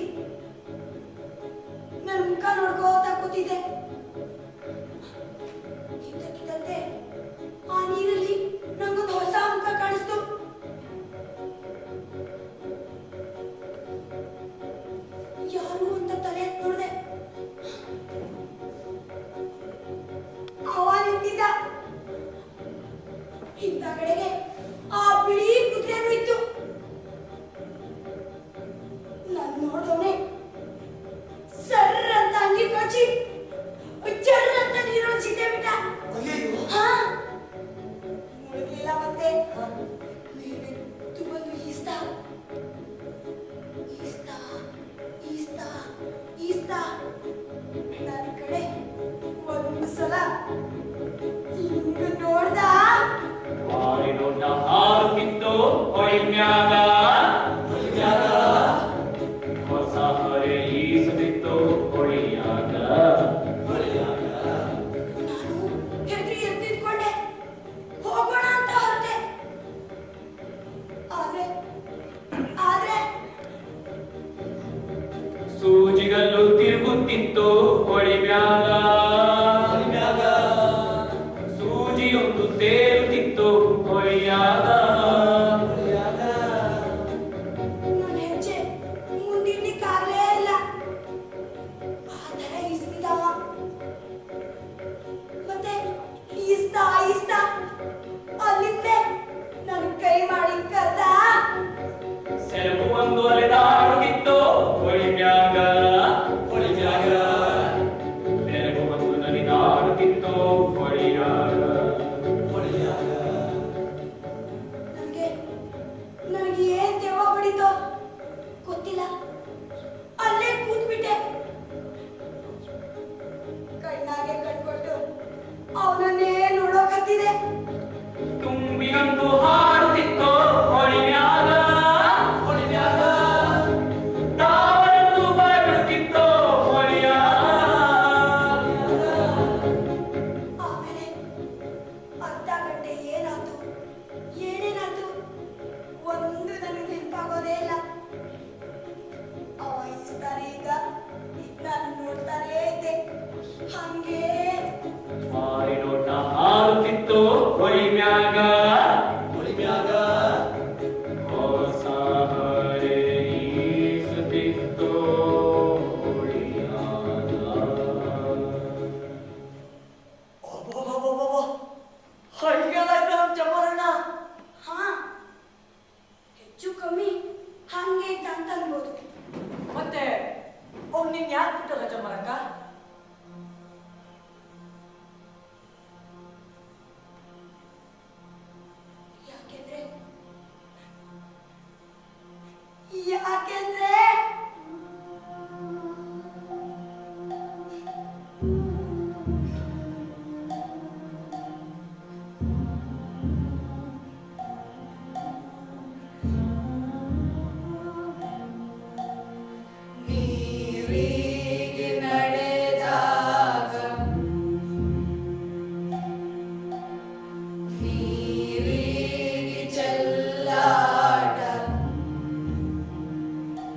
ನನ್ನ ಮುಖ ನೋಡ್ಕೋತಾ ಕೂತಿದ್ದೆ. ಇದ್ದಕ್ಕಿದ್ದಂತೆ ಆ ನೀರಲ್ಲಿ ನಂಗೊಂದು ಹೊಸ ಮುಖ ಕಾಣಿಸ್ತು. ಯಾರು ಅಂತ ತಲೆ ಎತ್ತಿ ನೋಡ್ದೆ. ಅವ ನಿಂತಿದ್ದ. ಹಿಂದಗಡೆಗೆ ಆ ಬಿಳಿ ಕುದುರೆನೂ ಇತ್ತು. ನಾನು ನೋಡೋನೆ ಸರ್ರ ಅಂತ ಅಂಗಿ ಕೊಚ್ಚಿ ಜರ್ರ ಅಂತ ನೀರೊಳಗೆ ಸಿದ್ದೆ ಬಿಟ್ಟ. ಹಾ ಮುಳುಗಿಲ್ಲ ಮತ್ತೆ. ನೀರೆತ್ತು ಬಂದು ಈಸ್ತಾ ಈಸ್ತಾ ಈಸ್ತಾ ಈಸ್ತಾ ನನ್ನ ಕಡೆ ಒಂದು ಸಲ ಹಿಂಗ ನೋಡ್ದ. ಮಾರಿ ದೊಡ್ಡ ಹಾರುತ್ತಿತ್ತು ಹೊಳಿಮ್ಯಾಗ, ಹೊಸ ಹೊರೆ ಈಸುತ್ತಿತ್ತು ಹೊಳಿಯಾಗ. ನಾನು ಹೆದ್ರಿ ಎದ್ದಿದ್ಕೊಂಡೆ ಹೋಗೋಣ ಅಂತ ಹೊರಟೆ. ಆದ್ರೆ ಆದ್ರೆ ಸೂಜಿಗಲ್ಲು ತಿರುಗುತ್ತಿತ್ತು ಹೊಳಿಮ್ಯಾಗ, ಸೂಜಿಯೊಂದು ತೇಲುತ್ತಿತ್ತು ಹೊಳಿಯಾಗ. ನನ್ನ ಹೆಜ್ಜೆ ಮುಂದಿಡ್ಲಿಕ್ಕಾಗ್ಲೇ ಇಲ್ಲ. ಆ ಥರ ಈಸ್ತಿದ್ದವ. ಮತ್ತೆ ಈಸ್ತಾ ಈಸ್ತಾ ಅಲ್ಲಿಂದೆ ನನ್ ಕೈ ಮಾಡಿ ಕರ್ದ. ಸೆರಗು ಒಂದು ಅಲೆದಾಡುತ್ತಿತ್ತು ಹೊಳಿಮ್ಯಾಗ, ಹೊಳಿಮ್ಯಾಗ. ಸೆರಗು ಒಂದು ನಲಿದಾಡುತ್ತಿತ್ತು ಹೊಳಿಯಾಗ, ಹೊಳಿಯಾಗ. ನನಗೆ ನನಗೆ ಏನ್ ದೆವ್ವ ಬಡಿತೋ ಗೊತ್ತಿಲ್ಲ. ಅಲ್ಲೇ ಕೂತ್ಬಿಟ್ಟೆ. ಕಣ್ಣಾಗೆ ಕಣ್ಕೊಟ್ಟು ಅವನನ್ನೇ ನೋಡೋಕತ್ತಿದೆ. ತುಂಬಿಗಂದು ಹಾಡುತ್ತಿತ್ತು ಹೊಳಿಮ್ಯಾಗ, ಹೊಳಿಮ್ಯಾಗ. ತಾವರನ್ನು ಬಾಯ್ಬಿಡುತ್ತಿತ್ತು ಹೊಳಿಯಾಗ. ಆಮೇಲೆ ಅರ್ಧ ಗಂಟೆ ಏನಾಯ್ತು ಏನೇನಾಯ್ತು ಒಂದು ನನಗೆ ನೆನಪಾಗೋದೇ ಇಲ್ಲ. ಅವ ಈಸ್ತಾನೆ ಇದ್ದ, ನಾನು ನೋಡ್ತಾನೇ ಇದ್ದೆ. ಹಂಗೆ ಮಾರಿ ದೊಡ್ಡ ಹಾರುತ್ತಿತ್ತು ಹೊಳಿಮ್ಯಾಗ, ಹೊಳಿಮ್ಯಾಗ. ಹೊಸ ಹೊರೆ ಈಸುತ್ತಿತ್ತು ಹೊಳಿಯಾಗ. ಅಬ್ಬಬ್ಬಬ್ಬಬ್ಬ. ಹಂಗೆಲ್ಲ ಇದ್ದ ನಮ್ ಚಮ್ಮರಣ್ಣ. ಹಾ ಹೆಚ್ಚು ಕಮ್ಮಿ ಹಂಗೆ ಇದ್ದ ಅಂತ ಅನ್ಬೋದು. ಮತ್ತೆ ಅವ್ನು ನಿನ್ ಯಾಕೆ ಬಿಟ್ಟಲ್ಲ ಚಮ್ಮರಕ್ಕ? ಯಾಕೆಂದ್ರೆ ಯಾಕೆಂದ್ರೆ ನೀರಿಗೆ ನಡೆದಾಗ ನೀರಿಗೆ ಚೆಲ್ಲಾಟ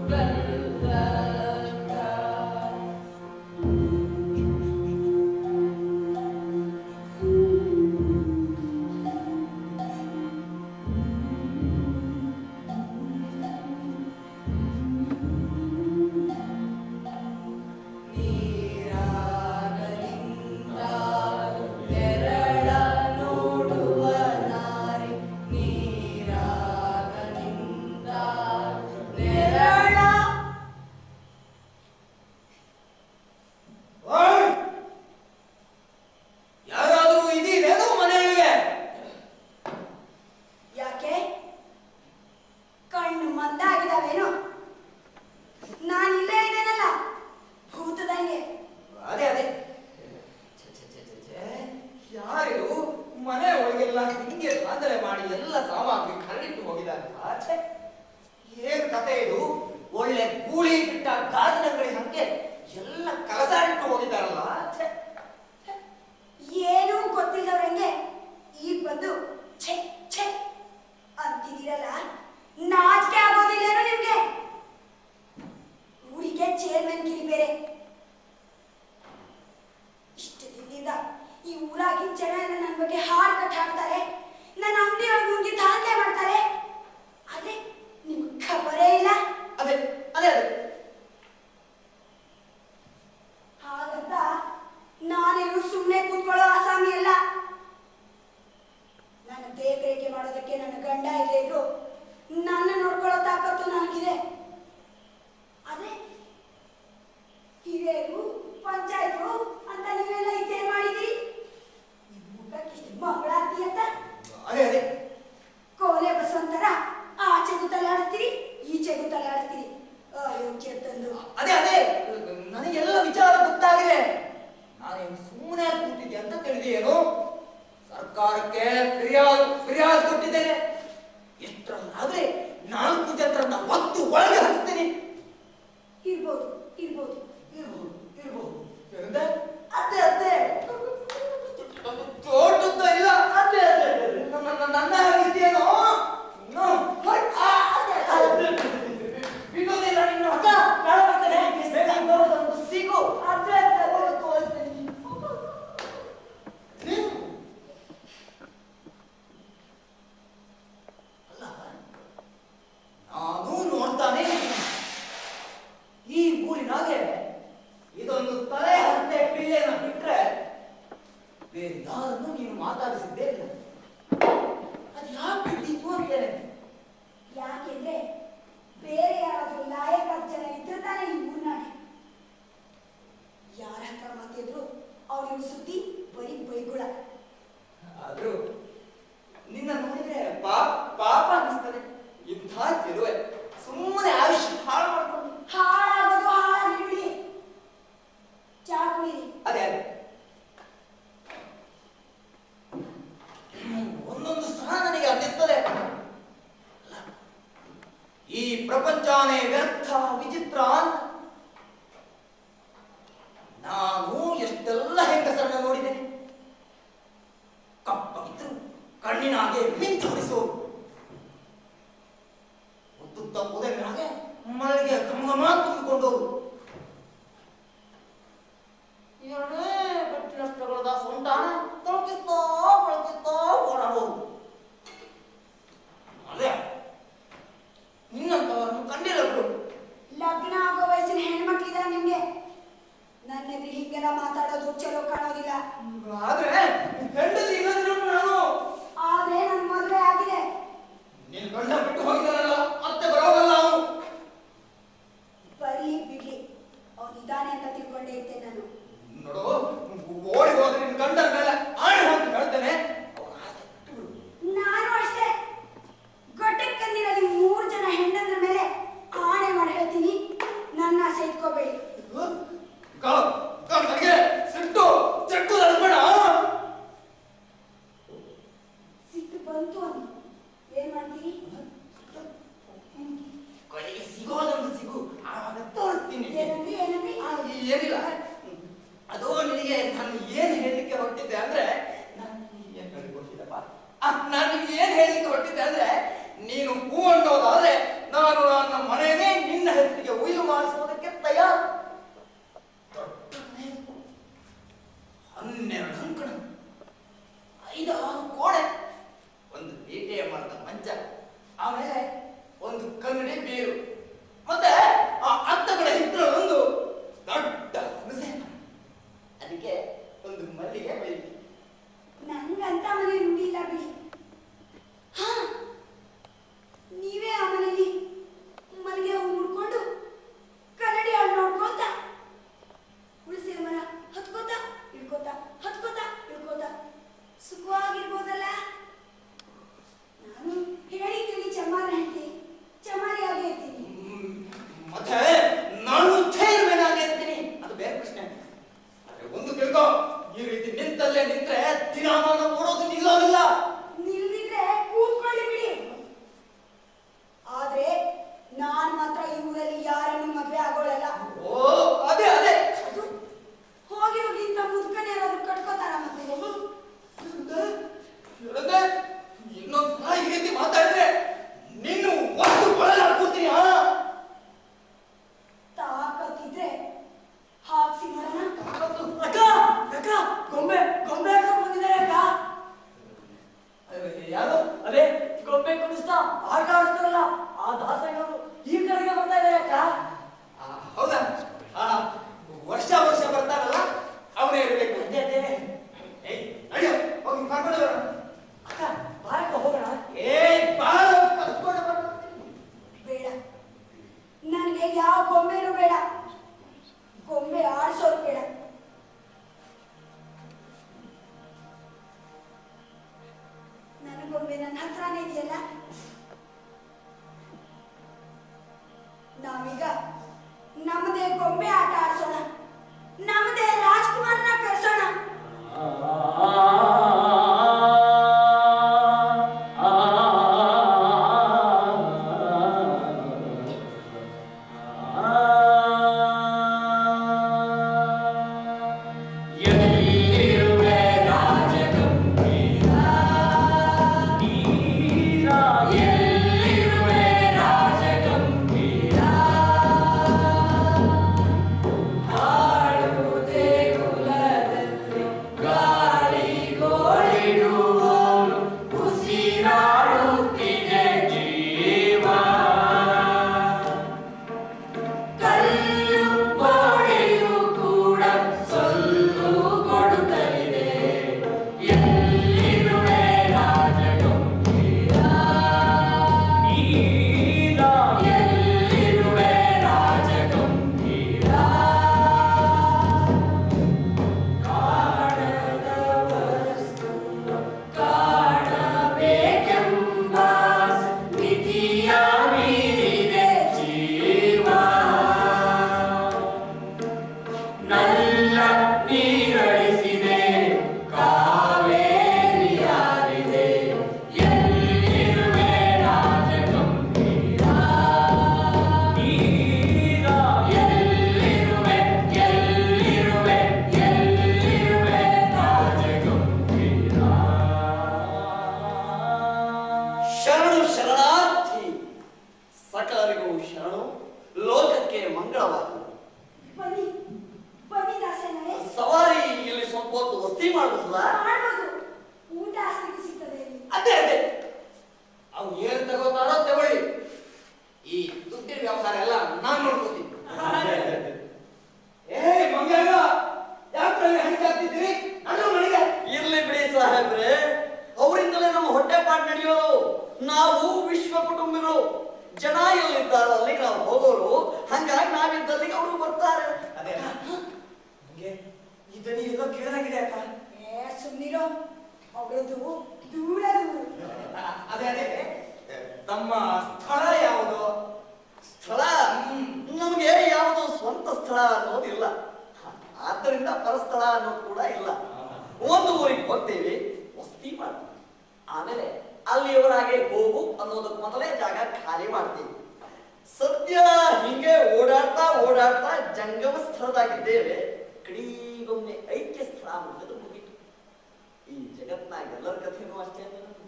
ನಾನು ನನ್ನ ಮನೆಯೇ ನಿನ್ನ ಹೆಸರು ಮತ್ತೆ ನಾನು ಇರ್ಬೇಕಾಗಿ ಇರ್ತೀನಿ, ಅದು ಬೇರೆ ಪ್ರಶ್ನೆ. ಆದ್ರೆ ಒಂದು ತಿಳ್ಕೊ, ಈ ರೀತಿ ನಿಂತಲ್ಲೇ ನಿಂತ್ರೆ ದಿನಮಾನ ಓಡೋದು ನಿಲ್ಲೋದಿಲ್ಲ. ನಿಲ್ದಿದ್ರೆ ಕೂತ್ಕೊಳ್ಳಿ ಬಿಡಿ. ಆದ್ರೆ ನಾನ್ ಮಾತ್ರ ಈ ಊರಲ್ಲಿ ಯಾರನ್ನು ಮದ್ವೆ ಆಗೋಳಲ್ಲ. ಓ ಅದೇ ಅದೇ ಅದು ಹೋಗಿ ಹೋಗಿ ಇಂತ ಮುದ್ಕನೆ ಯಾರಾದ್ರೂ ಕಟ್ಕೋತಾರ ಮತ್ತೆ? ಇನ್ನೊಂದು ಈ ರೀತಿ ಮಾತಾಡಿದ್ರೆ ನೀನು ಒಂದು ಒಳಗಾಡ್ಕೊಡ್ತೀನಿ. ತಾಕತ್ತಿದ್ರೆ ಹಾಕ್ಸಿ ನೋಡೋಣ. ಅಕ್ಕ ಅಕ್ಕ ಗೊಂಬೆ ಗೊಂಬೆ ಹಾಕೊಂಡು ಬಂದಿದ್ದಾರೆ ಅಕ್ಕ. ಯಾರು? ಅದೇ ಗೊಂಬೆ ಕುಣಿಸ್ತಾ ಆಟ ಆಡ್ತಾರಲ್ಲ ಆ ದಾಸಯ್ಯನವರು ಈ ಕಡೆಗೆ ಬರ್ತಾ ಇದ್ದಾರೆ ಅಕ್ಕ. ಆ, ಹೌದಾ? ಆ, ವರ್ಷ ವರ್ಷ ಬರ್ತಾರಲ್ಲ ಅವನೇ ಇರಬೇಕು. ಅದೇ ಅದೇ. ಏಯ್ ಅಯ್ಯೋ ಹೋಗಿ ಕರ್ಕೊಂಡು ಬರೋಣ. ಅಕ್ಕ ಬಾರಕ್ಕ ಹೋಗೋಣ. ಏಯ್ ಬಾರೋ ಕರ್ಕೊಂಡು ಬರೋಣ. ಬೇಡ, ನನಗೆ ಯಾವ ಗೊಂಬೆನೂ ಬೇಡ, ಗೊಂಬೆ ಆಡ್ಸೋರು ಬೇಡ. ನನ್ನ ಗೊಂಬೆ ನನ್ನ ಹತ್ರನೇ ಇದೆಯಲ್ಲ. ನಾವೀಗ ನಮ್ಮದೇ ಗೊಂಬೆ ಆಟ ಆಡ್ಸೋಣ, ನಮ್ಮದೇ ರಾಜ್ಕುಮಾರ್ನ ಕರೆಸೋಣ. ಬನ್ನಿ ಬನ್ನಿ ದಾಸಯ್ಯನವರೇ. ಸವಾರಿ ಇಲ್ಲಿ ಸ್ವಲ್ಪ ಹೊತ್ತು ವಸ್ತಿ ಮಾಡಬಹುದಾ? ಮಾಡ್ಬೋದು, ಊಟ ಅಷ್ಟಕ್ಕೆ ಸಿಗ್ತದೆ ಇಲ್ಲಿ. ಅದೇ ಅದೇ ಅವ್ನು ಏನ್ ತಗೋತಾರೋ ತಗೊಳ್ಳಿ, ಈ ದುಡ್ಡಿನ ವ್ಯವಹಾರ ಎಲ್ಲ ನಾನ್ ನೋಡ್ಕೋತೀನಿ. ಏ ಮಂಗ ಯಾಕೆ ಹಂಗಾಗ್ತಿದ್ದೀರಿ? ನಾನು ಮನೆಗೆ ಇರ್ಲಿ ಬಿಡಿ ಸಾಹೇಬ್ರೆ, ಅವರಿಂದಲೇ ನಮ್ಮ ಹೊಟ್ಟೆ ಪಾಟ್ ನಡೆಯೋದು. ನಾವು ವಿಶ್ವ ಕುಟುಂಬಿಗಳು, ಜನ ಎಲ್ಲಿದ್ದಾರೋ ಅಲ್ಲಿಗೆ ನಾವು ಹೋಗೋರು, ಹಂಗಾಗಿ ನಾವಿದ್ದಲ್ಲಿಗೆ ಅವರು ಬರ್ತಾರೆ. ಅದೇ ನಂಗೆ ಇದನ್ನ ಏನೋ ಕೇಳಾಗಿದೆ ಅಕ್ಕ. ಏ ಸುಮ್ಮನಿರೋ, ಅವರದ್ದು ದೂರ ದೂರ. ಅದೇ ಅದೇ ತಮ್ಮ ಸ್ಥಳ ಯಾವುದು? ಸ್ಥಳ ನಮಗೆ ಯಾವುದು ಸ್ವಂತ ಸ್ಥಳ ಅನ್ನೋದಿಲ್ಲ, ಆದ್ದರಿಂದ ಪರಸ್ಥಳ ಅನ್ನೋದು ಕೂಡ ಇಲ್ಲ. ಒಂದು ಊರಿಗೆ ಹೋಗ್ತೇವೆ, ವಸ್ತಿ ಮಾಡ್ತೀವಿ, ಆಮೇಲೆ ಅಲ್ಲಿಯವರಾಗೆ ಹೋಗು ಅನ್ನೋದಕ್ಕೆ ಮೊದಲೇ ಜಾಗ ಖಾಲಿ ಮಾಡ್ತೀವಿ. ಸದ್ಯ ಹಿಂಗೆ ಓಡಾಡ್ತಾ ಓಡಾಡ್ತಾ ಜಂಗಮ ಸ್ಥಳದಾಗಿದ್ದೇವೆ. ಕಡಿಗೊಮ್ಮೆ ಐಕ್ಯ ಸ್ಥಳ ಮುಗಿದು ಮುಗಿತು. ಈ ಜಗತ್ನಾಗ ಎಲ್ಲರ ಕಥೆನೂ ಅಷ್ಟೇ.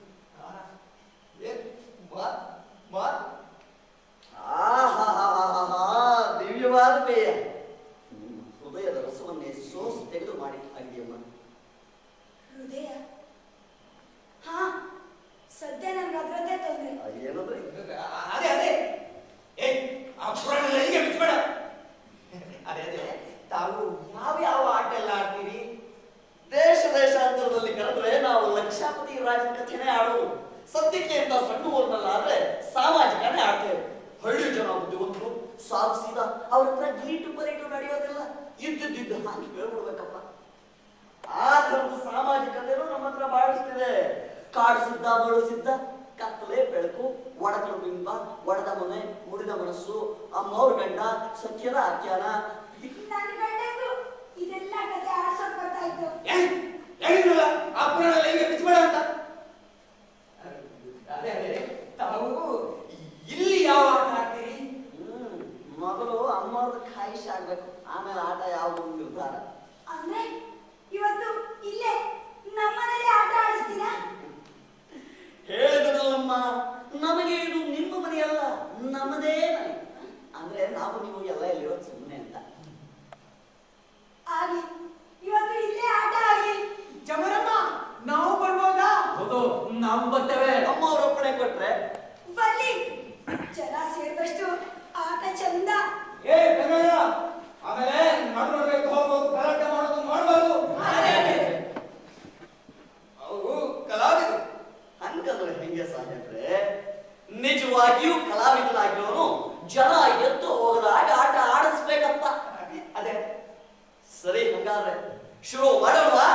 ದಿವ್ಯವಾದ ಪೇಯ, ಹೃದಯದ ರಸವನ್ನೇ ಸೋಸು ತೆಗೆದು ಮಾಡಿ ಅಡಿಗೆಯಮ್ಮ. ಹೃದಯ? ಹಾ, ಸದ್ಯ ನನ್ಗೆ ಅದರದ್ದೇ ತೊಂದರೆ. ಏನಂದ್ರೆ ಅದೇ ಅದೇ ಏ ಆ ಪುರಾಣ ಹೀಗೆ ಬಿಟ್ಬೇಡ. ಅದೇ ಅದೇ ತಾವು ಯಾವ ಯಾವ ಆಟ ಎಲ್ಲ ಆಡ್ತೀರಿ? ದೇಶ ದೇಶಾಂತರದಲ್ಲಿ ಕರೆದ್ರೆ ನಾವು ಲಕ್ಷಾಪತಿ ರಾಜನ ಕಥೆನೇ ಆಡೋದು. ಸದ್ಯಕ್ಕೆ ಅಂತ ಸಣ್ಣ ಊರಿನಲ್ಲಾದ್ರೆ ಸಾಮಾಜಿಕನೇ ಆಡ್ತೇವೆ. ಹಳ್ಳಿ ಜನ ಬುದ್ಧಿವಂತರು, ಸಾಧು ಸೀದಾ, ಅವ್ರ ಹತ್ರ ಗೀಟು ಬರೀಟು ನಡೆಯೋದಿಲ್ಲ, ಇದ್ದಿದ್ದು ಹಾಗೆ ಹೇಳ್ಬಿಡ್ಬೇಕಪ್ಪ. ಆ ಥರದ ಸಾಮಾಜಿಕತೆನೂ ನಮ್ಮ ಹತ್ರ ಬಹಳಷ್ಟಿದೆ. ಕಾಡು ಸಿದ್ಧ, ಬಳು ಸಿದ್ಧ, ಕತ್ತಲೆ ಬೆಳಕು, ಒಡಕಲು ಬಿಂಬ, ಒಡೆದ ಮನೆ, ಮುರಿದ ಮನಸ್ಸು, ಅಮ್ಮವ್ರ ಗಂಡ, ಸತ್ಯದ ಆಖ್ಯಾನ. ನನ್ನ ಗಂಡಂದು ಇದೆಲ್ಲ ಕತೆ ಆಡ್ಸೋಕ್ ಬರ್ತಾ ಇತ್ತು. ಹೇಳಿದ್ರಲ್ಲ ಆ ಪುರಾಣ ಹೆಂಗೆ ಬಿಚ್ಚಬೇಡ ಅಂತ. ಅದೇ ಅದೇ ತಾವು ಇಲ್ಲಿ ಯಾವ ಆಟ ಆಡ್ತೀರಿ? ಹ್ಮ್ ಮೊದಲು ಅಮ್ಮವ್ರದ್ದು ಖಾಯಿಷ್ ಆಗ್ಬೇಕು, ಆಮೇಲೆ ಆಟ ಯಾವ್ದು ನಿರ್ಧಾರ. ಅಂದ್ರೆ ಇವತ್ತು ಇಲ್ಲೇ ನಮ್ಮನೇಲಿ ಆಟ ಆಡಿಸ್ತೀರಾ? ಹೇಳಿದ್ರಲ್ಲಮ್ಮ, ನಮಗೆ ಇದು ನಿಮ್ಮ ಮನೆಯಲ್ಲ, ನಮ್ಮದೇ ಮನೆ. ಅಂದ್ರೆ ನಾವು ನೀವು ಎಲ್ಲ ಎಲ್ಲಿರೋದು ಸುಮ್ಮನೆ ಅಂತ. ಆಗಿ ಇವತ್ತು ಇಲ್ಲೇ ಆಟ ಆಗಿ. ಜಮರಮ್ಮ ನಾವು ಬರ್ಬೋದಾ? ಹೌದು, ನಾವು ಬರ್ತೇವೆ. ಅಮ್ಮವ್ರ ಒಪ್ಪಣೆ ಕೊಟ್ರೆ ಬನ್ನಿ, ಜನ ಸೇರಿದಷ್ಟು ಆಟ ಚಂದ. ಏ ಕನ್ನಡ, ಆಮೇಲೆ ನಡುವಬೇಕು ಹೋಗೋದು, ಗಲಾಟೆ ಮಾಡೋದು ಮಾಡಬಾರ್ದು. ಅವು ಕಲಾವಿದರು. ಹಂಗಂದ್ರೆ ಹೆಂಗೆ ಸಾಧ್ಯಂದ್ರೆ, ನಿಜವಾಗಿಯೂ ಕಲಾವಿದನಾಗಿರೋನು ಜನ ಎದ್ದು ಹೋಗದಾಗ ಆಟ ಆಡಿಸ್ಬೇಕಂತ. ಅದೇ ಸರಿ, ಹಂಗಾದ್ರೆ ಶುರು ಮಾಡೋಣವಾ?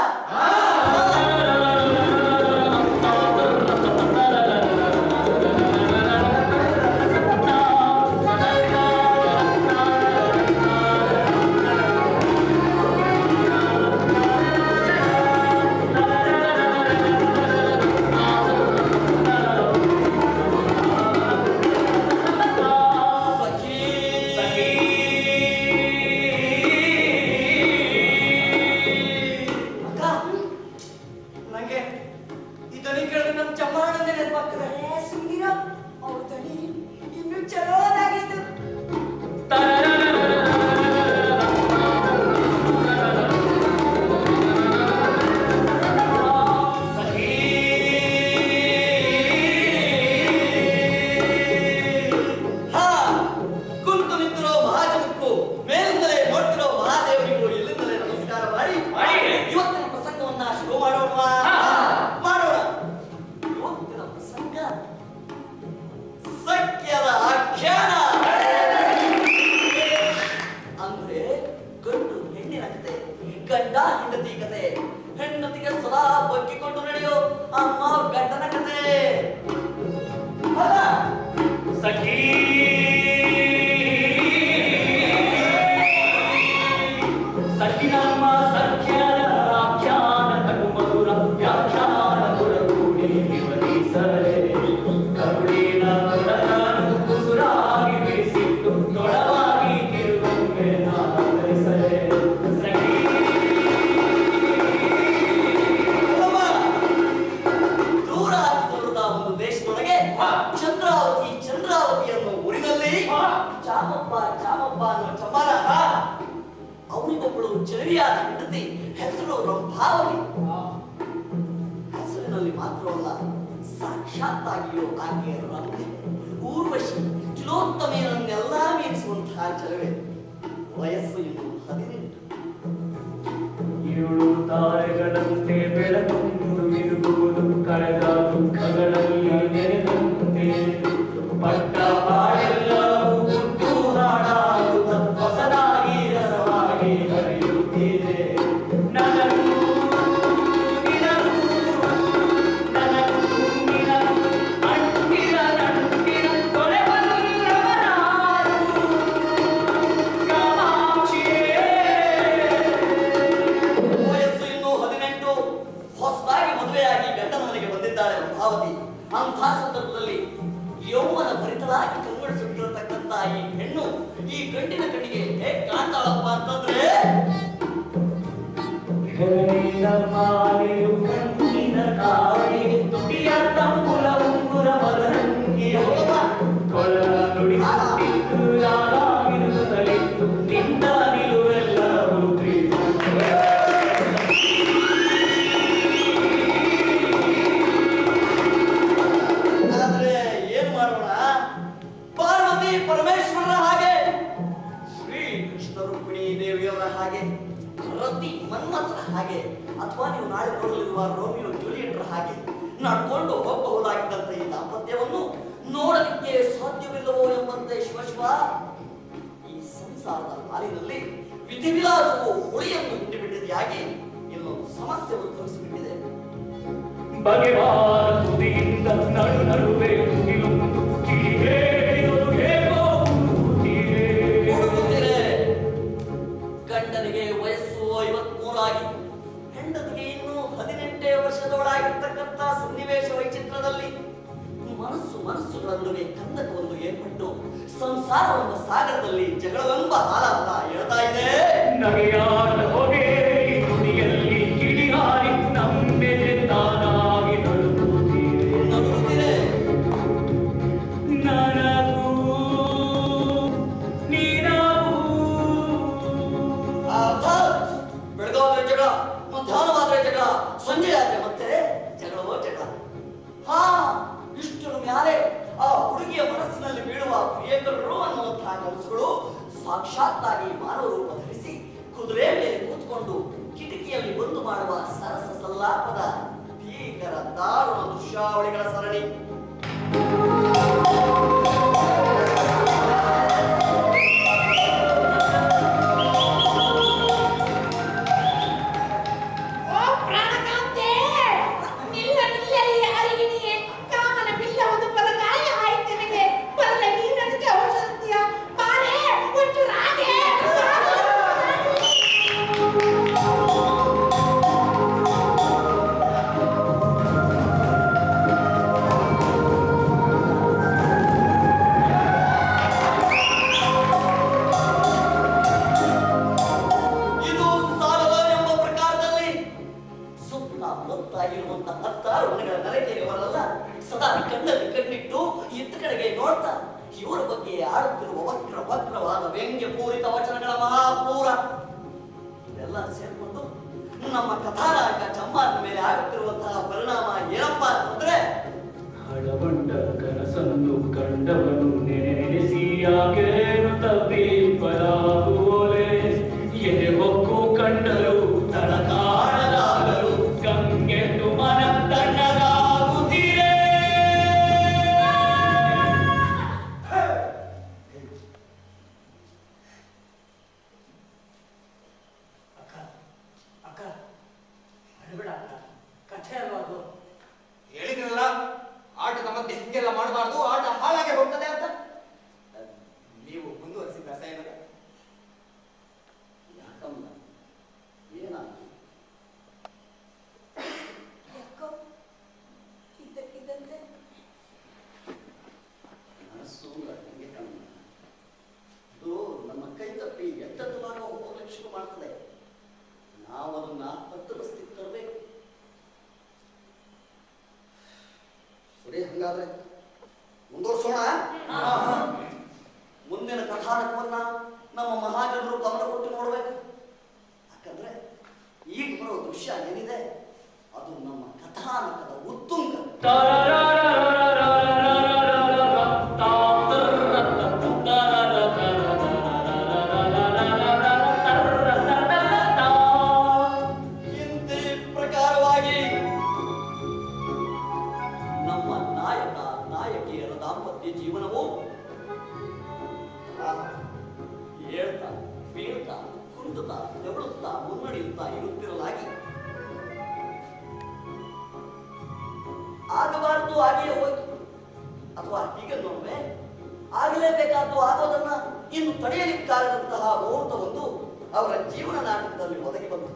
ಭಗವಾನ್ ತುದಿಯಿಂದ ನಡು ನಡು ಮ್ಯಾಲೆ ಆ ಹುಡುಗಿಯ ಮನಸ್ಸಿನಲ್ಲಿ ಬೀಳುವ ಪ್ರಿಯಕರರು ಅನ್ನುವಂತಹ ಕನಸುಗಳು ಸಾಕ್ಷಾತ್ತಾಗಿ ಮಾನವ ರೂಪ ಧರಿಸಿ ಕುದುರೆ ಮೇಲೆ ಕೂತ್ಕೊಂಡು ಕಿಟಕಿಯಲ್ಲಿ ಒಂದು ಮಾಡುವ ಸರಸ ಸಲ್ಲಾಪದ ಭೀಕರ ದಾರುಣ ದೃಶ್ಯಾವಳಿಗಳ ಸರಣಿ. ನಮ್ಮ ಕಥಾನಾಯಕ ಚಮ್ಮಾರನ ಮೇಲೆ ಆಗುತ್ತಿರುವಂತಹ ಪರಿಣಾಮ ಏನಪ್ಪ ಅಂತಂದ್ರೆ, ಹಳಬಂಡ ಕನಸನ್ನು ಕಂಡವನು ನೆನೆಸಿ ಯಾಕೇನು ತಪ್ಪಿ ಪರಾಗುವಲೆ ಎದೆ ಹೊಕ್ಕು ಕಂಡರು ತಡ ಕಾಣಲಾಗರು ಕಂಗೆಟ್ಟು ಮನ ತಣ್ಣಗಾಗುತ್ತಿದೆ. ಅಕ್ಕ ಅಕ್ಕ ಅಳಬೇಡ ಅಕ್ಕ, ಕಥೆ ಅಲ್ವಾ ಅದು? ಹೇಳಿದ್ರಲ್ಲ ಆಟದ ಮಧ್ಯೆ ಹಿಂಗೆಲ್ಲ ಮಾಡಬಾರ್ದು, ಆಟ ಹಾಳಾಗೆ ಹೋಗ್ತದೆ ಅಂತ. ನೀವು ಮುಂದುವರಿಸಿದ ರಸಾಯನ ಯಾಕಮ್ಮ ಏನಾಯ್ತು? ಯಾಕೋ ಇದ್ದಕ್ಕಿದ್ದಂತೆ ಮನಸ್ಸು ಹಂಗೆ ಕಮ್ಮ. ಇದು ನಮ್ಮ ಕೈ ತಪ್ಪಿ ಎತ್ತತ್ತುವಾಗ ಹೋಗಲಿಕ್ಕೆ ಶುರು ಮಾಡ್ತದೆ. ನಾವು ಅದನ್ನ ಹತ್ತರಿಸ್ತಿಗೆ ತರಬೇಕು. ಸರಿ, ಹಂಗಾದ್ರೆ ಮುಂದುವರ್ಸೋಣ. ಮುಂದಿನ ಕಥಾನಕವನ್ನ ನಮ್ಮ ಮಹಾಜನರು ಗಮನ ಕೊಟ್ಟು ನೋಡ್ಬೇಕು. ಯಾಕಂದ್ರೆ ಈಗ ಬರೋ ದೃಶ್ಯ ಏನಿದೆ ಅದು ನಮ್ಮ ಕಥಾನಕದ ಉತ್ತುಂಗ. ಇಂತಿ ಪ್ರಕಾರವಾಗಿ ನಮ್ಮ ನಾಯಕ ನಾಯಕಿಯರ ದಾಂಪತ್ಯ ಜೀವನವು ಹೇಳ್ತಾ ಬೀಳ್ತಾ ಕುಂದುತ್ತಾ ತೆವಳುತ್ತಾ ಮುನ್ನಡೆಯುತ್ತಾ ಇರುತ್ತಿರಲಾಗಿ ಆಗಬಾರದು ಹಾಗೆಯೇ ಹೋಯ್ತು. ಅಥವಾ ಹೀಗೆ ನೋಡುವೆ, ಆಗಲೇಬೇಕಾದ್ದು ಆಗೋದನ್ನ ಇನ್ನು ತಡೆಯಲಿಕ್ಕಾಗದಂತಹ ಮುಹೂರ್ತವೊಂದು ಅವರ ಜೀವನ ನಾಟಕದಲ್ಲಿ ಒದಗಿ ಬಂತು.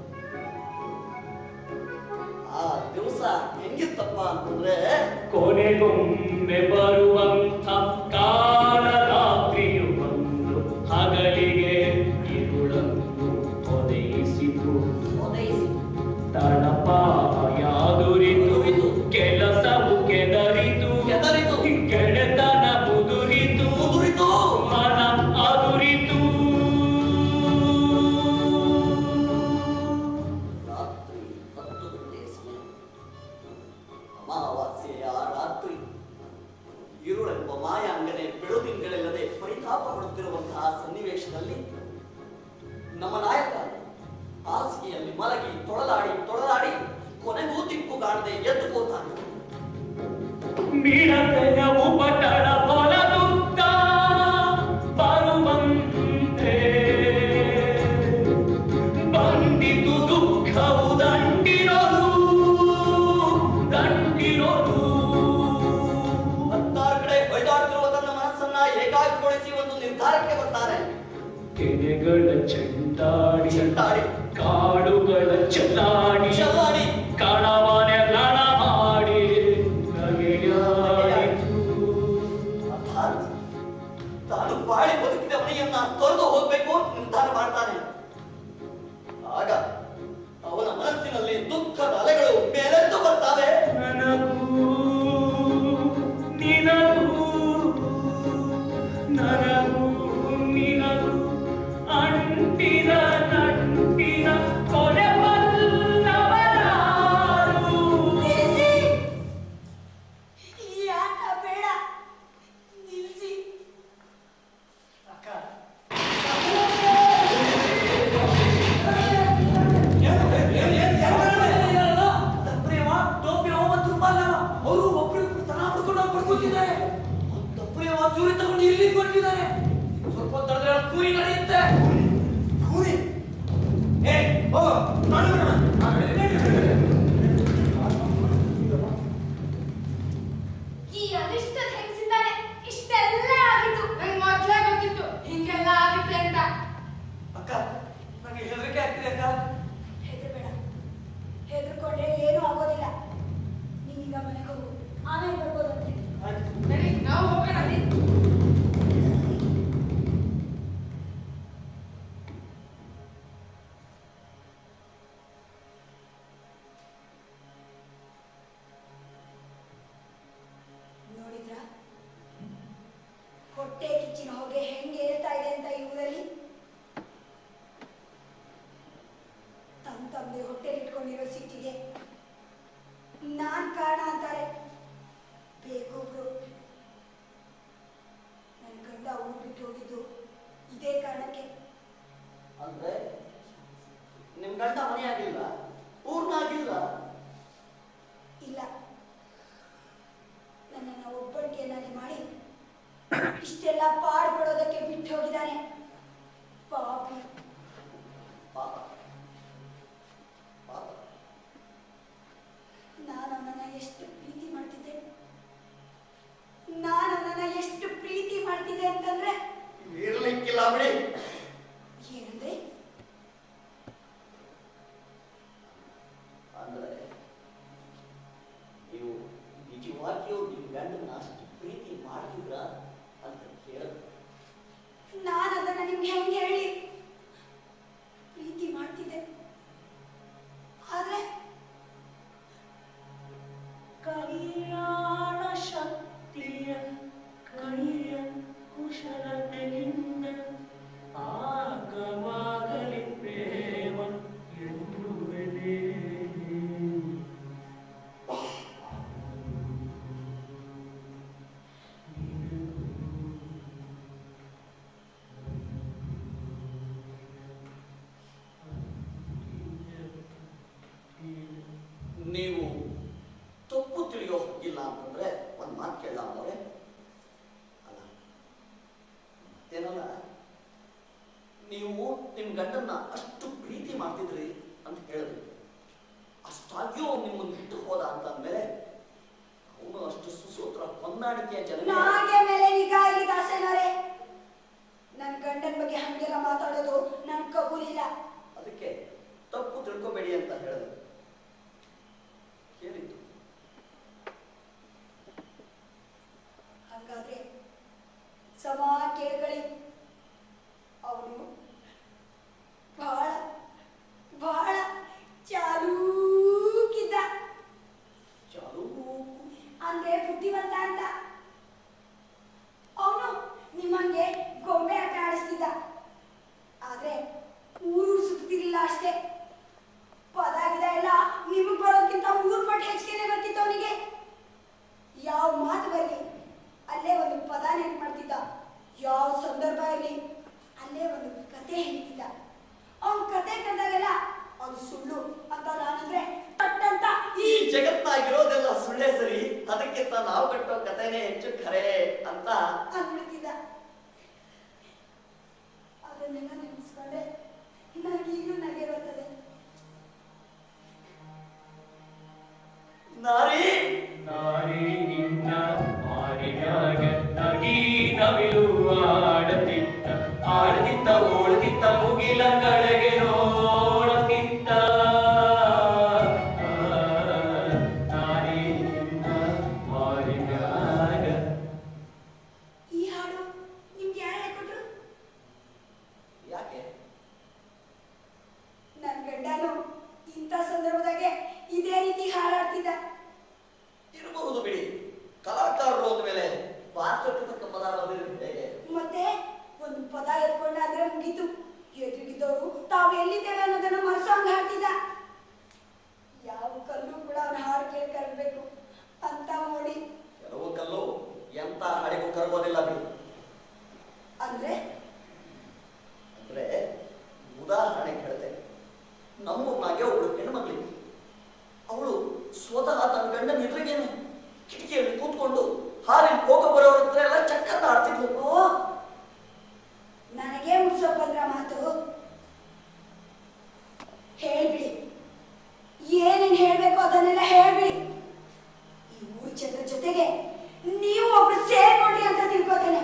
ಆ ದಿವಸ ಹೆಂಗಿತ್ತಪ್ಪ ಅಂತಂದ್ರೆ, ಕೊನೆಗೊಮ್ಮೆ ಬರುವಂಥ ಕಾಲ ರಾತ್ರಿಯು ಬಂದು ಹಗಲಿಗೆ ಇರುಳನ್ನು ಒದಗಿಸಿತು. ಒದಗಿಸಿ ತಳಪಾಯಾದುರಿತು, ಕೆಲಸವು ಕೆದರಿತು, ಕೆದರಿತು, ಗೆಳೆತನ ಮುದುರಿತು, ಮುದುರಿತು, ಮನ ಅದುರಿತು. ರಾತ್ರಿ ಹತ್ತು ಗಂಟೆ ಸಮಯ, ಅಮಾವಾಸ್ಯೆಯ ರಾತ್ರಿ, ಇರುಳೆಂಬ ಮಾಯಾಂಗನೆ ಬೆಳುದಿಂಗಳಿಲ್ಲದೆ ಪರಿತಾಪ ಪಡುತ್ತಿರುವಂತಹ ಸನ್ನಿವೇಶದಲ್ಲಿ ನಮ್ಮ ನಾಯಕ ಹಾಸಿಗೆಯಲ್ಲಿ ಮಲಗಿ ತೊಳಲಾಡಿ ತೊಳಲಾಡಿ ಕೊನೆಗೂ ದಿಕ್ಕು ಕಾಣದೆ ಎದ್ದುಕೋತಾನೆ. ಮಿಡತೆಯ ಉಪಟಳ ಹೊಲದುತ್ತ ಬರುವಂತೆ ಬಂದಿತು ದುಃಖವು ದಂಡಿರೋದು ದಂಡಿರೋದು. ಹತ್ತಾರು ಕಡೆ ಹೊಯ್ದಾಡ್ತಿರುವ ತನ್ನ ಮನಸ್ಸನ್ನ ಏಕಾಗ್ರಗೊಳಿಸಿ ಒಂದು ನಿರ್ಧಾರಕ್ಕೆ ಬರ್ತಾನೆ. ಕೆನೆಗಳ ಚೆಂಟಾಡಿ ಚೆಂಟಾಡಿ ಕಾಡುಗಳ ಚೆಲ್ಲಾಡಿ ಚೆಲ್ಲಾಡಿ ಕಣವನೆಲ್ಲ ಮಾಡಿ ನಗೆಯಾಡಿತು. ಅರ್ಥಾತ್ ತಾನು ಬಾಳಿ ಬದುಕಿದ ಮನೆಯನ್ನ ತೊರೆದು ಹೋಗ್ಬೇಕು ಅಂತ ನಿರ್ಧಾರ ಮಾಡ್ತಾನೆ. ಆಗ ಅವನ ಮನಸ್ಸಿನಲ್ಲಿ ದುಃಖದ ಅಲೆಗಳು ಮೇಲೆದ್ದು ಬರ್ತಾವೆ. ನನಗೂ ನಿನಗೂ ನನಗೂ ನಿನಗೂ ಅಂಟಿದ ನಂಟಿನ ಕೊನೆ ಬಲ್ಲವರಾರು. ನಿಲ್ಲಿಸಿ. ಈ ಆಟ ಬೇಡ. ನಡೆಯುತ್ತೆ. ಧೂರಿ ಏ ಓ ನೋಡು ಈ ಅನಿಷ್ಟದ ಹೆಂಗಸಿಂದಾನೆ ಇಷ್ಟೆಲ್ಲ ಆಗಿತ್ತು. ನಂಗೆ ಮೊದ್ಲೇ ಗೊತ್ತಿತ್ತು ಹಿಂಗೆಲ್ಲ ಆಗುತ್ತೆ ಅಂತ. ಅಕ್ಕ ನನಗೆ ಹೆದರಿಕೆ ಆಗ್ತಿದೆ ಅಕ್ಕ. ಹೆದರ್ಬೇಡ, ಹೆದರ್ಕೊಂಡ್ರೆ ಏನೂ ಆಗೋದಿಲ್ಲ. ನೀನೀಗ ಮನೆಗೆ ಹೋಗು, ಆಮೇಲೆ ಬರ್ಬೋದಂತೆ. ನಡಿ, ನಾವು ಹೋಗೋಣ. ಅಲ್ಲಿ ನೋಡಿದ್ರ ಹೊಟ್ಟೆ ಕಿಚ್ಚಿನ ಹೊಗೆ ಹೆಂಗೆ ಏಳ್ತಾ ಇದೆ ಅಂತ ಈ ಊರಲ್ಲಿ. ತಮ್ಮ ತಮ್ಮದೇ ಹೊಟ್ಟೆಲಿ ಇಟ್ಕೊಂಡಿರೋ ಸಿಟ್ಟಿಗೆ ನಾನ್ ಕಾರಣ ಅಂತಾರೆ. ಬೇಕೊಬ್ರು ನನ್ನ ಗಂಡ ಊರು ಬಿಟ್ಟು ಹೋಗಿದ್ದು ಇದೇ ಕಾರಣಕ್ಕೆ. ಅಂದ್ರೆ ನಿಮ್ ಗಂಡ ಮನೆ ಆಗಿಲ್ಲ, ಊರ್ನಾಗಿಲ್ಲ? ಇಲ್ಲ, ನನ್ನನ್ನು ಒಬ್ಬಳಿಕೆಯನ್ನಾಗಿ ಮಾಡಿ ಇಷ್ಟೆಲ್ಲ ಪಾಡ್ಪಡೋದಕ್ಕೆ ಬಿಟ್ಟು ಹೋಗಿದ್ದಾನೆ ಪಾಪಿ. ಪಾಪ ಪಾಪ. ನಾನು ಅವನನ್ನ ಎಷ್ಟು ಪ್ರೀತಿ ಮಾಡ್ತಿದ್ದೆ, ನಾನು ಅವನನ್ನ ಎಷ್ಟು ಪ್ರೀತಿ ಮಾಡ್ತಿದ್ದೆ ಅಂತಂದ್ರೆ ಇರ್ಲಿಕ್ಕಿಲ್ಲ ಬಿಡಿ. ಏನಂದ್ರೆ ಅಂದ್ರೆ ನೀವು ನಿಜವಾಗಿಯೂ ನಿಮ್ ಗಂಡನ ಅಷ್ಟು ಪ್ರೀತಿ ಮಾಡಿದ್ರ ಅಂತ ಕೇಳಿದ್ರು. ನಾನು ಅದನ್ನ ನಿಮ್ಗೆ ಹೆಂಗೆ ಹೇಳಿ? ಪ್ರೀತಿ ಮಾಡ್ತಿದ್ದೆ, ಆದ್ರೆ ಕಲ್ಯಾಣ ಶಕ್ತಿಯ ಕೈಯ ಕುಶಲತೆಯಿಂದ ಆಗವಾಗಲಿ ಪ್ರೇಮ ಎನ್ನುವುದೇ. ನೀವು ತಪ್ಪು ತಿಳಿಯೋ ಹೋಗಿಲ್ಲ ಅಂತಂದ್ರೆ ಒಂದ್ ಮಾತು ಕೇಳ ಅವರೇ. ಅಲ್ಲ ಮತ್ತೇನಲ್ಲ, ನೀವು ನಿಮ್ ಗಂಡನ್ನ ಅಷ್ಟು ಪ್ರೀತಿ ಮಾಡ್ತಿದ್ರಿ ಅಂತ ಹೇಳಿದ್ರಿ. ಅಷ್ಟಾಗಿಯೂ ನಿಮ್ಮನ್ನು ಬಿಟ್ಟು ಹೋದ ಅಂತ ಅಂದ್ಮೇಲೆ ಅವನು ಅಷ್ಟು ಸುಸೂತ್ರ ಹೊಂದಾಣಿಕೆಯ ಜನ ನಾಗೆ ಮೇಲೆ ನಿಗಾ ಇಲ್ಲಿ ದಾಸೇನವರೇ. ನನ್ನ ಗಂಡನ ಬಗ್ಗೆ ಹಂಗೆಲ್ಲ ಮಾತಾಡೋದು ನನ್ ಕಬೂಲಿಲ್ಲ. ಅದಕ್ಕೆ ತಪ್ಪು ತಿಳ್ಕೊಬೇಡಿ ಅಂತ ಹೇಳಿದ್ರು. ಹೇಳಿದ್ದು ಹಾಗಾದ್ರೆ ಸಮ ಕೇಳ್ಕೊಳ್ಳಿ. ಅವನು ಬಹಳ ಬಹಳ ಚಾಲೂಕಿದ್ದ, ಚಾಲು ಅಂದ್ರೆ ಬುದ್ಧಿವಂತ ಅಂತ. ಅವನು ನಿಮ್ಮಂಗೆ ಗೊಂಬೆ ಆಟ ಆಡಿಸ್ತಿದ್ದ, ಆದ್ರೆ ಊರು ಸುತ್ತಿರ್ಲಿಲ್ಲ ಅಷ್ಟೇ. ಪದ ಗಿದ ಎಲ್ಲ ನಿಮಗ್ ಬರೋದಕ್ಕಿಂತ ಮೂರು ಪಟ್ಟು ಹೆಚ್ಚಿಗೆನೆ ಬರ್ತಿತ್ತು ಅವನಿಗೆ. ಯಾವ ಮಾತು ಬರಲಿ ಅಲ್ಲೇ ಒಂದು ಪದ ನೆನ್ಪು ಮಾಡ್ತಿದ್ದ, ಯಾವ ಸಂದರ್ಭ ಇರಲಿ ಅಲ್ಲೇ ಒಂದು ಕತೆ ಹೇಳ್ತಿದ್ದ. ಅವನ ಕತೆ ಕಂಡಾಗೆಲ್ಲ ಅದು ಸುಳ್ಳು ಅಂತ ನಾನಂದ್ರೆ ಪಟ್ಟಂತ ಈ ಜಗತ್ತಾಗಿರೋದೆಲ್ಲ ಸುಳ್ಳೇ ಸರಿ, ಅದಕ್ಕಿಂತ ನಾವು ಕಟ್ಟೋ ಕಥೆನೇ ಹೆಚ್ಚು ಖರೆ ಅಂತ ಅಂದ್ಬಿಡ್ತಿದ್ದ. ಅದನ್ನೆಲ್ಲ ನೆನೆಸ್ಕೊಂಡೆ ನನಗೀಗಲೂ ನಗೆ ಬರ್ತದೆ. ನಾರಿ ನಾರಿ ನಿನ್ನ ಮಾರಿಯಾಗ ನಗಿ ನವಿಲು ಆಡತಿತ್ತ, ಆಡತಿತ್ತ ಓಡ್ತಿತ್ತ ಮುಗಿಲ ಕಡೆಗೆ ನೋಡತಿತ್ತ. ನಾರಿ ನಿನ್ನ ಮಾರಿಯಾಗ. ಈ ಹಾಡು ನಿಮ್ಗೆ ಯಾರು ಹೇಳ್ಕೊಟ್ರು? ಯಾಕೆ ನನ್ನ ಗಂಡನು ಇಂಥ ಸಂದರ್ಭದಾಗೆ ಇದೇ ರೀತಿ ಹಾಡಾಡ್ತಿದ್ದ. ಇರಬಹುದು ಬಿಡಿ, ಕಲಾಕಾರರು ಹೋದ್ಮೇಲೆ ಪಾತ್ರಕ್ಕೆ ತಕ್ಕ ಪದ ಬರೆದಿರುತ್ತೆ ಹೇಗೆ? ಮತ್ತೆ ಒಂದು ಪದ ಎತ್ಕೊಂಡ ಅಂದ್ರೆ ಮುಗೀತು. ಎದುರಿಗಿದ್ದವರು ತಾವು ಎಲ್ಲಿದ್ದೇವೆ ಅನ್ನೋದನ್ನ ಮನಸ್ಸಂಗ್ ಹಾಡ್ತಿದ್ದ. ಯಾವ ಕಲ್ಲು ಕೂಡ ಅವನ ಹಾಡು ಕೇಳಿ ಕರಬೇಕು ಅಂತ ನೋಡಿ. ಕೆಲವು ಕಲ್ಲು ಎಂತ ಹಾಡಿಗೂ ಕರಗೋದಿಲ್ಲ ಬಿಡಿ. ಅಂದ್ರೆ ಅಂದ್ರೆ ಉದಾಹರಣೆ ಹೇಳ್ತೇನೆ. ನಮ್ಮೂರ್ನಾಗೆ ಒಬ್ಳು ಹೆಣ್ಮಕ್ಳಿಗೆ, ಅವಳು ಸ್ವತಃ ತನ್ನ ಗಂಡನ ಎದುರಿಗೇನೆ ಕಿಟಕಿಯಲ್ಲಿ ಕೂತ್ಕೊಂಡು ಹಾರಿನ ಹೋಗ ಬರೋರ ಹತ್ರ ಎಲ್ಲ ಚಕ್ಕಂತ ಆಡ್ತಿದ್ಲು. ಓ, ನನಗೆ ಮುಗಿಸೋ ಬಂದ ಮಾತು? ಹೇಳ್ಬಿಡಿ, ಏನೇನ್ ಹೇಳ್ಬೇಕು ಅದನ್ನೆಲ್ಲ ಹೇಳ್ಬಿಡಿ. ಈ ಮೂರು ಜನರ ಜೊತೆಗೆ ನೀವು ಒಬ್ರು ಸೇರ್ಕೊಳ್ಳಿ ಅಂತ ತಿಳ್ಕೊತೇನೆ.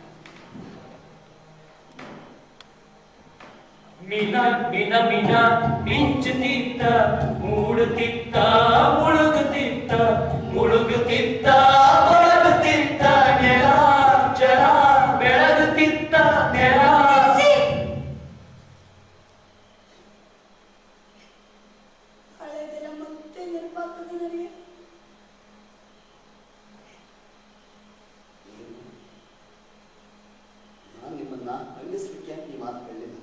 ಮಿನ ಮಿನ ಮಿನ ಮಿಂಚುತ್ತಿತ್ತ ಮೂಡುತ್ತಿತ್ತ ಮುಳುಗುತ್ತಿತ್ತ ಮುಳುಗುತ್ತಿತ್ತ ಮುಳುಗುತ್ತಿತ್ತ ನೆಲ ಜಲ ಬೆಳಗುತ್ತಿತ್ತ ನೆಲ. ಹಳೆದೆಲ್ಲ ಮತ್ತೆ ನೆನಪಾಗ್ತದೆ ನನಗೆ. ನಾನು ನಿಮ್ಮನ್ನ ಅಂಗಿಸ್ಲಿಕ್ಕೆ ಅಂತ ಈ ಮಾತು ಹೇಳಿಲ್ಲ.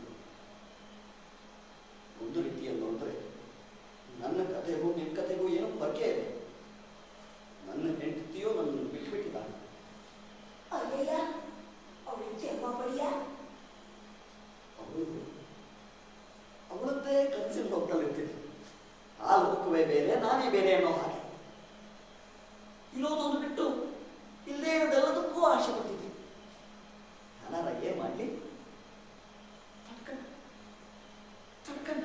ಒಂದು ರೀತಿಯಲ್ಲಿ ನೋಡಿದ್ರೆ ನನ್ನ ಕಥೆಗೂ ನಿಮ್ಮ ಕಥೆಗೂ ಏನೋ ಫರ್ಕೆ ಇದೆ. ನನ್ನ ಹೆಂಡತಿಯೋ ನನ್ನನ್ನು ಬಿಟ್ಟುಬಿಟ್ಟಿದ್ದಾಳೆ. ಅಯ್ಯಯ್ಯ, ಅವಳು ಜನ್ಮ ಬಳಿಯ ಅವಳು ಅವಳದ್ದೇ ಕನಸಿನ ಲೋಕದಲ್ಲಿರ್ತೀನಿ. ಆ ಲೋಕವೇ ಬೇರೆ, ನಾನೇ ಬೇರೆ ಅನ್ನೋ ಹಾಗೆ. ಇರೋದೊಂದು ಬಿಟ್ಟು ಇಲ್ಲದೇ ಇರೋದೆಲ್ಲದಕ್ಕೂ ಆಸೆ ಪಡ್ತಿದ್ದೆ. ನಾನಾರ ಏನ್ ಮಾಡ್ಲಿ? ತಡ್ಕಂಡು ತಡ್ಕಂಡು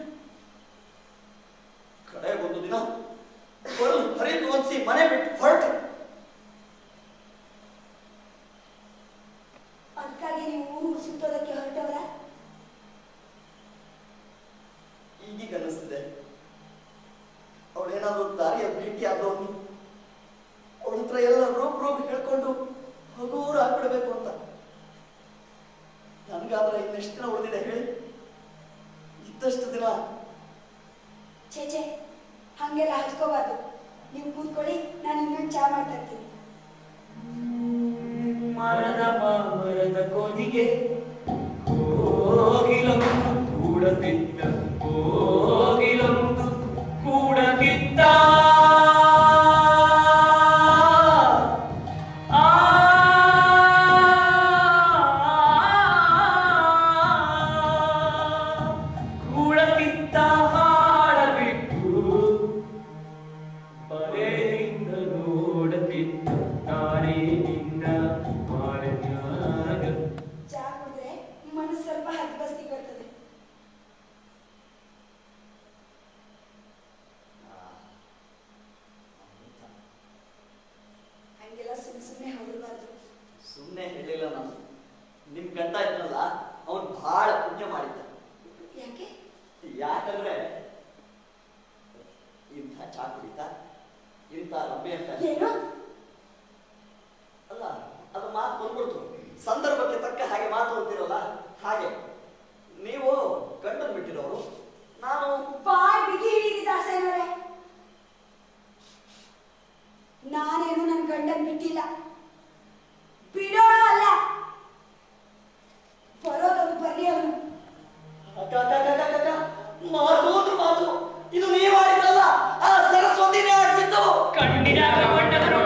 ಕಡೆ ಒಂದು ದಿನ ಬರು ಹರಿದು ಒನ್ಸಿ ಮನೆ ಬಿಟ್ಟು ಹೊರಟೆ. ಅದಕ್ಕಾಗಿ ನೀವು ಊರು ಸುತ್ತೋದಕ್ಕೆ ಹೊರಟವರ? ಈಗೀಗ ಅನಿಸ್ತಿದೆ ಅವಳೇನಾದ್ರೂ ದಾರಿಯ ಭೇಟಿ ಆದ್ರೂ ಅವಳ ಹತ್ರ ಎಲ್ಲ ರೂಪ್ ರೂಪ್ ಹೇಳ್ಕೊಂಡು ಹಗೂರು ಆಗ್ಬಿಡ್ಬೇಕು ಅಂತ. ನನ್ಗಾದ್ರೆ ಇನ್ನೆಷ್ಟು ದಿನ ಉಳಿದಿದೆ ಹೇಳಿ? ಇದ್ದಷ್ಟು ದಿನ ಚೇಚೆ, ಹಂಗೆಲ್ಲ ಹಚ್ಕೋಬಾರ್ದು. ನೀವು ಕೂತ್ಕೊಳ್ಳಿ, ನಾನು ಇನ್ನೊಂದು ಚಾ ಮಾಡ್ತಾ ಇರ್ತೀನಿ. ಮರದ ಮರದ ಕೊದಿಗೆ ಹೋಗಿಲೊಂದು ಕೂಡತಿದ್ದ ಹೋಗಿಲೊಂದು ಕೂಡತಿದ್ದ ಕೂಡತಿದ್ದ ಹಾಡಬಿಟ್ಟು ಬರೆಯಿಂದ ನೋಡತಿದ್ದ ನಾನೇ ನಿನ್ನ ಮಾರನ್ಯಾಗ. ಚಾ ಕುಡಿದ್ರೆ ಮನಸ್ಸು ಸ್ವಲ್ಪ ಹದ್ಬಸ್ತಿ ಬರ್ತದೆ. ಹಂಗೆಲ್ಲ ಸುಮ್ಮನೆ ಸುಮ್ಮನೆ ಹೊರಬಾರ್ದು. ಸುಮ್ಮನೆ ಹೇಳಿಲ್ಲ. ನಾನು ನಿಮ್ ಗಂಡ ಇದ್ನಲ್ಲ, ಅವನು ಬಹಳ ಪುಣ್ಯ ಮಾಡಿದ್ದ. ಯಾಕೆ? ಯಾಕಂದ್ರೆ ಇಂಥ ಚಾ ಕುಡಿತ, ಇಂಥ ರಬ್ಬೆ ಅಂತ ಏನು? ಅಲ್ಲ, ಅದು ಮಾತು ಬಂದ್ಬಿಡ್ತು. ಸಂದರ್ಭಕ್ಕೆ ತಕ್ಕ ಹಾಗೆ ಮಾತು ಅಂತಿರಲ್ಲ ಹಾಗೆ. ನೀವು ಗಂಡನ್ ಬಿಟ್ಟಿರೋರು, ನಾನು ಬಾಯ್ ಬಿಗಿ ಹಿಡಿದಿದ್ದ ದಾಸೇನವರೇ. ನಾನೇನು ನನ್ನ ಗಂಡನ್ ಬಿಟ್ಟಿಲ್ಲ, ಬಿಡೋಣ ಅಲ್ಲ. ಬರೋದನ್ನು ಬರ್ಲಿ ಅವನು. ಮಾತು ಮಾತು ಇದು ನೀವು ಆಡಿದ್ರಲ್ಲ, ಆ ಸರಸ್ವತಿನೇ ಆಡಿಸಿದ್ದು. ಕಣ್ಣಿನಾಗ ಬಣ್ಣದ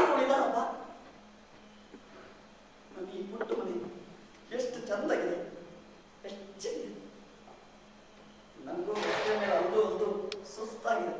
ಯಾರು ಉಳಿದಾರಪ್ಪ? ನನ್ನ ಈ ಪುಟ್ಟ ಮನೆ ಎಷ್ಟು ಚಂದಾಗಿದೆ, ಎಷ್ಟು ಚೆನ್ನಾಗಿದೆ. ನನಗೂ ರಸ್ತೆ ಮೇಲೆ ಅಲ್ದು ಅಲ್ದು ಸುಸ್ತಾಗಿದೆ.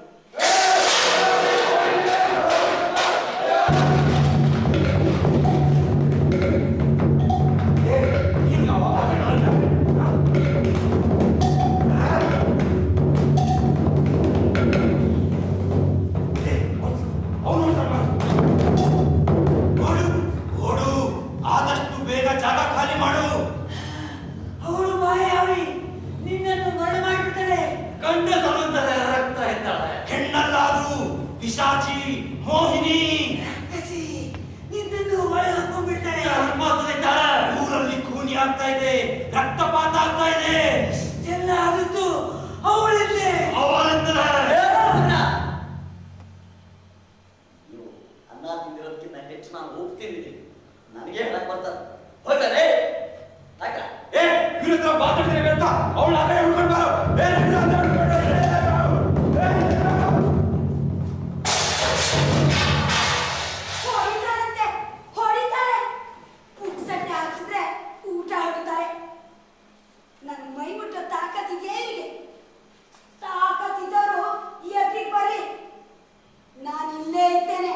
ರಕ್ತಪಾತ ಆಗ್ತಾ ಇದೆ. ಎಲ್ಲ ಆಗುತ್ತು ಅವಳಲ್ಲೇ ಅವಳಂದ್ರೆ ನೀವು ಅನ್ನ ತಿಂದಿರೋದಕ್ಕಿಂತ ಹೆಚ್ಚು ನಾನು ಹೋಗ್ತಿದ್ದೀನಿ. ನನಗೆ ಹೇಳಕ್ ಬರ್ತಾರೆ ಹೋಗ್ತಾರೆ ಏ ಇವ್ರ ಹತ್ರ ಮಾತಾಡ್ತೀನಿ ಅಂತ ಅವಳ ಅದೇ ಹೇಳ್ಕೊಂಡು ಬಾರೋ. ಹೊಡಿತಾರಂತೆ, ಹೊಡಿತಾರೆ. ಪುಕ್ಸಟ್ಟೆ ಹಾಕ್ಸಿದ್ರೆ ಊಟ ಹೊಡಿತಾರೆ. ನನ್ನ ಮೈ ಮುಟ್ಟೋ ತಾಕತ್ತಿದೆ ಇವರಿಗೆ. ತಾಕತ್ತಿದ್ದವರು ಎದ್ರಿಗೆ ಬರ್ರಿ, ನಾನು ಇಲ್ಲೇ ಇದ್ದೇನೆ.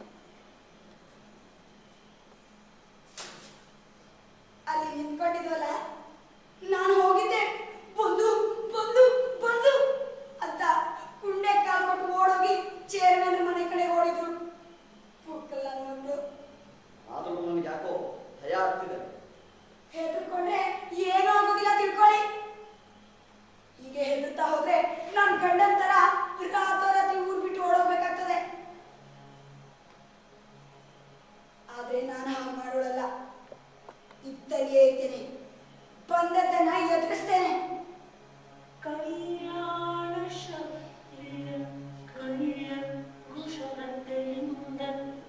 ಅಲ್ಲಿ ನಿಂತ್ಕೊಂಡಿದ್ವಲ್ಲ, ನಾನು ಹೋಗಿದ್ದೆ ಬಂದು ಬಂದು ಬಂದು ಅಂತ ಕುಂಡೆ ಕಾಲ್ ಕೊಟ್ಟು ಓಡೋಗಿ ಚೇರ್ಮನ್ ಮನೆ ಕಡೆ ಓಡಿದ್ರು. ಪುಕ್ಕಲ್ಲ ಮಕ್ಕಳು. ಆದ್ರೂ ನನಗೆ ಯಾಕೋ ಭಯ ಆಗ್ತಿದೆ. ಹೆದರ್ಕೊಂಡ್ರೆ ಏನೂ ಆಗೋದಿಲ್ಲ ತಿಳ್ಕೊಳ್ಳಿ. ಹೀಗೆ ಹೆದರ್ತಾ ಹೋದ್ರೆ ನನ್ನ ಗಂಡನ ತರ ರಾತ್ರೋರಾತ್ರಿ ಊರ್ ಬಿಟ್ಟು ಓಡೋಗ್ಬೇಕಾಗ್ತದೆ. ಆದ್ರೆ ನಾನು ಹಾಗೆ ಮಾಡೋಳಲ್ಲ. ಇತ್ತಲಿಯೇ ಇದ್ದೇನೆ, ಬಂದದ್ದನ್ನ ಎದುರಿಸ್ತೇನೆ. ಕಲ್ಯಾಣ ಶಕ್ತಿಯ ಕೈಯ ಕುಶಲತೆಯಿಂದ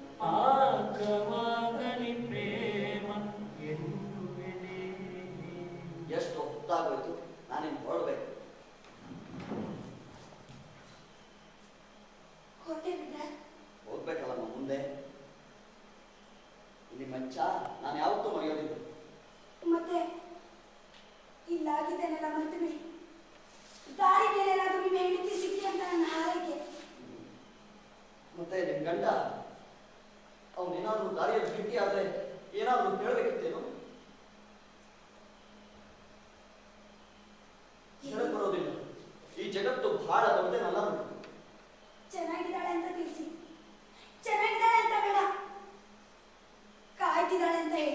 ಪಾಕವಾಗಲಿ ಪ್ರೇಮ ಎನ್ನುವೆನೆ. ಎಷ್ಟು ಹೊತ್ತಾಗೋಯ್ತು, ನಾನಿನ್ ಹೊರಡ್ಬೇಕು. ಹೊಟ್ಟೆ ಬಿಡ ಹೋಗ್ಬೇಕಲ್ಲಮ್ಮ ಮುಂದೆ. ಇಲ್ಲಿ ಮಂಚ ನಾನು ಯಾವತ್ತೂ ಮರೆಯೋದಿಲ್ಲ. ಮತ್ತೆ ಇಲ್ಲಾಗಿದ್ದೇನೆಲ್ಲ ಮರೆತು ಬಿಡಿ. ದಾರಿ ಮೇಲೆ ಏನಾದ್ರೂ ನಿಮ್ಮ ಹೆಂಡತಿ ಸಿಕ್ಕಿ ಅಂತ ನನ್ನ ಹಾರೈಕೆ. ಮತ್ತೆ ನಿಮ್ ಗಂಡ ಅವನೇನಾದ್ರೂ ದಾರಿಯಲ್ಲಿ ಭೇಟಿ ಆದ್ರೆ ಏನಾದ್ರೂ ಕೇಳಬೇಕಿತ್ತೇನು? ಹೇಳಕ್ ಬರೋದಿಲ್ಲ. ಈ ಜಗತ್ತು ಬಹಳ ದೊಡ್ಡದೇನಲ್ಲ. ಚೆನ್ನಾಗಿದ್ದಾಳೆ ಅಂತ ತಿಳಿಸಿ, ಚೆನ್ನಾಗಿದ್ದಾಳೆ ಅಂತ ಬೇಡ, ಕಾಯ್ತಿದ್ದಾಳೆ ಅಂತ ಹೇಳಿ.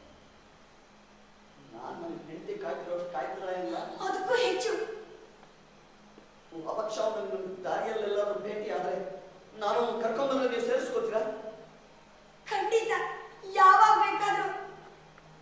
ನಾನು ನನ್ನ ಹೆಂಡತಿ ಕಾಯ್ತಿರೋಷ್ಟು ಕಾಯ್ತಿದ್ದಾಳೆ ಇಲ್ಲ. ಅದಕ್ಕೂ ಹೆಚ್ಚು. ಅಪಕ್ಷ ನನ್ನ ದಾರಿಯಲ್ಲೆಲ್ಲಾದ್ರೂ ಭೇಟಿ ಆದ್ರೆ ನಾನು ಕರ್ಕೊಂಡ್ಬಂದ್ರೆ ನೀವು ಸೇರಿಸ್ಕೋತೀರಾ? ಖಂಡಿತ, ಯಾವಾಗ ಬೇಕಾದ್ರೂ.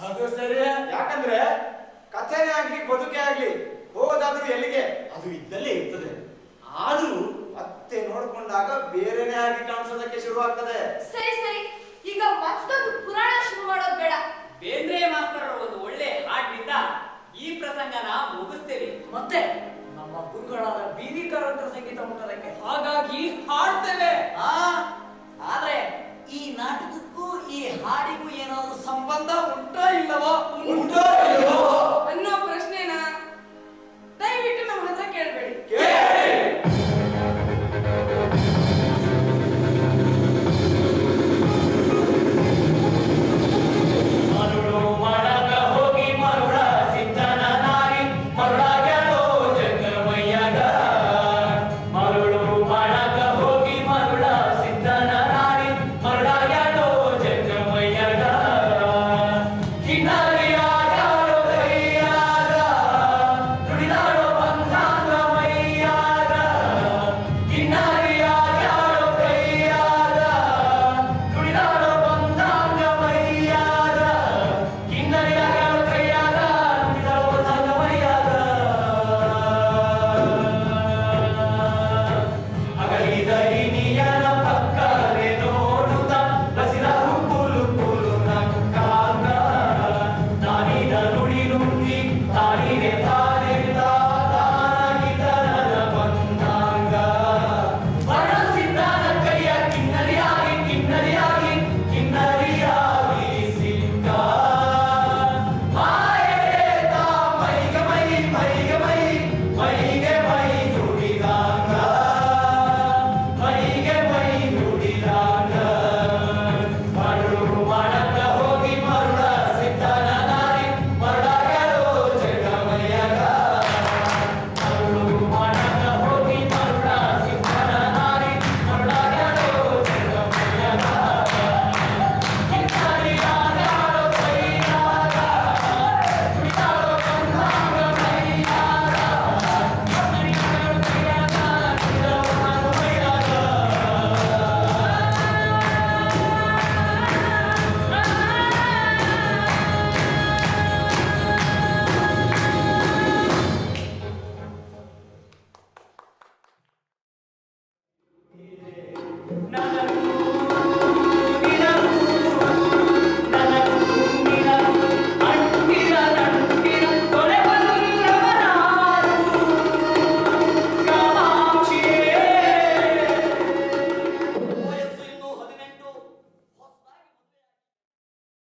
ಅದು ಸರಿ. ಯಾಕಂದ್ರೆ ಕಥೆನೇ ಆಗ್ಲಿ ಬದುಕೇ ಆಗ್ಲಿ ಹೋಗೋದಾದ್ರೂ ಎಲ್ಲಿಗೆ ಅದು ಇದ್ದಲ್ಲೇ ಇರ್ತದೆ. ಆದ್ರೂ ಮತ್ತೆ ನೋಡ್ಕೊಂಡಾಗ ಬೇರೆನೇ ಆಗಿ ಕಾಣಿಸೋದಕ್ಕೆ ಶುರು ಆಗ್ತದೆ. ಸರಿ ಸರಿ, ಈಗ ಮತ್ತೊಂದು ಪುರಾಣ ಶುರು ಮಾಡೋದು ಬೇಡ. ಬೇಂದ್ರೆ ಮಾಸ್ತರ್ ಒಂದು ಒಳ್ಳೆ ಹಾಡಿನಿಂದ ಈ ಪ್ರಸಂಗನ ಮುಗಿಸ್ತೇವೆ. ಮತ್ತೆ ನಮ್ಮ ಗುರುಗಳಾದ ಬಿ ವಿ ಕಾರಂತರ ಸಂಗೀತ ಮುಖದಕ್ಕೆ ಹಾಗಾಗಿ ಹಾಡ್ತೇವೆ. ಆ ಆದ್ರೆ ಈ ನಾಟಕಕ್ಕೂ ಈ ಹಾಡಿಗೂ ಏನಾದ್ರು ಸಂಬಂಧ ಉಂಟಾ ಇಲ್ಲವೋ? ಉಂಟೋ